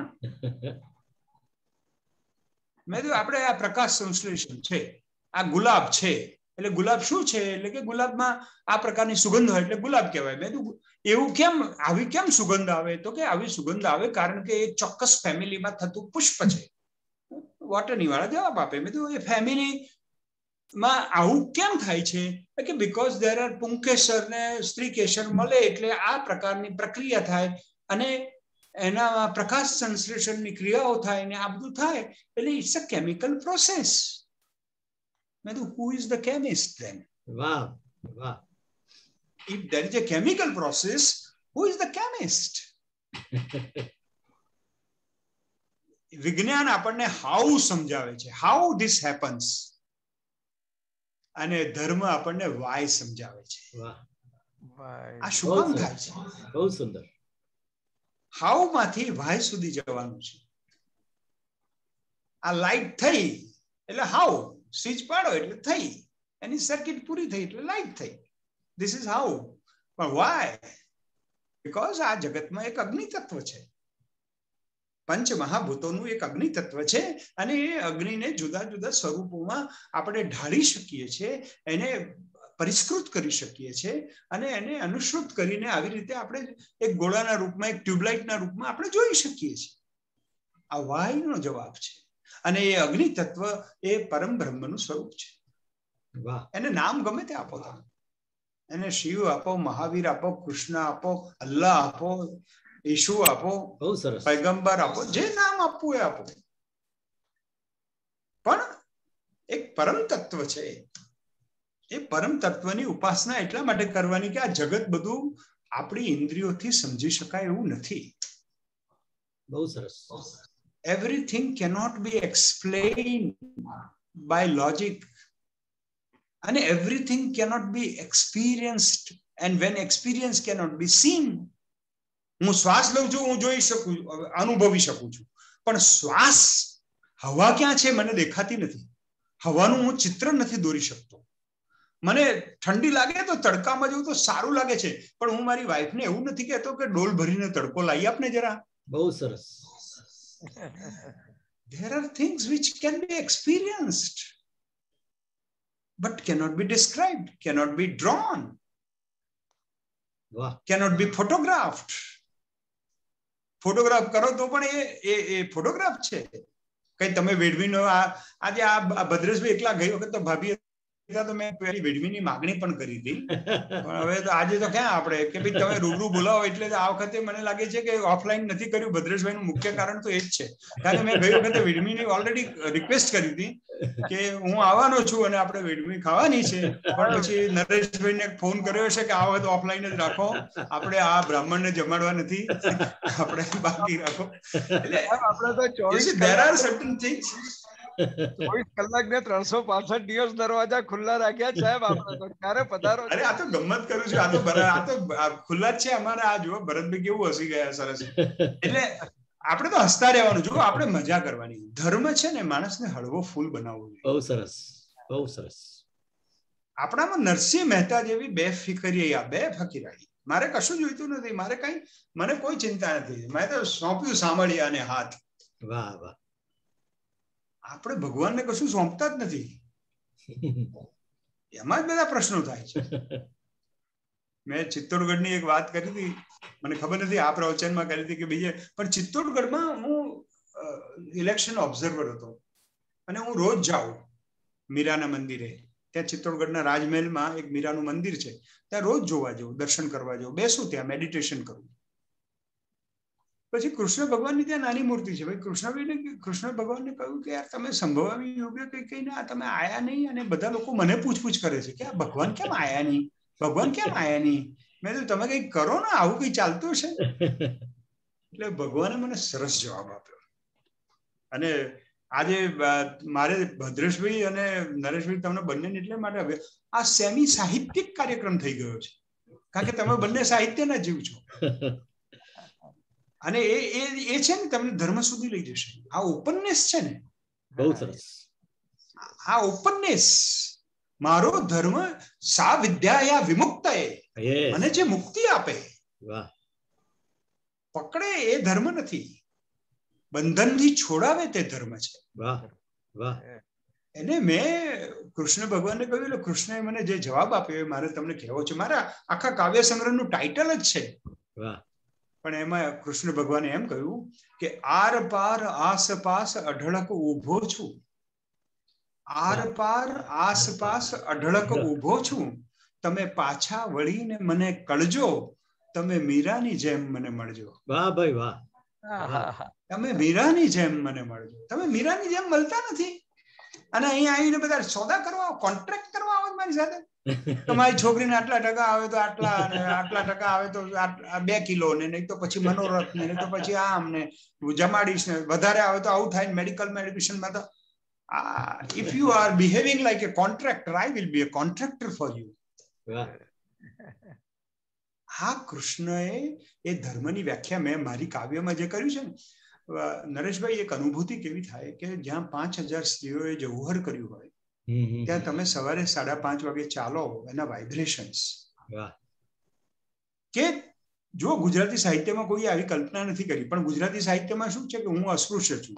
મેં કીધું આપણે આ પ્રકાશ સંશ્લેષણ છે, આ ગુલાબ છે. એટલે ગુલાબ શું છે? એટલે કે ગુલાબમાં આ પ્રકારની સુગંધ હોય એટલે ગુલાબ કહેવાય. મેં કીધું એવું કેમ, આવી કેમ સુગંધ આવે? તો કે આવી સુગંધ આવે કારણ કે એક ચોક્કસ ફેમિલીમાં થતું પુષ્પ છે. વોટરની વાળા જવાબ આપે. મેં કીધું એ ફેમિલી માં આવું કેમ થાય છે? કે બીકોઝ દેર આર પુંકેસર ને સ્ત્રીકેસર મળે એટલે આ પ્રકારની પ્રક્રિયા થાય અને એના પ્રકાશ સંશ્લેષણની ક્રિયાઓ થાય ને આ બધું થાય. એટલે ઇટ્સ અ કેમિકલ પ્રોસેસ. મેં કીધું who is the chemist then? વાહ વાહ. If there is a chemical process, who is the chemist? વિજ્ઞાન આપણને હાઉ સમજાવે છે, હાઉ ધીસ હેપન્સ, અને ધર્મ આપણને વાય સમજાવે છે. આ શું કામ થાય છે? બહુ સુંદર. હાઉ માંથી વાય સુધી જવાનું છે. આ લાઈટ થઈ એટલે હાઉ, સ્વિચ પાડો એટલે થઈ, એની સર્કિટ પૂરી થઈ એટલે લાઈટ થઈ. This is how. પણ વાય? બીકોઝ આ જગતમાં એક અગ્નિ તત્વ છે, પંચ મહાભૂતોનું એક અગ્નિ તત્વ છે, અને એ અગ્નિને જુદા જુદા સ્વરૂપોમાં આપણે ઢાળી શકીએ છીએ, એને પરિષ્કૃત કરી શકીએ છીએ, અને એને અનુસૃત કરીને આવી રીતે આપણે એક ગોળાના રૂપમાં, એક ટ્યુબલાઇટના રૂપમાં આપણે જોઈ શકીએ છીએ. આ વાયનો જવાબ છે. અને એ અગ્નિ તત્વ એ પરમ બ્રહ્મનું સ્વરૂપ છે. વાહ એને નામ ગમે તે આપો તમે, એને શિવ આપો, મહાવીર આપો, કૃષ્ણ આપો, અલ્લાહ આપો, ઈશુ આપો, બહુ સરસ. પૈગંબર આપો, જે નામ આપવું એ આપો, પણ એક પરમ તત્વ છે. એ પરમ તત્વની ઉપાસના એટલા માટે કરવાની કે આ જગત બધું આપણી ઇન્દ્રિયોથી સમજી શકાય એવું નથી. બહુ સરસ. Everything cannot be explained by logic, and everything cannot be experienced, and when experience cannot be seen. હું શ્વાસ લઉં છું, હું જોઈ શકું, અનુભવી શકું છું, પણ શ્વાસ હવા ક્યાં છે મને દેખાતી નથી. હવાનું હું ચિત્ર નથી દોરી શકતો. મને ઠંડી લાગે તો તડકામાં જવું તો સારું લાગે છે, પણ હું મારી વાઈફને એવું નથી કહેતો કે ડોલ ભરીને તડકો લાવી આપને જરા. બહુ સરસ. There are things which can be experienced but cannot be described, cannot be drawn, વાહ cannot be photographed. ફોટોગ્રાફ કરો તો પણ એ એ ફોટોગ્રાફ છે. કઈ તમે વેડમીનો આજે આ ભદ્રેશભાઈ એકલા ગઈ વખત તો ભાભી તો મેં પેલી વેડમીની માગણી પણ કરી હતી, પણ હવે તો આજે તો ક્યાં આપણે કે ભાઈ તમે રૂબરૂ બોલાવો, એટલે આ વખતે મને લાગે છે કે ઓફલાઈન નથી કર્યું ભદ્રેશભાઈનું મુખ્ય કારણ તો એ જ છે. કારણ કે મેં ગઈ વખતે વેડમીની ઓલરેડી રિક્વેસ્ટ કરી હતી કે હું આવવાનો છું અને આપણે વેડમી ખાવાની છે, પણ પછી નરેશભાઈને ફોન કર્યો છે કે આ વખત ઓફલાઈન જ રાખો, આપણે આ બ્રાહ્મણને જમાડવા નથી, આપણે બાકી રાખો. એટલે આપણે તો ચોવીસ there are certain things. ચોવીસ કલાક ને ત્રણસો પાસઠ દિવસ દરવાજા ખુલ્લા રાખ્યા સાહેબ, આપણે તો ક્યારે પધારો. અરે આ તો ગમત કરું છું, આ તો આ તો ખુલ્લા જ છે અમારે. આ જુઓ ભરતભાઈ કેવું હસી ગયા સરસ. એટલે આપણે તો હસતા રહેવાનું, જો આપણે મજા કરવાની. ધર્મ છે ને માણસને હળવો ફૂલ બનાવવો જોઈએ. બહુ સરસ, બહુ સરસ. આપણામાં નરસિંહ મહેતા જેવી બે ફિકરી, બે ફકીરાઈ. મારે કશું જોઈતું નથી, મારે કઈ, મને કોઈ ચિંતા નથી. મેં તો સોંપ્યું સાંભળ્યાને હાથ. વાહ વાહ. આપણે ભગવાનને કશું સોંપતા જ નથી, એમાં જ બધા પ્રશ્નો થાય છે. મેં ચિત્તોડગઢની એક વાત કરી હતી, મને ખબર નથી આ પ્રવચનમાં કરી હતી કે બીજે, પણ ચિત્તોડગઢમાં હું ઇલેક્શન ઓબ્ઝર્વર હતો અને હું રોજ જાઉં મીરાના મંદિરે. ત્યાં ચિત્તોડગઢના રાજમહેલમાં એક મીરાનું મંદિર છે, ત્યાં રોજ જોવા જવું, દર્શન કરવા જવું, બેસું ત્યાં મેડિટેશન કરું. પછી કૃષ્ણ ભગવાનની ત્યાં નાની મૂર્તિ છે. ભાઈ કૃષ્ણભાઈને કૃષ્ણ ભગવાનને કહ્યું કે યાર તમે સંભવામી યોગ્ય કઈ કઈ ના, તમે આયા નહીં. અને બધા લોકો મને પૂછપૂછ કરે છે કે આ ભગવાન કેમ આયા નહીં, ભગવાન કેમ આયા નહીં. મેં કીધું તમે કઈ કરો ને, આવું કઈ ચાલતું છે. એટલે ભગવાને મને સરસ જવાબ આપ્યો. અને આજે મારે ભદ્રેશભાઈ અને નરેશભાઈ તમને બંનેને એટલે માટે આ સેમી સાહિત્યિક કાર્યક્રમ થઈ ગયો છે, કારણ કે તમે બંને સાહિત્યના જીવ છો. અને એ એ છે ને તમને ધર્મ સુધી લઈ જશે. આ ઓપનનેસ છે ને, બહુ સરસ. આ ઓપનનેસ, મારો ધર્મ સા વિદ્યા વિમુક્ત મને જે મુક્તિ આપે, પકડે એ ધર્મ નથી, બંધનથી છોડાવે તે ધર્મ છે. વાહ વાહ. એને મેં કૃષ્ણ ભગવાનને કહ્યું, એટલે કૃષ્ણએ મને જે જવાબ આપ્યો એ મારે તમને કહેવો છે. મારા આખા કાવ્ય સંગ્રહનું ટાઇટલ જ છે. વાહ. પણ એમાં કૃષ્ણ ભગવાને એમ કહ્યું કે આર પાર આસપાસ અઢળક ઉભો છું, આર પાર આસપાસ અઢળક ઉભો છું, તમે પાછા વળીને મને કળજો, તમે મીરાની જેમ મને મળજો. વાહ ભાઈ વાહ. તમે મીરાની જેમ મને મળજો. તમે મીરાની જેમ મળતા નથી, અને અહીંયા આવીને બધા સોદા કરવા, કોન્ટ્રાક્ટ કરવા આવો મારી સાથે. તમારી છોકરીને આટલા ટકા આવે તો આટલા, અને આટલા ટકા આવે તો બે કિલો ને, નહીં તો પછી મનોરથ ને, નહીં તો પછી આમ ને જમાડીશ ને, વધારે આવે તો આવું થાય. મેડિકલ મેડિકેશનમાં તો if you are behaving like a contractor, I will be a contractor for you. હા, કૃષ્ણએ એ ધર્મની વ્યાખ્યા મેં મારી કાવ્યમાં જે કર્યું છે ને નરેશભાઈ, એક અનુભૂતિ કેવી થાય કે જ્યાં પાંચ હજાર સ્ત્રીઓએ જૌહર કર્યું હોય, ત્યાં તમે સવારે સાડા પાંચ વાગે ચાલો, એના વાઇબ્રેશન્સ. કે જો ગુજરાતી સાહિત્યમાં કોઈ આવી કલ્પના નથી કરી, પણ ગુજરાતી સાહિત્યમાં શું છે કે હું અસ્પૃશ્ય છું,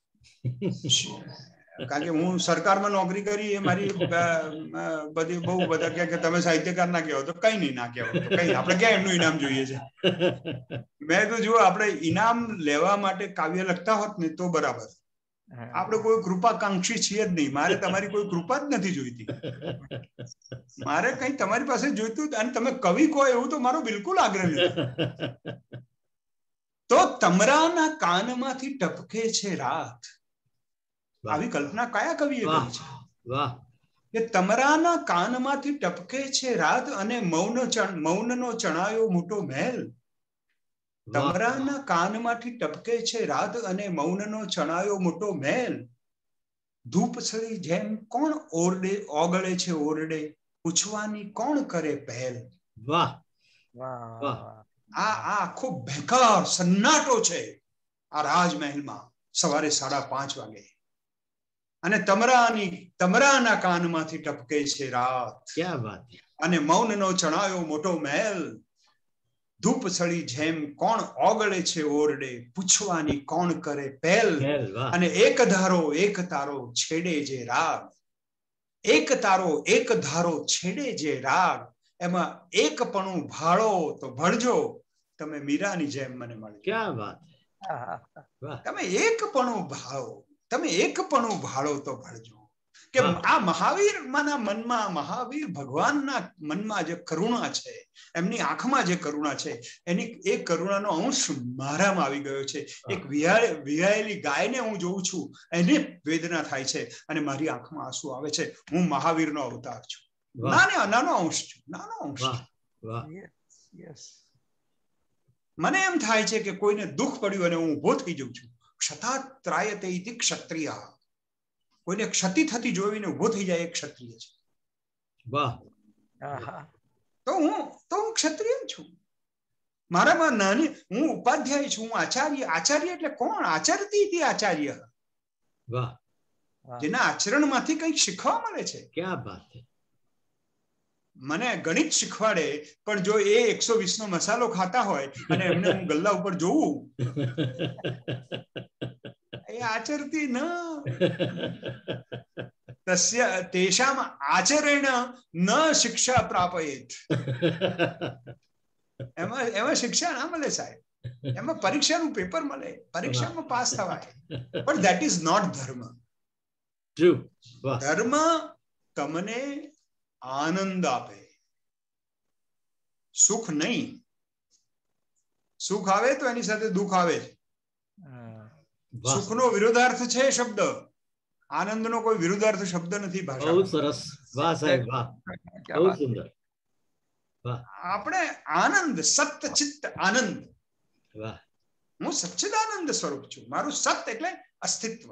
કારણ કે હું સરકારમાં નોકરી કરી. એ મારી બધી બહુ બધા કહે કે તમે સાહિત્યકાર ના કહેવો, તો કઈ નહીં ના કહેવો, તો કઈ આપણે ક્યાં એમનું ઇનામ જોઈએ છે. મેં તો જો આપણે ઇનામ લેવા માટે કાવ્ય લખતા હોત ને તો બરાબર, આપણે કોઈ કૃપાકાંક્ષી છીએ જ નહીં. મારે તમારી કોઈ કૃપા જ નથી જોઈતી. મારે કઈ તમારી પાસે જોઈતું અને તમે કવિ કહો એવું તો મારો બિલકુલ આગ્રહ નથી. તો તમરાના કાનમાંથી ટપકે છે રાત. આવી કલ્પના કયા કવિએ કરી છે? વાહ. કે તમરાના કાનમાંથી ટપકે છે રાત અને મૌન મૌનનો ચણાયો મોટો મહેલ. તમરાના કાનમાંથી ટપકે છે રાત અને મૌનનો ચણાયો મોટો મહેલ. ધૂપસળી જેમ કોણ ઓરડે ઓગળે છે ઓરડે, પૂછવાની કોણ કરે પહેલ. વાહ. વાહ. આ આખો બેકાર સન્નાટો છે આ રાજમહેલમાં સવારે સાડા પાંચ વાગે. અને તમરાની તમરાના કાનમાંથી ટપકે છે રાત. ક્યાં વાત. અને મૌનનો ચણાયો મોટો મહેલ. ધૂપસળી જેમ કોણ ઓગળે છે ઓરડે, પૂછવાની કોણ કરે પહેલ. અને એક ધારો એક તારો છેડે જે રાગ, એક તારો એક ધારો છેડે જે રાગ, એમાં એકપણું ભાળો તો ભળજો, તમે મીરાની જેમ મને મળે. ક્યાં વાત. તમે એકપણું ભાળો, તમે એકપણું ભાળો તો ભળજો. કે આ મહાવીર માના મનમાં, મહાવીર ભગવાનના મનમાં જે કરુણા છે, એમની આંખમાં જે કરુણા છે, એની એ કરુણાનો અંશ મારામાં આવી ગયો છે. એક વિહાયેલી ગાયને હું જોઉં છું, એને વેદના થાય છે અને મારી આંખમાં આંસુ આવે છે. હું મહાવીરનો અવતાર છું. નાનો નાનો અંશ છું, નાનો અંશ. મને એમ થાય છે કે કોઈને દુઃખ પડ્યું અને હું ઉભો થઈ જઉં છું. ક્ષતાત્રાયતે ઇતિ ક્ષત્રિય. કોઈને ક્ષતિ થતી જોઈને ઉભો થઈ જાય એ ક્ષત્રિય છે. વાહ. તો હું તો હું ક્ષત્રિય છું. મારામાં નાની, હું ઉપાધ્યાય છું, હું આચાર્ય. આચાર્ય એટલે કોણ? આચરતી હતી આચાર્ય. વાહ. જેના આચરણમાંથી કંઈક શીખવા મળે છે. ક્યાં વાત. મને ગણિત શીખવાડે, પણ જો એ એકસો વીસ નો મસાલો ખાતા હોય અને એમને હું ગલ્લા ઉપર જોઉં, એ આચરતી ન તસ્ય તેષામ આચરેણ ન શિક્ષા પ્રાપયેત. એમાં એમાં શિક્ષા ના મળે સાહેબ. એમાં પરીક્ષાનું પેપર મળે, પરીક્ષામાં પાસ થવાય, પણ ધેટ ઇઝ નોટ ધર્મ. ધર્મ તમને આનંદ આપે, સુખ નહીં. સુખ આવે તો એની સાથે દુઃખ આવે. સુખનો વિરોધાર્થ છે શબ્દ, આનંદનો કોઈ વિરોધાર્થ શબ્દ નથી ભાષામાં. બહુ સરસ. વાહ સાહેબ, વાહ, બહુ સુંદર. આપણે આનંદ, સત ચિત્ત આનંદ. વાહ. હું સચ્ચિદાનંદ સ્વરૂપ છું. મારું સત એટલે અસ્તિત્વ.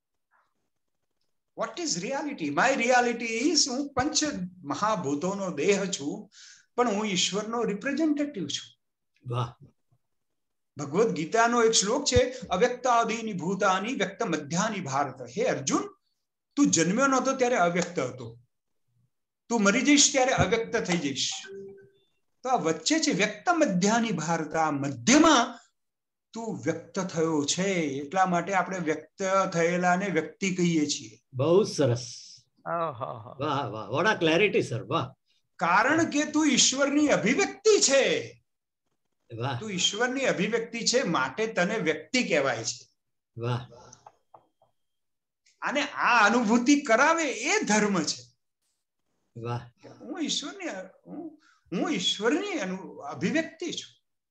What is reality? My reality is, હું પંચ મહાભૂતોનો દેહ છું, પણ હું ઈશ્વરનો રિપ્રેઝેન્ટેટિવ છું. વાહ. ભગવદ ગીતાનો એક શ્લોક છે, અવ્યક્તાદીની ભૂતાની વ્યક્ત મધ્યાની ભારત. હે અર્જુન, તું જન્મ્યો નહોતો ત્યારે અવ્યક્ત હતો, તું મરી જઈશ ત્યારે અવ્યક્ત થઈ જઈશ. તો આ વચ્ચે છે વ્યક્ત મધ્યાની ભારત. આ મધ્યમાં તું વ્યક્ત થયો છે, એટલા માટે આપણે વ્યક્ત થયેલાને વ્યક્તિ કહીએ છીએ. બહુ સરસ. વાહ વાહ, વોટ અ ક્લેરિટી સર. વાહ. કારણ કે તું ઈશ્વરની અભિવ્યક્તિ છે. વાહ. તું ઈશ્વરની અભિવ્યક્તિ છે, માટે તને વ્યક્તિ કહેવાય છે. વાહ. અને આ અનુભૂતિ કરાવે એ ધર્મ છે. વાહ. હું ઈશ્વરની હું ઈશ્વરની અભિવ્યક્તિ છું.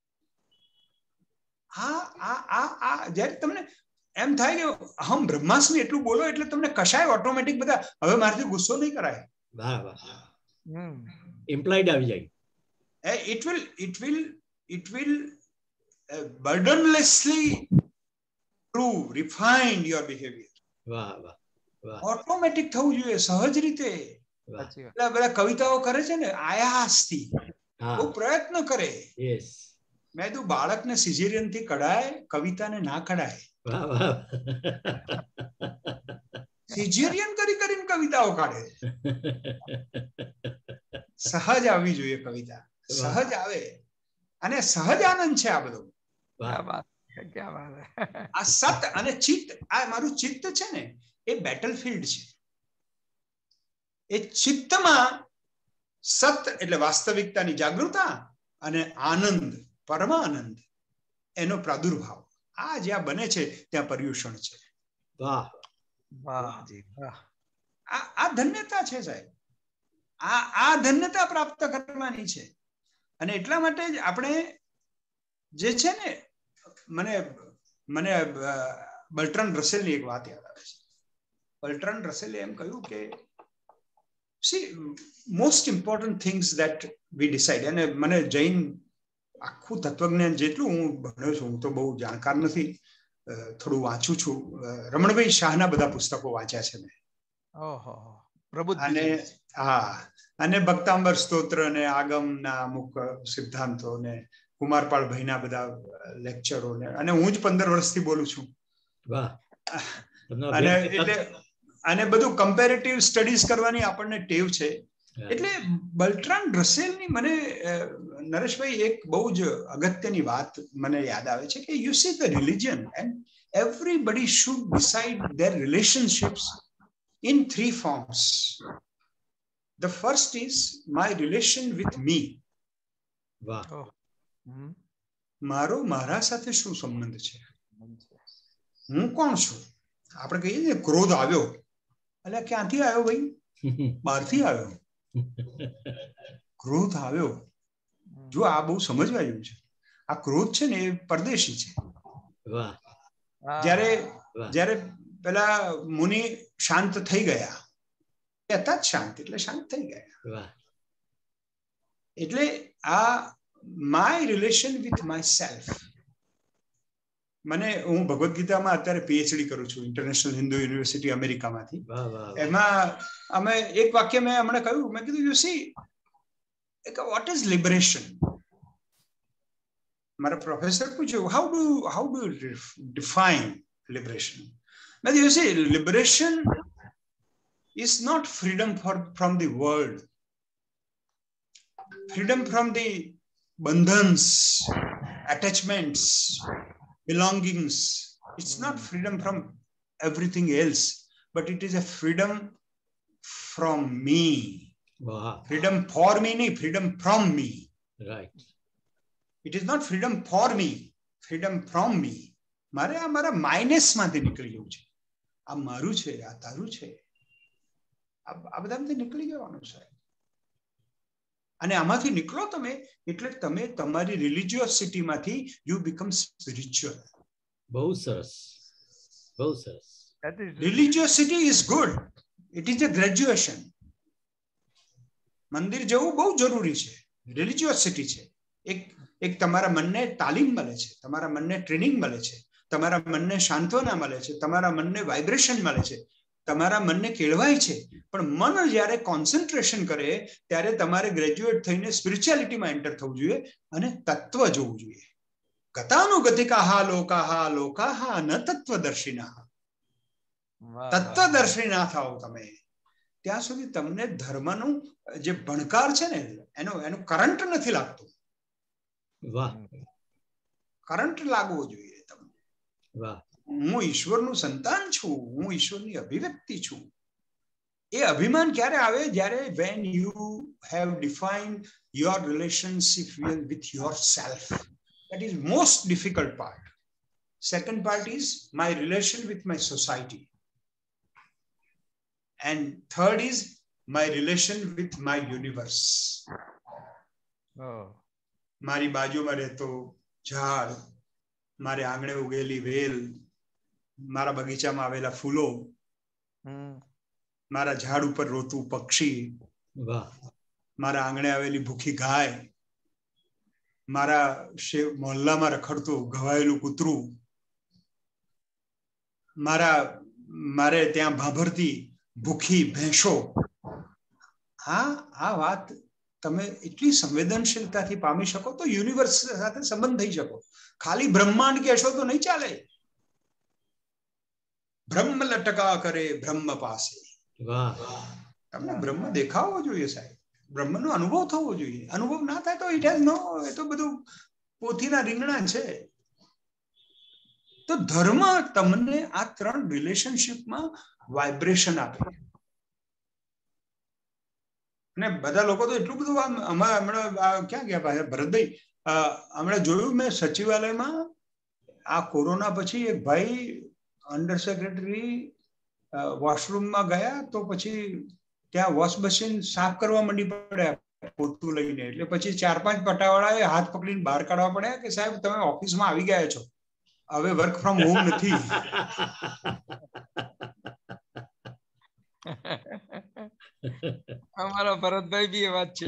હા, આ આ આ જ્યારે તમને એમ થાય કે અહમ બ્રહ્માસ્મિ એટલું બોલો એટલે તમને કશાય ઓટોમેટિક બધા હવે મારાથી ગુસ્સો નહીં કરાય. વાહ વાહ. ઇમ્પ્લાઇડ આવી જાય. It will it will it will uh, burdenlessly prove, refine your behavior. વાહ વાહ વાહ. ઓટોમેટિક થવું જોઈએ, સહજ રીતે. એટલે બધા કવિતાઓ કરે છે ને આયાસથી, બહુ પ્રયત્ન કરે. યસ. મેં તું બાળકને સિઝેરિયન થી કઢાય, કવિતાને ના કઢાય. વાહ વાહ. સિઝેરિયન કરી કરીને કવિતાઓ કાઢે. સહજ આવવી જોઈએ કવિતા, સહજ આવે અને સહજ આનંદ છે આ બધો. આ સત અને ચિત્ત, આ મારું ચિત્ત છે ને એ બેટલફિલ્ડ છે. એ ચિત્તમાં સત એટલે વાસ્તવિકતાની જાગૃતતા અને આનંદ, પરમાનંદ, એનો પ્રાદુર્ભાવ. આ જ્યાં બને છે ત્યાં પર્યુષણ છે. વાહ વાહ જી વાહ. આ આ ધન્યતા છે સાહેબ. આ આ ધન્યતા પ્રાપ્ત કરવાની છે. અને એટલા માટે જ આપણે જે છે ને, મને મને બર્ટ્રાન્ડ રસેલની એક વાત યાદ આવે છે. બર્ટ્રાન્ડ રસેલે એમ કહ્યું કે see most important things that we decide. અને મને જૈન આખું તત્વજ્ઞાન જેટલું હું ભણ્યો છું, હું તો બહુ જાણકાર નથી, થોડું વાંચું છું. રમણભાઈ શાહના બધા પુસ્તકો વાંચ્યા છે મેં. ઓહો પ્રબુદ્ધ. અને હા, અને ભક્તાંબર સ્તોત્ર અને આગમના અમુક સિદ્ધાંતો ને કુમારપાળ ભાઈના બધા લેક્ચરો ને, અને હું જ પંદર વર્ષથી બોલું છું. વાહ. અને એટલે અને બધું કમ્પેરેટિવ સ્ટડીઝ કરવાની આપણને ટેવ છે. એટલે બર્ટ્રાન્ડ રસેલની મને નરેશભાઈ એક બહુ જ અગત્યની વાત મને યાદ આવે છે કે you see the religion and everybody should decide their relationships in three forms. The first is my relation with me. વાહ. મારો મારા સાથે શું સંબંધ છે, હું કોણ છું. આપણે કહીએ ને ક્રોધ આવ્યો, એટલે ક્યાંથી આવ્યો ભાઈ? બહારથી આવ્યો. ક્રોધ આવ્યો. જો આ બહુ સમજવા જેવું છે. આ ક્રોધ છે ને એ પરદેશી છે. વાહ. જ્યારે જ્યારે પેલા મુનિ શાંત થઈ ગયા, હતા જ શાંત, એટલે શાંત થઈ ગયા. એટલે આ my relation with my self. મને હું ભગવદ્ ગીતામાં અત્યારે પીએચડી કરું છું, ઇન્ટરનેશનલ હિન્દુ યુનિવર્સિટી અમેરિકામાંથી. એમાં અમે એક વાક્ય મેં હમણાં કહ્યું, મેં કીધું you see what is liberation. મારા પ્રોફેસર પૂછ્યું how do how do define liberation. But you see, liberation is not freedom for, from the world. Freedom from the bandhans, attachments, belongings. It's not freedom from everything else, but it is a freedom from me. Wow. Freedom for me, nahi, freedom from me. Right. It is not freedom for me, freedom from me. મારે આ મારા minus માંથી નીકળી જવું છે. આ મારું છે, આ તારું છે, આ બધામાંથી નીકળી જવાનું છે. અને આમાંથી નીકળો તમે એટલે તમે તમારી રિલિજિયોસિટીમાંથી યુ બીકમ સ્પિરિચ્યુઅલ. બહુ સરસ, બહુ સરસ. Religiosity is good, it is a graduation. મંદિર જવું બહુ જરૂરી છે, રિલિજિયોસિટી છે. એક એક તમારા મનને તાલીમ મળે છે, તમારા મનને ટ્રેનિંગ મળે છે, તમારા મનને સાંત્વના મળે છે, તમારા મનને વાઇબ્રેશન મળે છે, તમારા મનને કેળવાય છે. પણ મન જ્યારે કોન્સન્ટ્રેશન કરે ત્યારે તમારે ગ્રેજ્યુએટ થઈને સ્પિરિચ્યુઆલિટીમાં એન્ટર થવું જોઈએ અને તત્વ જોવું જોઈએ. ગતાનુગતિકાહ લોકાહ લોકાહ ન તત્વદર્શિનાહ. તત્વદર્શિના થાઓ તમે. ત્યાં સુધી તમને ધર્મનું જે ભણકાર છે ને એનો એનો કરંટ નથી લાગતો. વાહ. કરંટ લાગવો જોઈએ તમને. વાહ. હું ઈશ્વરનું સંતાન છું, હું ઈશ્વરની અભિવ્યક્તિ છું. એ અભિમાન ક્યારે આવે? જ્યારે when you have defined your relationship with yourself. That is most difficult part. Second part is my relation with my society. And third is my relation with my universe. Oh. મારી બાજુમાં રહેતો ઝાડ, મારે આંગણે ઉગેલી વેલ, મારા બગીચામાં આવેલા ફૂલો, મારા ઝાડ ઉપર રોતું પક્ષી, મારા આંગણે આવેલી ભૂખી ગાય, મારા મોહલ્લામાં રખડતું ઘવાયેલું કૂતરું, મારા મારે ત્યાં ભાભરતી ભૂખી ભેંસો. આ આ વાત તમે એટલી સંવેદનશીલતાથી પામી શકો તો યુનિવર્સ સાથે સંબંધ થઈ શકો. ખાલી બ્રહ્માંડ કહેશો તો નહીં ચાલે. બ્રહ્મ લટકા કરે બ્રહ્મ પાસે. તમને બ્રહ્મ દેખાવો જોઈએ સાહેબ, બ્રહ્મનો અનુભવ થવો જોઈએ. અનુભવ ના થાય તો ઇટ હેઝ નો, એ તો બધું પોથીના રીંગણા છે. તો ધર્મ તમને આ ત્રણ રિલેશનશિપમાં વાઇબ્રેશન આપે. અને બધા લોકો તો એટલું બધું આમ હમણાં ક્યાં ગયા ભાઈ ભરતભાઈ, હમણાં જોયું મેં સચિવાલયમાં આ કોરોના પછી એક ભાઈ અંડર સેક્રેટરી વોશરૂમમાં ગયા તો પછી ત્યાં વોશ મશીન સાફ કરવા માંડી પડ્યા પોતું લઈને. એટલે પછી ચાર પાંચ પટાવાળાએ હાથ પકડીને બહાર કાઢવા પડ્યા કે સાહેબ તમે ઓફિસમાં આવી ગયા છો, હવે વર્ક ફ્રોમ હોમ નથી. અમારા ભરતભાઈ બી એ વાત છે.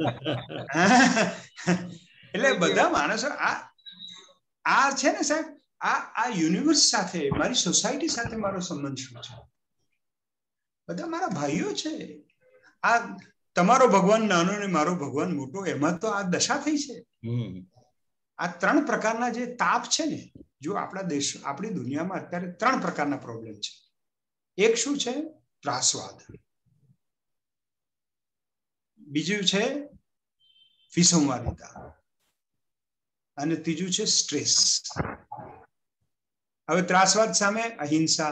એટલે બધા માણસો આ આ છે ને સાહેબ, આ આ યુનિવર્સ સાથે, મારી સોસાયટી સાથે મારો સંબંધ શું છે? બધા મારા ભાઈઓ છે. આ તમારો ભગવાન નાનો ને મારો ભગવાન મોટો, એમાં તો આ દશા થઈ છે. આ ત્રણ પ્રકારના જે તાપ છે ને, જો આપણા દેશ આપણી દુનિયામાં અત્યારે ત્રણ પ્રકારના પ્રોબ્લેમ છે. એક શું છે? ત્રાસવાદ. બીજું છે વિસંવાદિતા, અને ત્રીજું છે સ્ટ્રેસ. હવે ત્રાસવાદ સામે અહિંસા,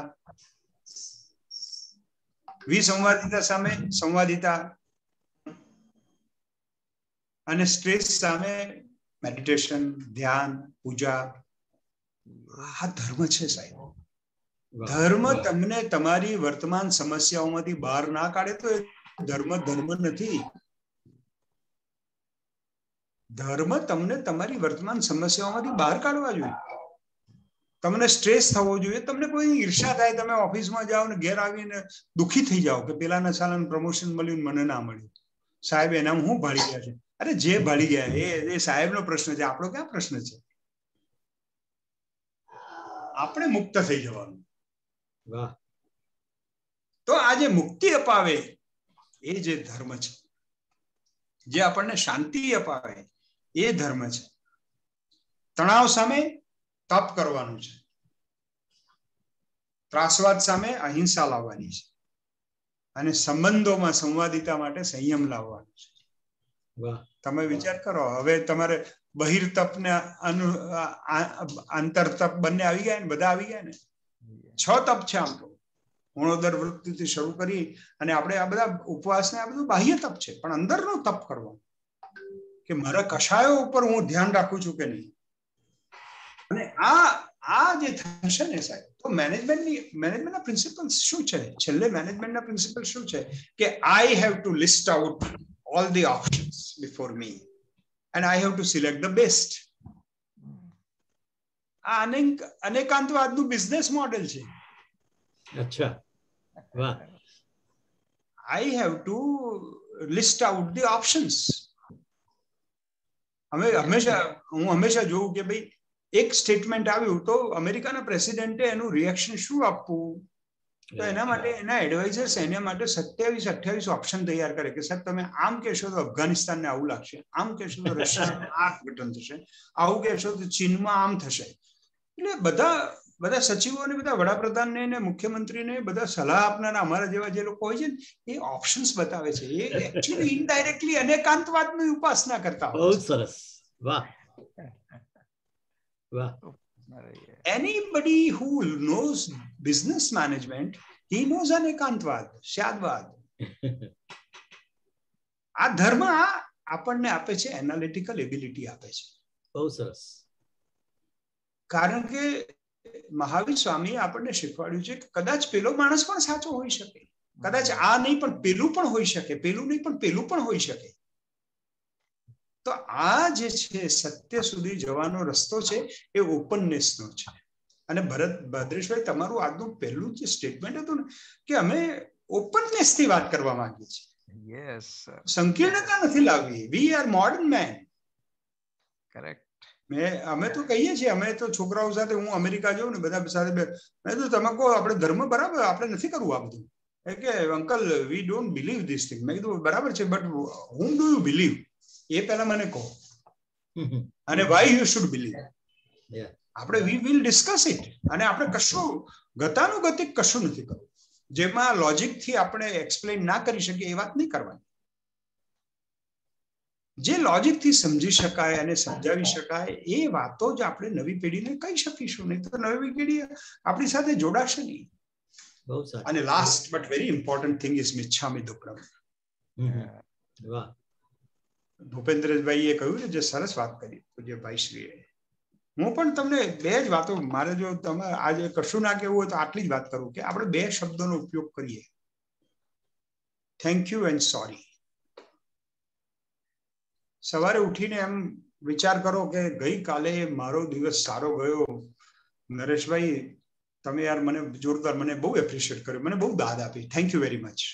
વિસંવાદિતા સામે સંવાદિતા, અને સ્ટ્રેસ સામે મેડિટેશન, ધ્યાન, પૂજા. આ ધર્મ છે સાહેબ. ધર્મ તમને તમારી વર્તમાન સમસ્યાઓમાંથી બહાર ના કાઢે તો એ ધર્મ ધર્મ નથી. ધર્મ તમને તમારી વર્તમાન સમસ્યાઓમાંથી બહાર કાઢવા જોઈએ. તમને સ્ટ્રેસ થવો જોઈએ, તમને કોઈ ઈર્ષા થાય, તમે ઓફિસમાં જાઓ ને ઘેર આવીને દુઃખી થઈ જાઓ કે પેલાના સાલાનું પ્રમોશન મળ્યું મને ના મળ્યું, સાહેબ એનામાં હું ભાળી ગયા છે. અરે જે ભાળી ગયા એ એ સાહેબનો પ્રશ્ન છે, આપણો ક્યાં પ્રશ્ન છે? આપણે મુક્ત થઈ જવાનું. વાહ. તો આ જે મુક્તિ અપાવે એ જે ધર્મ છે, જે આપણને શાંતિ અપાવે એ ધર્મ છે. તણાવ સામે તપ કરવાનું છે, ત્રાસવાદ સામે અહિંસા લાવવાની છે, અને સંબંધોમાં સંવાદિતા માટે સંયમ લાવવાનું છે. તમે વિચાર કરો, હવે તમારે બહિર તપ ને આંતર તપ બંને આવી ગયા ને, બધા આવી ગયા ને. છ તપ છે આમ તો, ગુણોદર વૃત્તિથી શરૂ કરી અને આપણે આ બધા ઉપવાસ ને આ બધું બાહ્ય તપ છે, પણ અંદરનો તપ કરવાનો કે મારા કષાયો ઉપર હું ધ્યાન રાખું છું કે નહીં. અને આ આ જે થશે ને સાહેબ, તો મેનેજમેન્ટની મેનેજમેન્ટના પ્રિન્સિપલ શું છે? છેલ્લે મેનેજમેન્ટના પ્રિન્સિપલ શું છે કે I have to list out all the options before me and I have to select the best. આ અનેક અનેકાંતવાદનું બિઝનેસ મોડેલ છે. અચ્છા, વાહ. I have to list out the options. અમે હંમેશા હું હંમેશા જોઉં કે ભાઈ એક સ્ટેટમેન્ટ આવ્યું તો અમેરિકાના પ્રેસિડેન્ટે એનું રિએક્શન શું આપવું, તો એના માટે એના એડવાઇઝર્સ એના માટે સત્યાવીસ અઠ્યાવીસ ઓપ્શન તૈયાર કરે કે સાહેબ તમે આમ કહેશો તો અફઘાનિસ્તાનને આવું લાગશે, આમ કહેશો તો રશિયામાં આ ઘટન થશે, આવું કહેશો તો ચીનમાં આમ થશે. એટલે બધા બધા સચિવોને, બધા વડાપ્રધાનને ને મુખ્યમંત્રીને બધા સલાહ આપનારા અમારા જેવા જે લોકો હોય છે ને, એ ઓપ્શન્સ બતાવે છે. એ એકચ્યુઅલી ઇનડાયરેક્ટલી અનેકાંતવાદની ઉપાસના કરતા હોય. બહુ સરસ, વાહ વાહ. Anybody who knows business management, he knows અનેકાંતવાદ, શાદવાદ. આ ધર્મ આ આપણને આપે છે એનાલિટિકલ એબિલિટી આપે છે. બહુ સરસ. કારણ કે મહાવીર સ્વામી આપણને શીખવાડ્યું છે કે કદાચ પેલો માણસ પણ સાચો હોઈ શકે, કદાચ આ નહીં પણ પેલું પણ હોઈ શકે, પેલું નહીં પણ પેલું પણ હોઈ શકે. તો આ જે છે સત્ય સુધી જવાનો રસ્તો છે એ ઓપનનેસ નો છે. અને ભરત ભદ્રેશભાઈ, તમારું આજનું પહેલું જે સ્ટેટમેન્ટ હતું ને કે અમે ઓપનનેસ થી વાત કરવા માંગીએ છીએ. યસ, સંકીર્ણતા નથી લાવવી. We are modern man. Correct. મેં અમે તો કહીએ છીએ, અમે તો છોકરાઓ સાથે, હું અમેરિકા જાઉં ને બધા સાથે, મેં તો તમે કહો આપણે ધર્મ બરાબર, આપણે નથી કરવું આ બધું. કે uncle we don't believe this thing. મેં કીધું બરાબર છે, but whom do you believe એ પહેલા મને કહો, અને વાય યુ શુડ બિલીવ. આપણે વી વિલ ડિસ્કસ ઇટ. અને આપણે કશું ગતાનુગતિક કશું નથી કરવું. જેમાં લોજિક થી આપણે એક્સપ્લેન ના કરી શકીએ એ વાત નહીં કરવાની. જે લોજિક થી સમજી શકાય અને સમજાવી શકાય એ વાતો જ આપણે નવી પેઢીને કહી શકીશું. નહીં તો નવી પેઢી આપણી સાથે જોડાશે નહીં. અને last but very important thing is મિચ્છામિ દુક્કડમ. ભૂપેન્દ્રભાઈએ કહ્યું ને, જે સરસ વાત કરી પૂજ્ય ભાઈશ્રીએ, હું પણ તમને બે જ વાતો, મારે જો તમે આજે કશું ના કહેવું હોય તો આટલી જ વાત કરું કે આપણે બે શબ્દોનો ઉપયોગ કરીએ, થેન્ક યુ એન્ડ સોરી. સવારે ઉઠીને એમ વિચાર કરો કે ગઈકાલે મારો દિવસ સારો ગયો, નરેશભાઈ તમે યાર મને જોરદાર, મને બહુ એપ્રિશિએટ કર્યો, મને બહુ દાદ આપી, થેન્ક યુ વેરી મચ.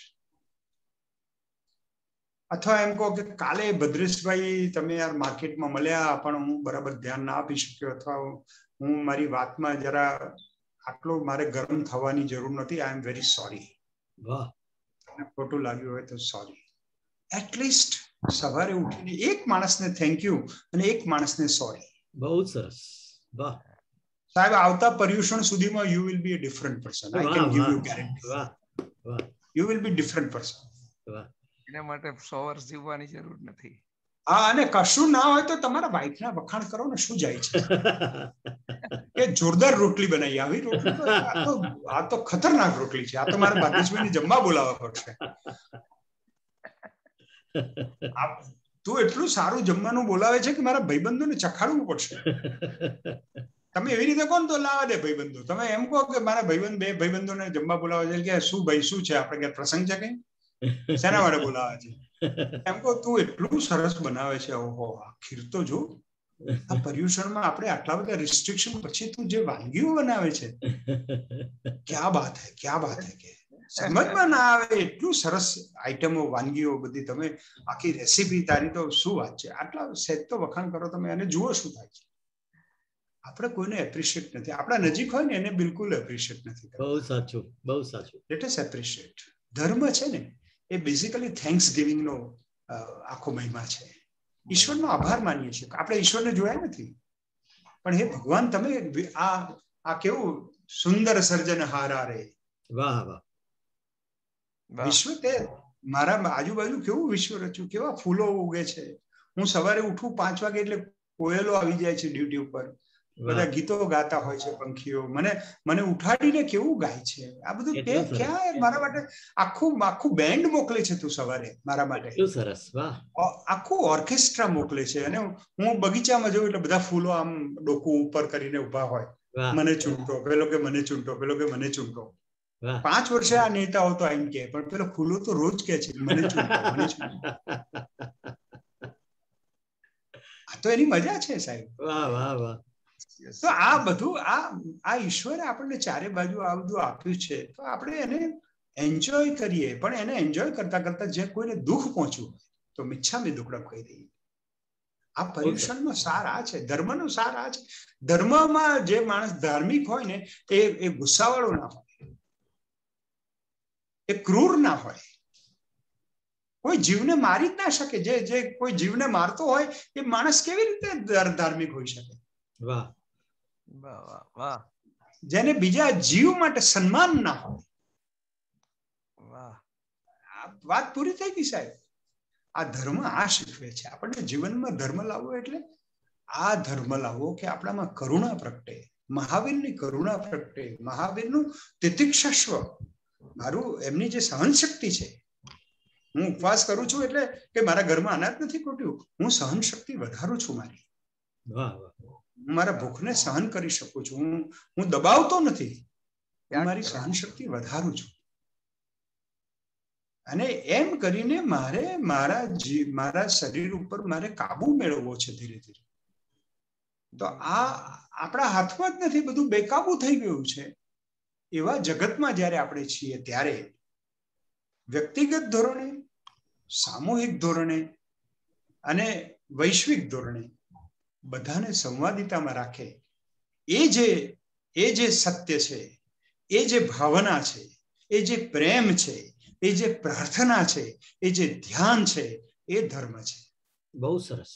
અથવા એમ કહો કે કાલે ભદ્રેશભાઈ તમે યાર માર્કેટમાં મળ્યા પણ હું બરાબર ધ્યાન ના આપી શક્યો, અથવા હું મારી વાતમાં જરા આટલો મારે ગરમ થવાની જરૂર નથી, આઈ એમ વેરી સોરી. વાહ, ખોટું લાગ્યું હોય તો સોરી. એટલીસ્ટ સવારે ઉઠીને એક માણસને થેન્ક યુ અને એક માણસને સોરી. બહુ સરસ. વાહ સાહેબ, આવતા પર્યુષણ સુધીમાં you will be a different person. I can give you guarantee. વાહ વાહ, you will be different person. વાહ. એના માટે સો વર્ષ જીવવાની જરૂર નથી. હા, અને કશું ના હોય તો તમારા વાઈફના વખાણ કરો ને, શું જાય છે? એ જોરદાર રોટલી બનાવી, આવી રોટલી તો આ તો આ તો ખતરનાક રોટલી છે, આ તો મારે ભાગ્યેશભાઈને જમવા બોલાવવા પડશે. તું એટલું સારું જમવાનું બોલાવે છે કે મારા ભાઈબંધોને ચખાડવું પડશે. તમે એવી રીતે કોણ તો લાવા દે ભાઈબંધો. તમે એમ કહો કે મારા ભાઈબંધ બે ભાઈબંધોને જમવા બોલાવે છે કે શું ભાઈ શું છે, આપણે ક્યાં પ્રસંગ છે કઈ, શેના માટે બોલાવે છે? એમ કહો તું એટલું સરસ બનાવે છે, ઓહો ખીર તો જો. આ પર્યુષણમાં આપણે આટલા બધા રિસ્ટ્રિક્શન પછી તું જે વાનગીઓ બનાવે છે, ક્યા બાત હે, ક્યા બાત હે. કે સમજમાં ના આવે એટલું સરસ આઈટમો, વાનગીઓ બધી, તમે આખી રેસીપી તારી તો શું વાત છે. આટલા સહેજ તો વખાણ કરો તમે અને જુઓ શું થાય છે. આપણે કોઈને એપ્રિશિએટ નથી, આપણા નજીક હોય ને એને બિલકુલ એપ્રિશિએટ નથી કરતા. બહુ સાચું, બહુ સાચું. Let us appreciate. ધર્મ છે ને એ બેઝિકલી થેન્ક્સ ગિવિંગ નો આખો મહિમા છે. ઈશ્વરનો આભાર માનીએ છીએ. આપણે ઈશ્વરને જોયા નથી, પણ હે ભગવાન તમે આ આ કેવું સુંદર સર્જનહારા રે. વાહ વાહ. વિશ્વ તે મારા આજુબાજુ કેવું વિશ્વ રચ્યું, કેવા ફૂલો ઉગે છે. હું સવારે ઉઠું પાંચ વાગે એટલે કોયલો આવી જાય છે ડ્યુટી ઉપર, બધા ગીતો ગાતા હોય છે પંખીઓ, મને મને ઉઠાડીને કેવું ગાય છે. આ બધું તે ક્યાં મારા માટે આખું આખું બેન્ડ મોકલે છે તું સવારે મારા માટે. સરસ. વાહ. આખું ઓર્કેસ્ટ્રા મોકલે છે. અને હું બગીચામાં જઉં એટલે બધા ફૂલો આમ ડોકું ઉપર કરીને ઉભા હોય, મને ચૂંટો, પેલો કે મને ચૂંટો, પેલો કે મને ચૂંટો. પાંચ વર્ષે આ નેતાઓ તો આમ કે, પણ પેલો ફૂલો તો રોજ કે છે મને ચૂંટો, મને ચૂંટો. આ તો એની મજા છે સાહેબ. વાહ વાહ વાહ. તો આ બધું આ આ ઈશ્વરે આપણને ચારે બાજુ આ બધું આપ્યું છે, તો આપણે એને એન્જોય કરીએ. પણ એને એન્જોય કરતા કરતા જે કોઈને દુઃખ પહોંચ્યું હોય તો મિચ્છામી દુક્કડમ કહી દઈએ. આ પર્યુષણનો સાર આ છે, ધર્મનો સાર આ છે. ધર્મમાં જે માણસ ધાર્મિક હોય ને એ એ ગુસ્સાવાળો ના હોય, એ ક્રૂર ના હોય, કોઈ જીવને મારી જ ના શકે. જે જે કોઈ જીવને મારતો હોય એ માણસ કેવી રીતે ધાર્મિક હોઈ શકે? વાહ વાહ વાહ. જેને બીજા જીવ માટે સન્માન ના હોય. વાહ, વાત પૂરી થઈ ગઈ સાહેબ. આ ધર્મ આ શીખવે છે આપણને. જીવનમાં ધર્મ લાવવો એટલે આ ધર્મ લાવવો કે આપણામાં કરુણા પ્રગટે, મહાવીરની કરુણા પ્રગટે, મહાવીરનું તિતિક્ષસ્વ, મારું એમની જે સહન શક્તિ છે. હું ઉપવાસ કરું છું એટલે કે મારા ઘરમાં અનાજ નથી ખૂટ્યું, હું સહન શક્તિ વધારું છું મારી. વાહ વાહ. હું મારા ભૂખને સહન કરી શકું છું. હું હું દબાવતો નથી, હું મારી સહન શક્તિ વધારું છું. અને એમ કરીને મારે મારા મારા શરીર ઉપર મારે કાબુ મેળવવો છે ધીરે ધીરે. તો આ આપણા હાથમાં જ નથી, બધું બેકાબુ થઈ ગયું છે. એવા જગતમાં જ્યારે આપણે છીએ ત્યારે વ્યક્તિગત ધોરણે, સામૂહિક ધોરણે અને વૈશ્વિક ધોરણે બધાને સંવાદિતામાં રાખે એ જે એ જે સત્ય છે, એ જે ભાવના છે, એ જે પ્રેમ છે, એ જે પ્રાર્થના છે, એ જે ધ્યાન છે, એ ધર્મ છે. બહુ સરસ.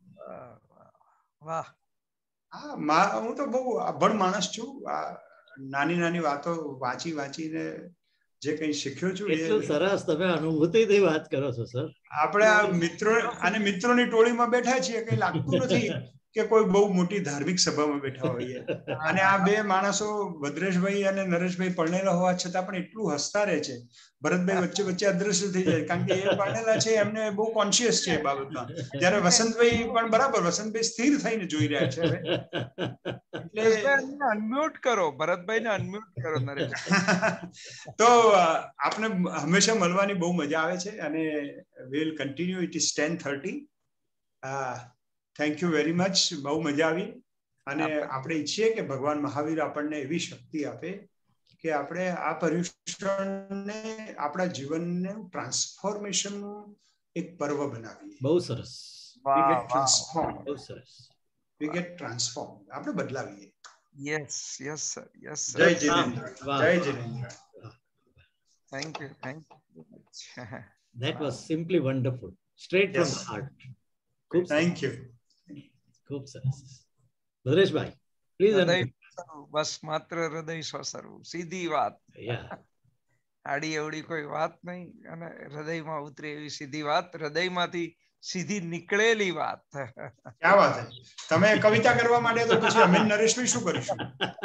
વાહ. હા, હું તો બહુ અભણ માણસ છું. નાની નાની વાતો વાંચી વાંચીને જે કઈ શીખ્યો છું. એટલું સરસ તમે અનુભૂતિથી વાત કરો છો સર. આપણે આ મિત્રો અને મિત્રોની ટોળીમાં બેઠા છીએ, કઈ લાગતું નથી કે કોઈ બહુ મોટી ધાર્મિક સભામાં બેઠા હોઈએ. અને આ બે માણસો ભદ્રેશભાઈ અને નરેશભાઈ પરણેલા હોવા છતાં પણ એટલું હસતા રહે છે. ભરતભાઈ વચ્ચે વચ્ચે અદ્રશ્ય થઈ જાય, કારણ કે એ પરણેલા છે, એમને બહુ કોન્શિયસ છે એ બાબતમાં. જ્યારે વસંતભાઈ પણ બરાબર, વસંતભાઈ સ્થિર થઈને જોઈ રહ્યા છે હવે. એટલે અનમ્યુટ કરો, ભરતભાઈને અનમ્યુટ કરો નરેશ. તો આપને હંમેશા મળવાની બહુ મજા આવે છે અને will continue. It is ten thirty. Thank you very much. બહુ મજા આવી. અને આપણે ઈચ્છીએ કે ભગવાન મહાવીર આપણને એવી શક્તિ આપે કે આપણે આ પર્યુષણને આપણા જીવનને ટ્રાન્સફોર્મેશનનું એક પર્વ બનાવીએ. બહુ સરસ. We get transformed. બહુ સરસ. We get transformed. આપણે બદલાવીએ. Yes, yes sir. Yes sir. જય જિનેન્દ્ર. જય Jinendra. Thank you. Thank you. That was simply wonderful. Straight from Yes. the heart. ખૂબ Thank you. ખૂબ સરસ. ભદ્રેશભાઈ, પ્લીઝ. બસ માત્ર હૃદય સ્વસરવું, સીધી વાત. આડી અવડી કોઈ વાત નહીં, અને હૃદયમાં ઉતરે એવી સીધી વાત, હૃદયમાંથી સીધી નીકળેલી વાત. ક્યાં વાત છે. તમે કવિતા કરવા માંડે તો પછી અમે નરેશભાઈ શું કરીશું?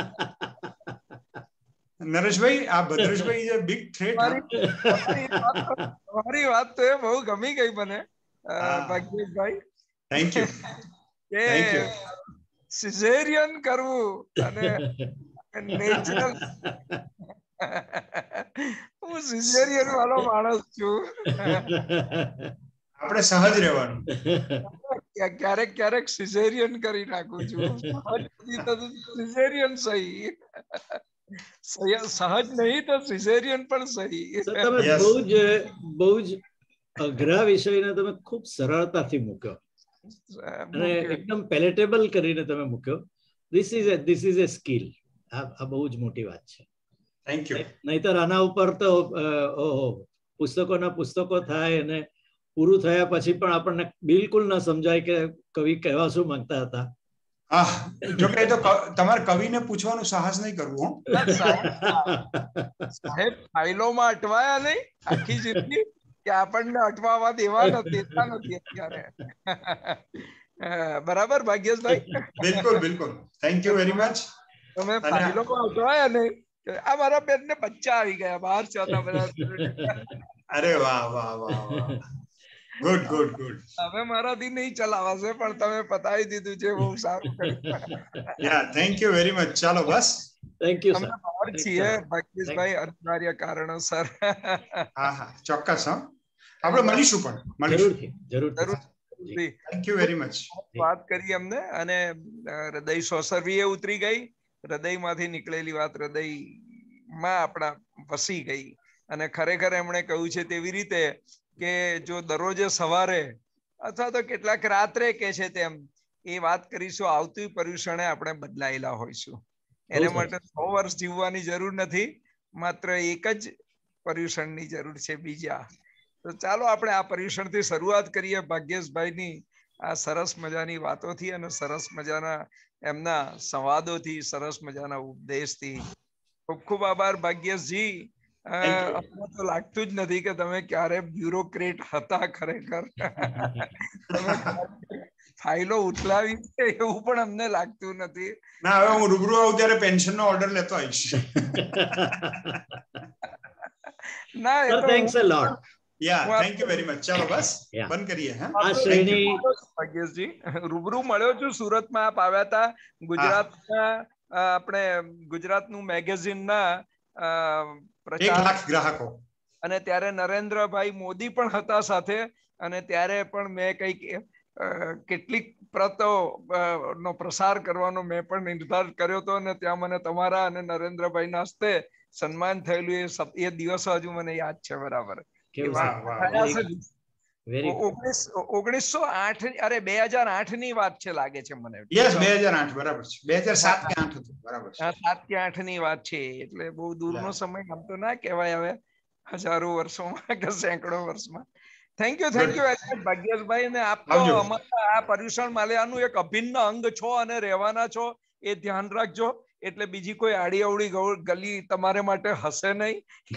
નરેશભાઈ, આ ભદ્રેશભાઈ ઇઝ અ બિગ થ્રેટ. તમારી વાત તો એ બહુ ગમી ગઈ મને ભાગ્યેશભાઈ. Thank you. Thank you. Caesarean કરવું અને નેચરલ. હું સિઝેરિયન વાળો માણસ છું. આપણે સહજ રહેવાનું. ક્યારેક ક્યારેક સિઝેરિયન કરી નાખું છું. સિઝેરિયન સહી, સહજ નહીં તો સિઝેરિયન પણ સહી. તમે બહુ જ બહુ જ અઘરા વિષયને તમે ખૂબ સરળતાથી મૂક્યો અને એકદમ પેલેટેબલ કરીને તમે મૂક્યો. This is this is a skill. આ બહુ જ મોટી વાત છે. Thank you. નહીતર આના ઉપર તો ઓહો પુસ્તકોના પુસ્તકો થાય અને પૂરું થયા પછી પણ આપણને બિલકુલ ન સમજાય કે કવિ કહેવા શું માંગતા હતા. હા, જો કે તો તમારે કવિને પૂછવાનું સાહસ નહીં કરવું. સાહેબ, ફાઇલોમાં અટવાયા નહીં આખી જિંદગી, કે આપણને અટવાવા દેવા નથી અત્યારે. બરાબર ભાગ્યેશભાઈ? બિલકુલ બિલકુલ. Thank you very much. તમે ફાઇલોમાં અટવાયા નહીં. આ મારા બેન ને બચ્ચા આવી ગયા, બહાર જતા બધા. અરે વાહ વાહ વાહ વાહ. Good good good. હવે મારાથી નહીં ચલાવાશે, પણ તમે પતાવી દીધું છે, બહુ સારું કર્યું. Yeah, thank you very much. ચાલો બસ. Thank you sir. બહાર છીએ ભાગ્યેશભાઈ, અનિવાર્ય કારણોસર. હા હા, ચોક્કસ. હા, આપણે મળીશું પણ. જરૂરથી જરૂરથી. Thank you very much. વાત કરી અમને, અને હૃદય સ્વસરવી એ ઉતરી ગઈ. હૃદયમાંથી નીકળેલી વાત હૃદયમાં આપણા વસી ગઈ. અને ખરેખર એમણે કહ્યું છે તેવી રીતે કે જો દરરોજે સવારે અથવા તો કેટલાક રાત્રે કે છે તેમ એ વાત કરીશું, આવતી પર્યુષણે આપણે બદલાયેલા હોઈશું. એને માટે સો વર્ષ જીવવાની જરૂર નથી, માત્ર એક જ પર્યુષણની જરૂર છે બીજા. તો ચાલો આપણે આ પર્યુષણથી શરૂઆત કરીએ ભાગ્યેશભાઈની આ સરસ મજાની વાતોથી અને સરસ મજાના એમના સંવાદોથી, સરસ મજાના ઉપદેશથી. ખૂબ ખૂબ આભાર ભાગ્યેશજી. અમને તો લાગતું જ નથી કે તમે ક્યારે બ્યુરોક્રેટ હતા. ખરેખર ફાઇલો ઉથલાવી છે એવું પણ અમને લાગતું નથી. ના, હવે હું રૂબરૂ આવું ત્યારે પેન્શન નો ઓર્ડર લેતો આવીશ. ના, એ તો thanks a lot. Yeah, thank you very much. ચાલો બસ બંધ કરીએ. હા, આ શ્રેણી ભાગ્યેશજી રૂબરૂ મળ્યો છું. સુરતમાં આપ આવ્યા હતા. ગુજરાતના આપણે ગુજરાતનું મેગેઝિન ના એક લાખ ગ્રાહકો, અને ત્યારે નરેન્દ્રભાઈ મોદી પણ હતા સાથે. અને ત્યારે પણ મેં કઈક કેટલીક પ્રતો નો પ્રસાર કરવાનો મેં પણ નિર્ધાર કર્યો હતો, અને ત્યાં મને તમારા અને નરેન્દ્રભાઈ ના હસ્તે સન્માન થયેલું એ એ દિવસ હજુ મને યાદ છે. બરાબર. ઓગણીસો આઠ અરે બે હજાર આઠ ની વાત છે લાગે છે મને. યસ, બે હજાર આઠ બરાબર છે. બે હજાર સાત કે આઠ હતું. બરાબર છે. સાત કે આઠ ની વાત છે. એટલે બહુ દૂરનો સમય આમ તો ના કહેવાય હવે, હજારો વર્ષોમાં કે સેંકડો વર્ષમાં. થેન્ક યુ થેન્ક યુ ભાગ્યેશભાઈ. અને આપ તો અમારા આ પર્યુષણ માલ્યાનું એક અભિન્ન અંગ છો અને રહેવાના છો, એ ધ્યાન રાખજો. એટલે બીજી કોઈ આડી અવડી ગલી તમારે માટે હશે નહીં.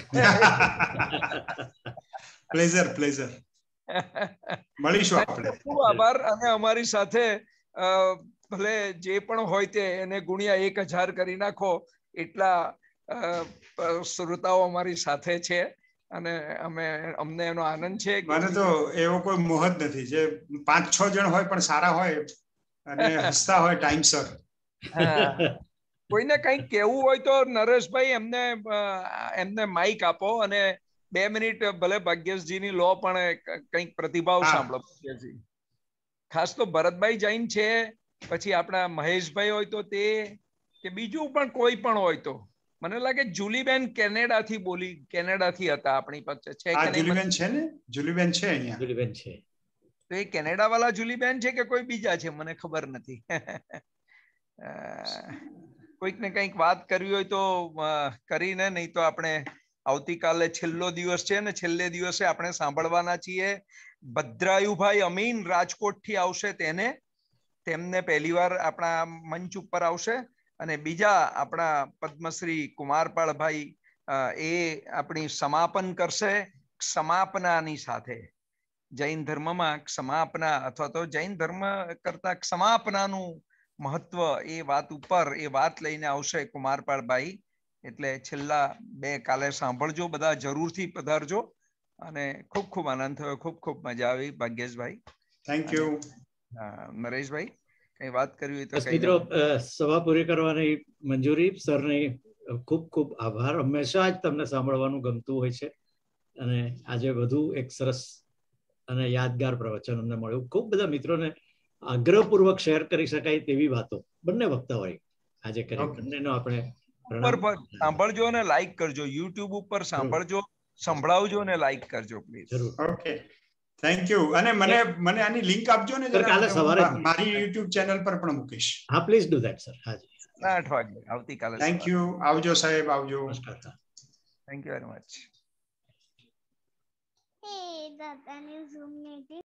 Pleasure pleasure. મળીશું આપણે. ખૂબ આભાર. અને અમારી સાથે ભલે જે પણ હોય તે એને ગુણ્યા એક હજાર કરી નાખો એટલા શ્રોતાઓ અમારી સાથે છે અને અમે અમને એનો આનંદ છે. મને તો એવો કોઈ મોહ જ નથી. જે પાંચ છ જણ હોય પણ સારા હોય અને હસતા હોય ટાઈમસર. કોઈને કંઈક કેવું હોય તો નરેશભાઈ એમને એમને માઇક આપો અને બે મિનિટ ભલે ભાગ્યેશજીની લો પણ કંઈક પ્રતિભાવ સાંભળો. ભાગ્યેશજી ખાસ તો ભરતભાઈ જૈન છે, પછી આપણા મહેશભાઈ હોય તો તે, કે બીજું પણ કોઈ પણ હોય તો. મને લાગે જુલીબેન કેનેડાથી બોલી કેનેડાથી હતા આપણી પાસે છે કે નહીં? જુલીબેન છે ને, જુલીબેન છે અહીંયા. જુલીબેન છે. તો એ કેનેડા વાળા જુલીબેન છે કે કોઈ બીજા છે મને ખબર નથી. કોઈક ને કંઈક વાત કરવી હોય તો કરીને, નહીં તો આપણે આવતીકાલે છેલ્લો દિવસ છે ને છેલ્લે દિવસે આપણે સાંભળવાના છીએ ભદ્રાયુભાઈ અમીન રાજકોટ થી આવશે. તેને તેમને પહેલી વાર આપણા મંચ ઉપર આવશે અને બીજા આપણા પદ્મશ્રી કુમારપાળભાઈ એ આપણી સમાપન કરશે સમાપનાની સાથે. જૈન ધર્મમાં સમાપના અથવા તો જૈન ધર્મ કરતા સમાપનાનું મહત્વ એ વાત ઉપર એ વાત લઈને આવશે કુમારપાળભાઈ. એટલે છેલ્લા બે કાલે સાંભળજો, બધા જરૂરથી પધારજો અને ખૂબ ખૂબ આનંદ થયો, ખૂબ ખૂબ મજા આવી. ભાગ્યેશભાઈ થેન્ક યુ. નરેશભાઈ કઈ વાત કરવી હોય તો. મિત્રો સભા પૂરી કરવાની મંજૂરી સરની ખૂબ ખૂબ આભાર. હંમેશા જ તમને સાંભળવાનું ગમતું હોય છે અને આજે વધુ એક સરસ અને યાદગાર પ્રવચન અમને મળ્યું. ખૂબ બધા મિત્રોને આગ્રહપૂર્વક શેર કરી શકાય તેવી વાતો બંને વક્તાઓએ આજે કરી. બંનેનો આપણે સાંભળજો અને લાઈક કરજો. યુટ્યુબ ઉપર સાંભળજો, સંભળાવજો અને લાઈક કરજો પ્લીઝ. જરૂર. Okay, thank you. અને મને મને આની લિંક આપજો ને, કાલે સવારે મારી યુટ્યુબ ચેનલ પર પણ મૂકીશ. હા, પ્લીઝ ડુ ધેટ સર. હાજી, આઠ વાગે આવતીકાલે. Thank you. આવજો સાહેબ, આવજો. નમસ્કાર. Thank you very much. Hey, that any Zoom meeting.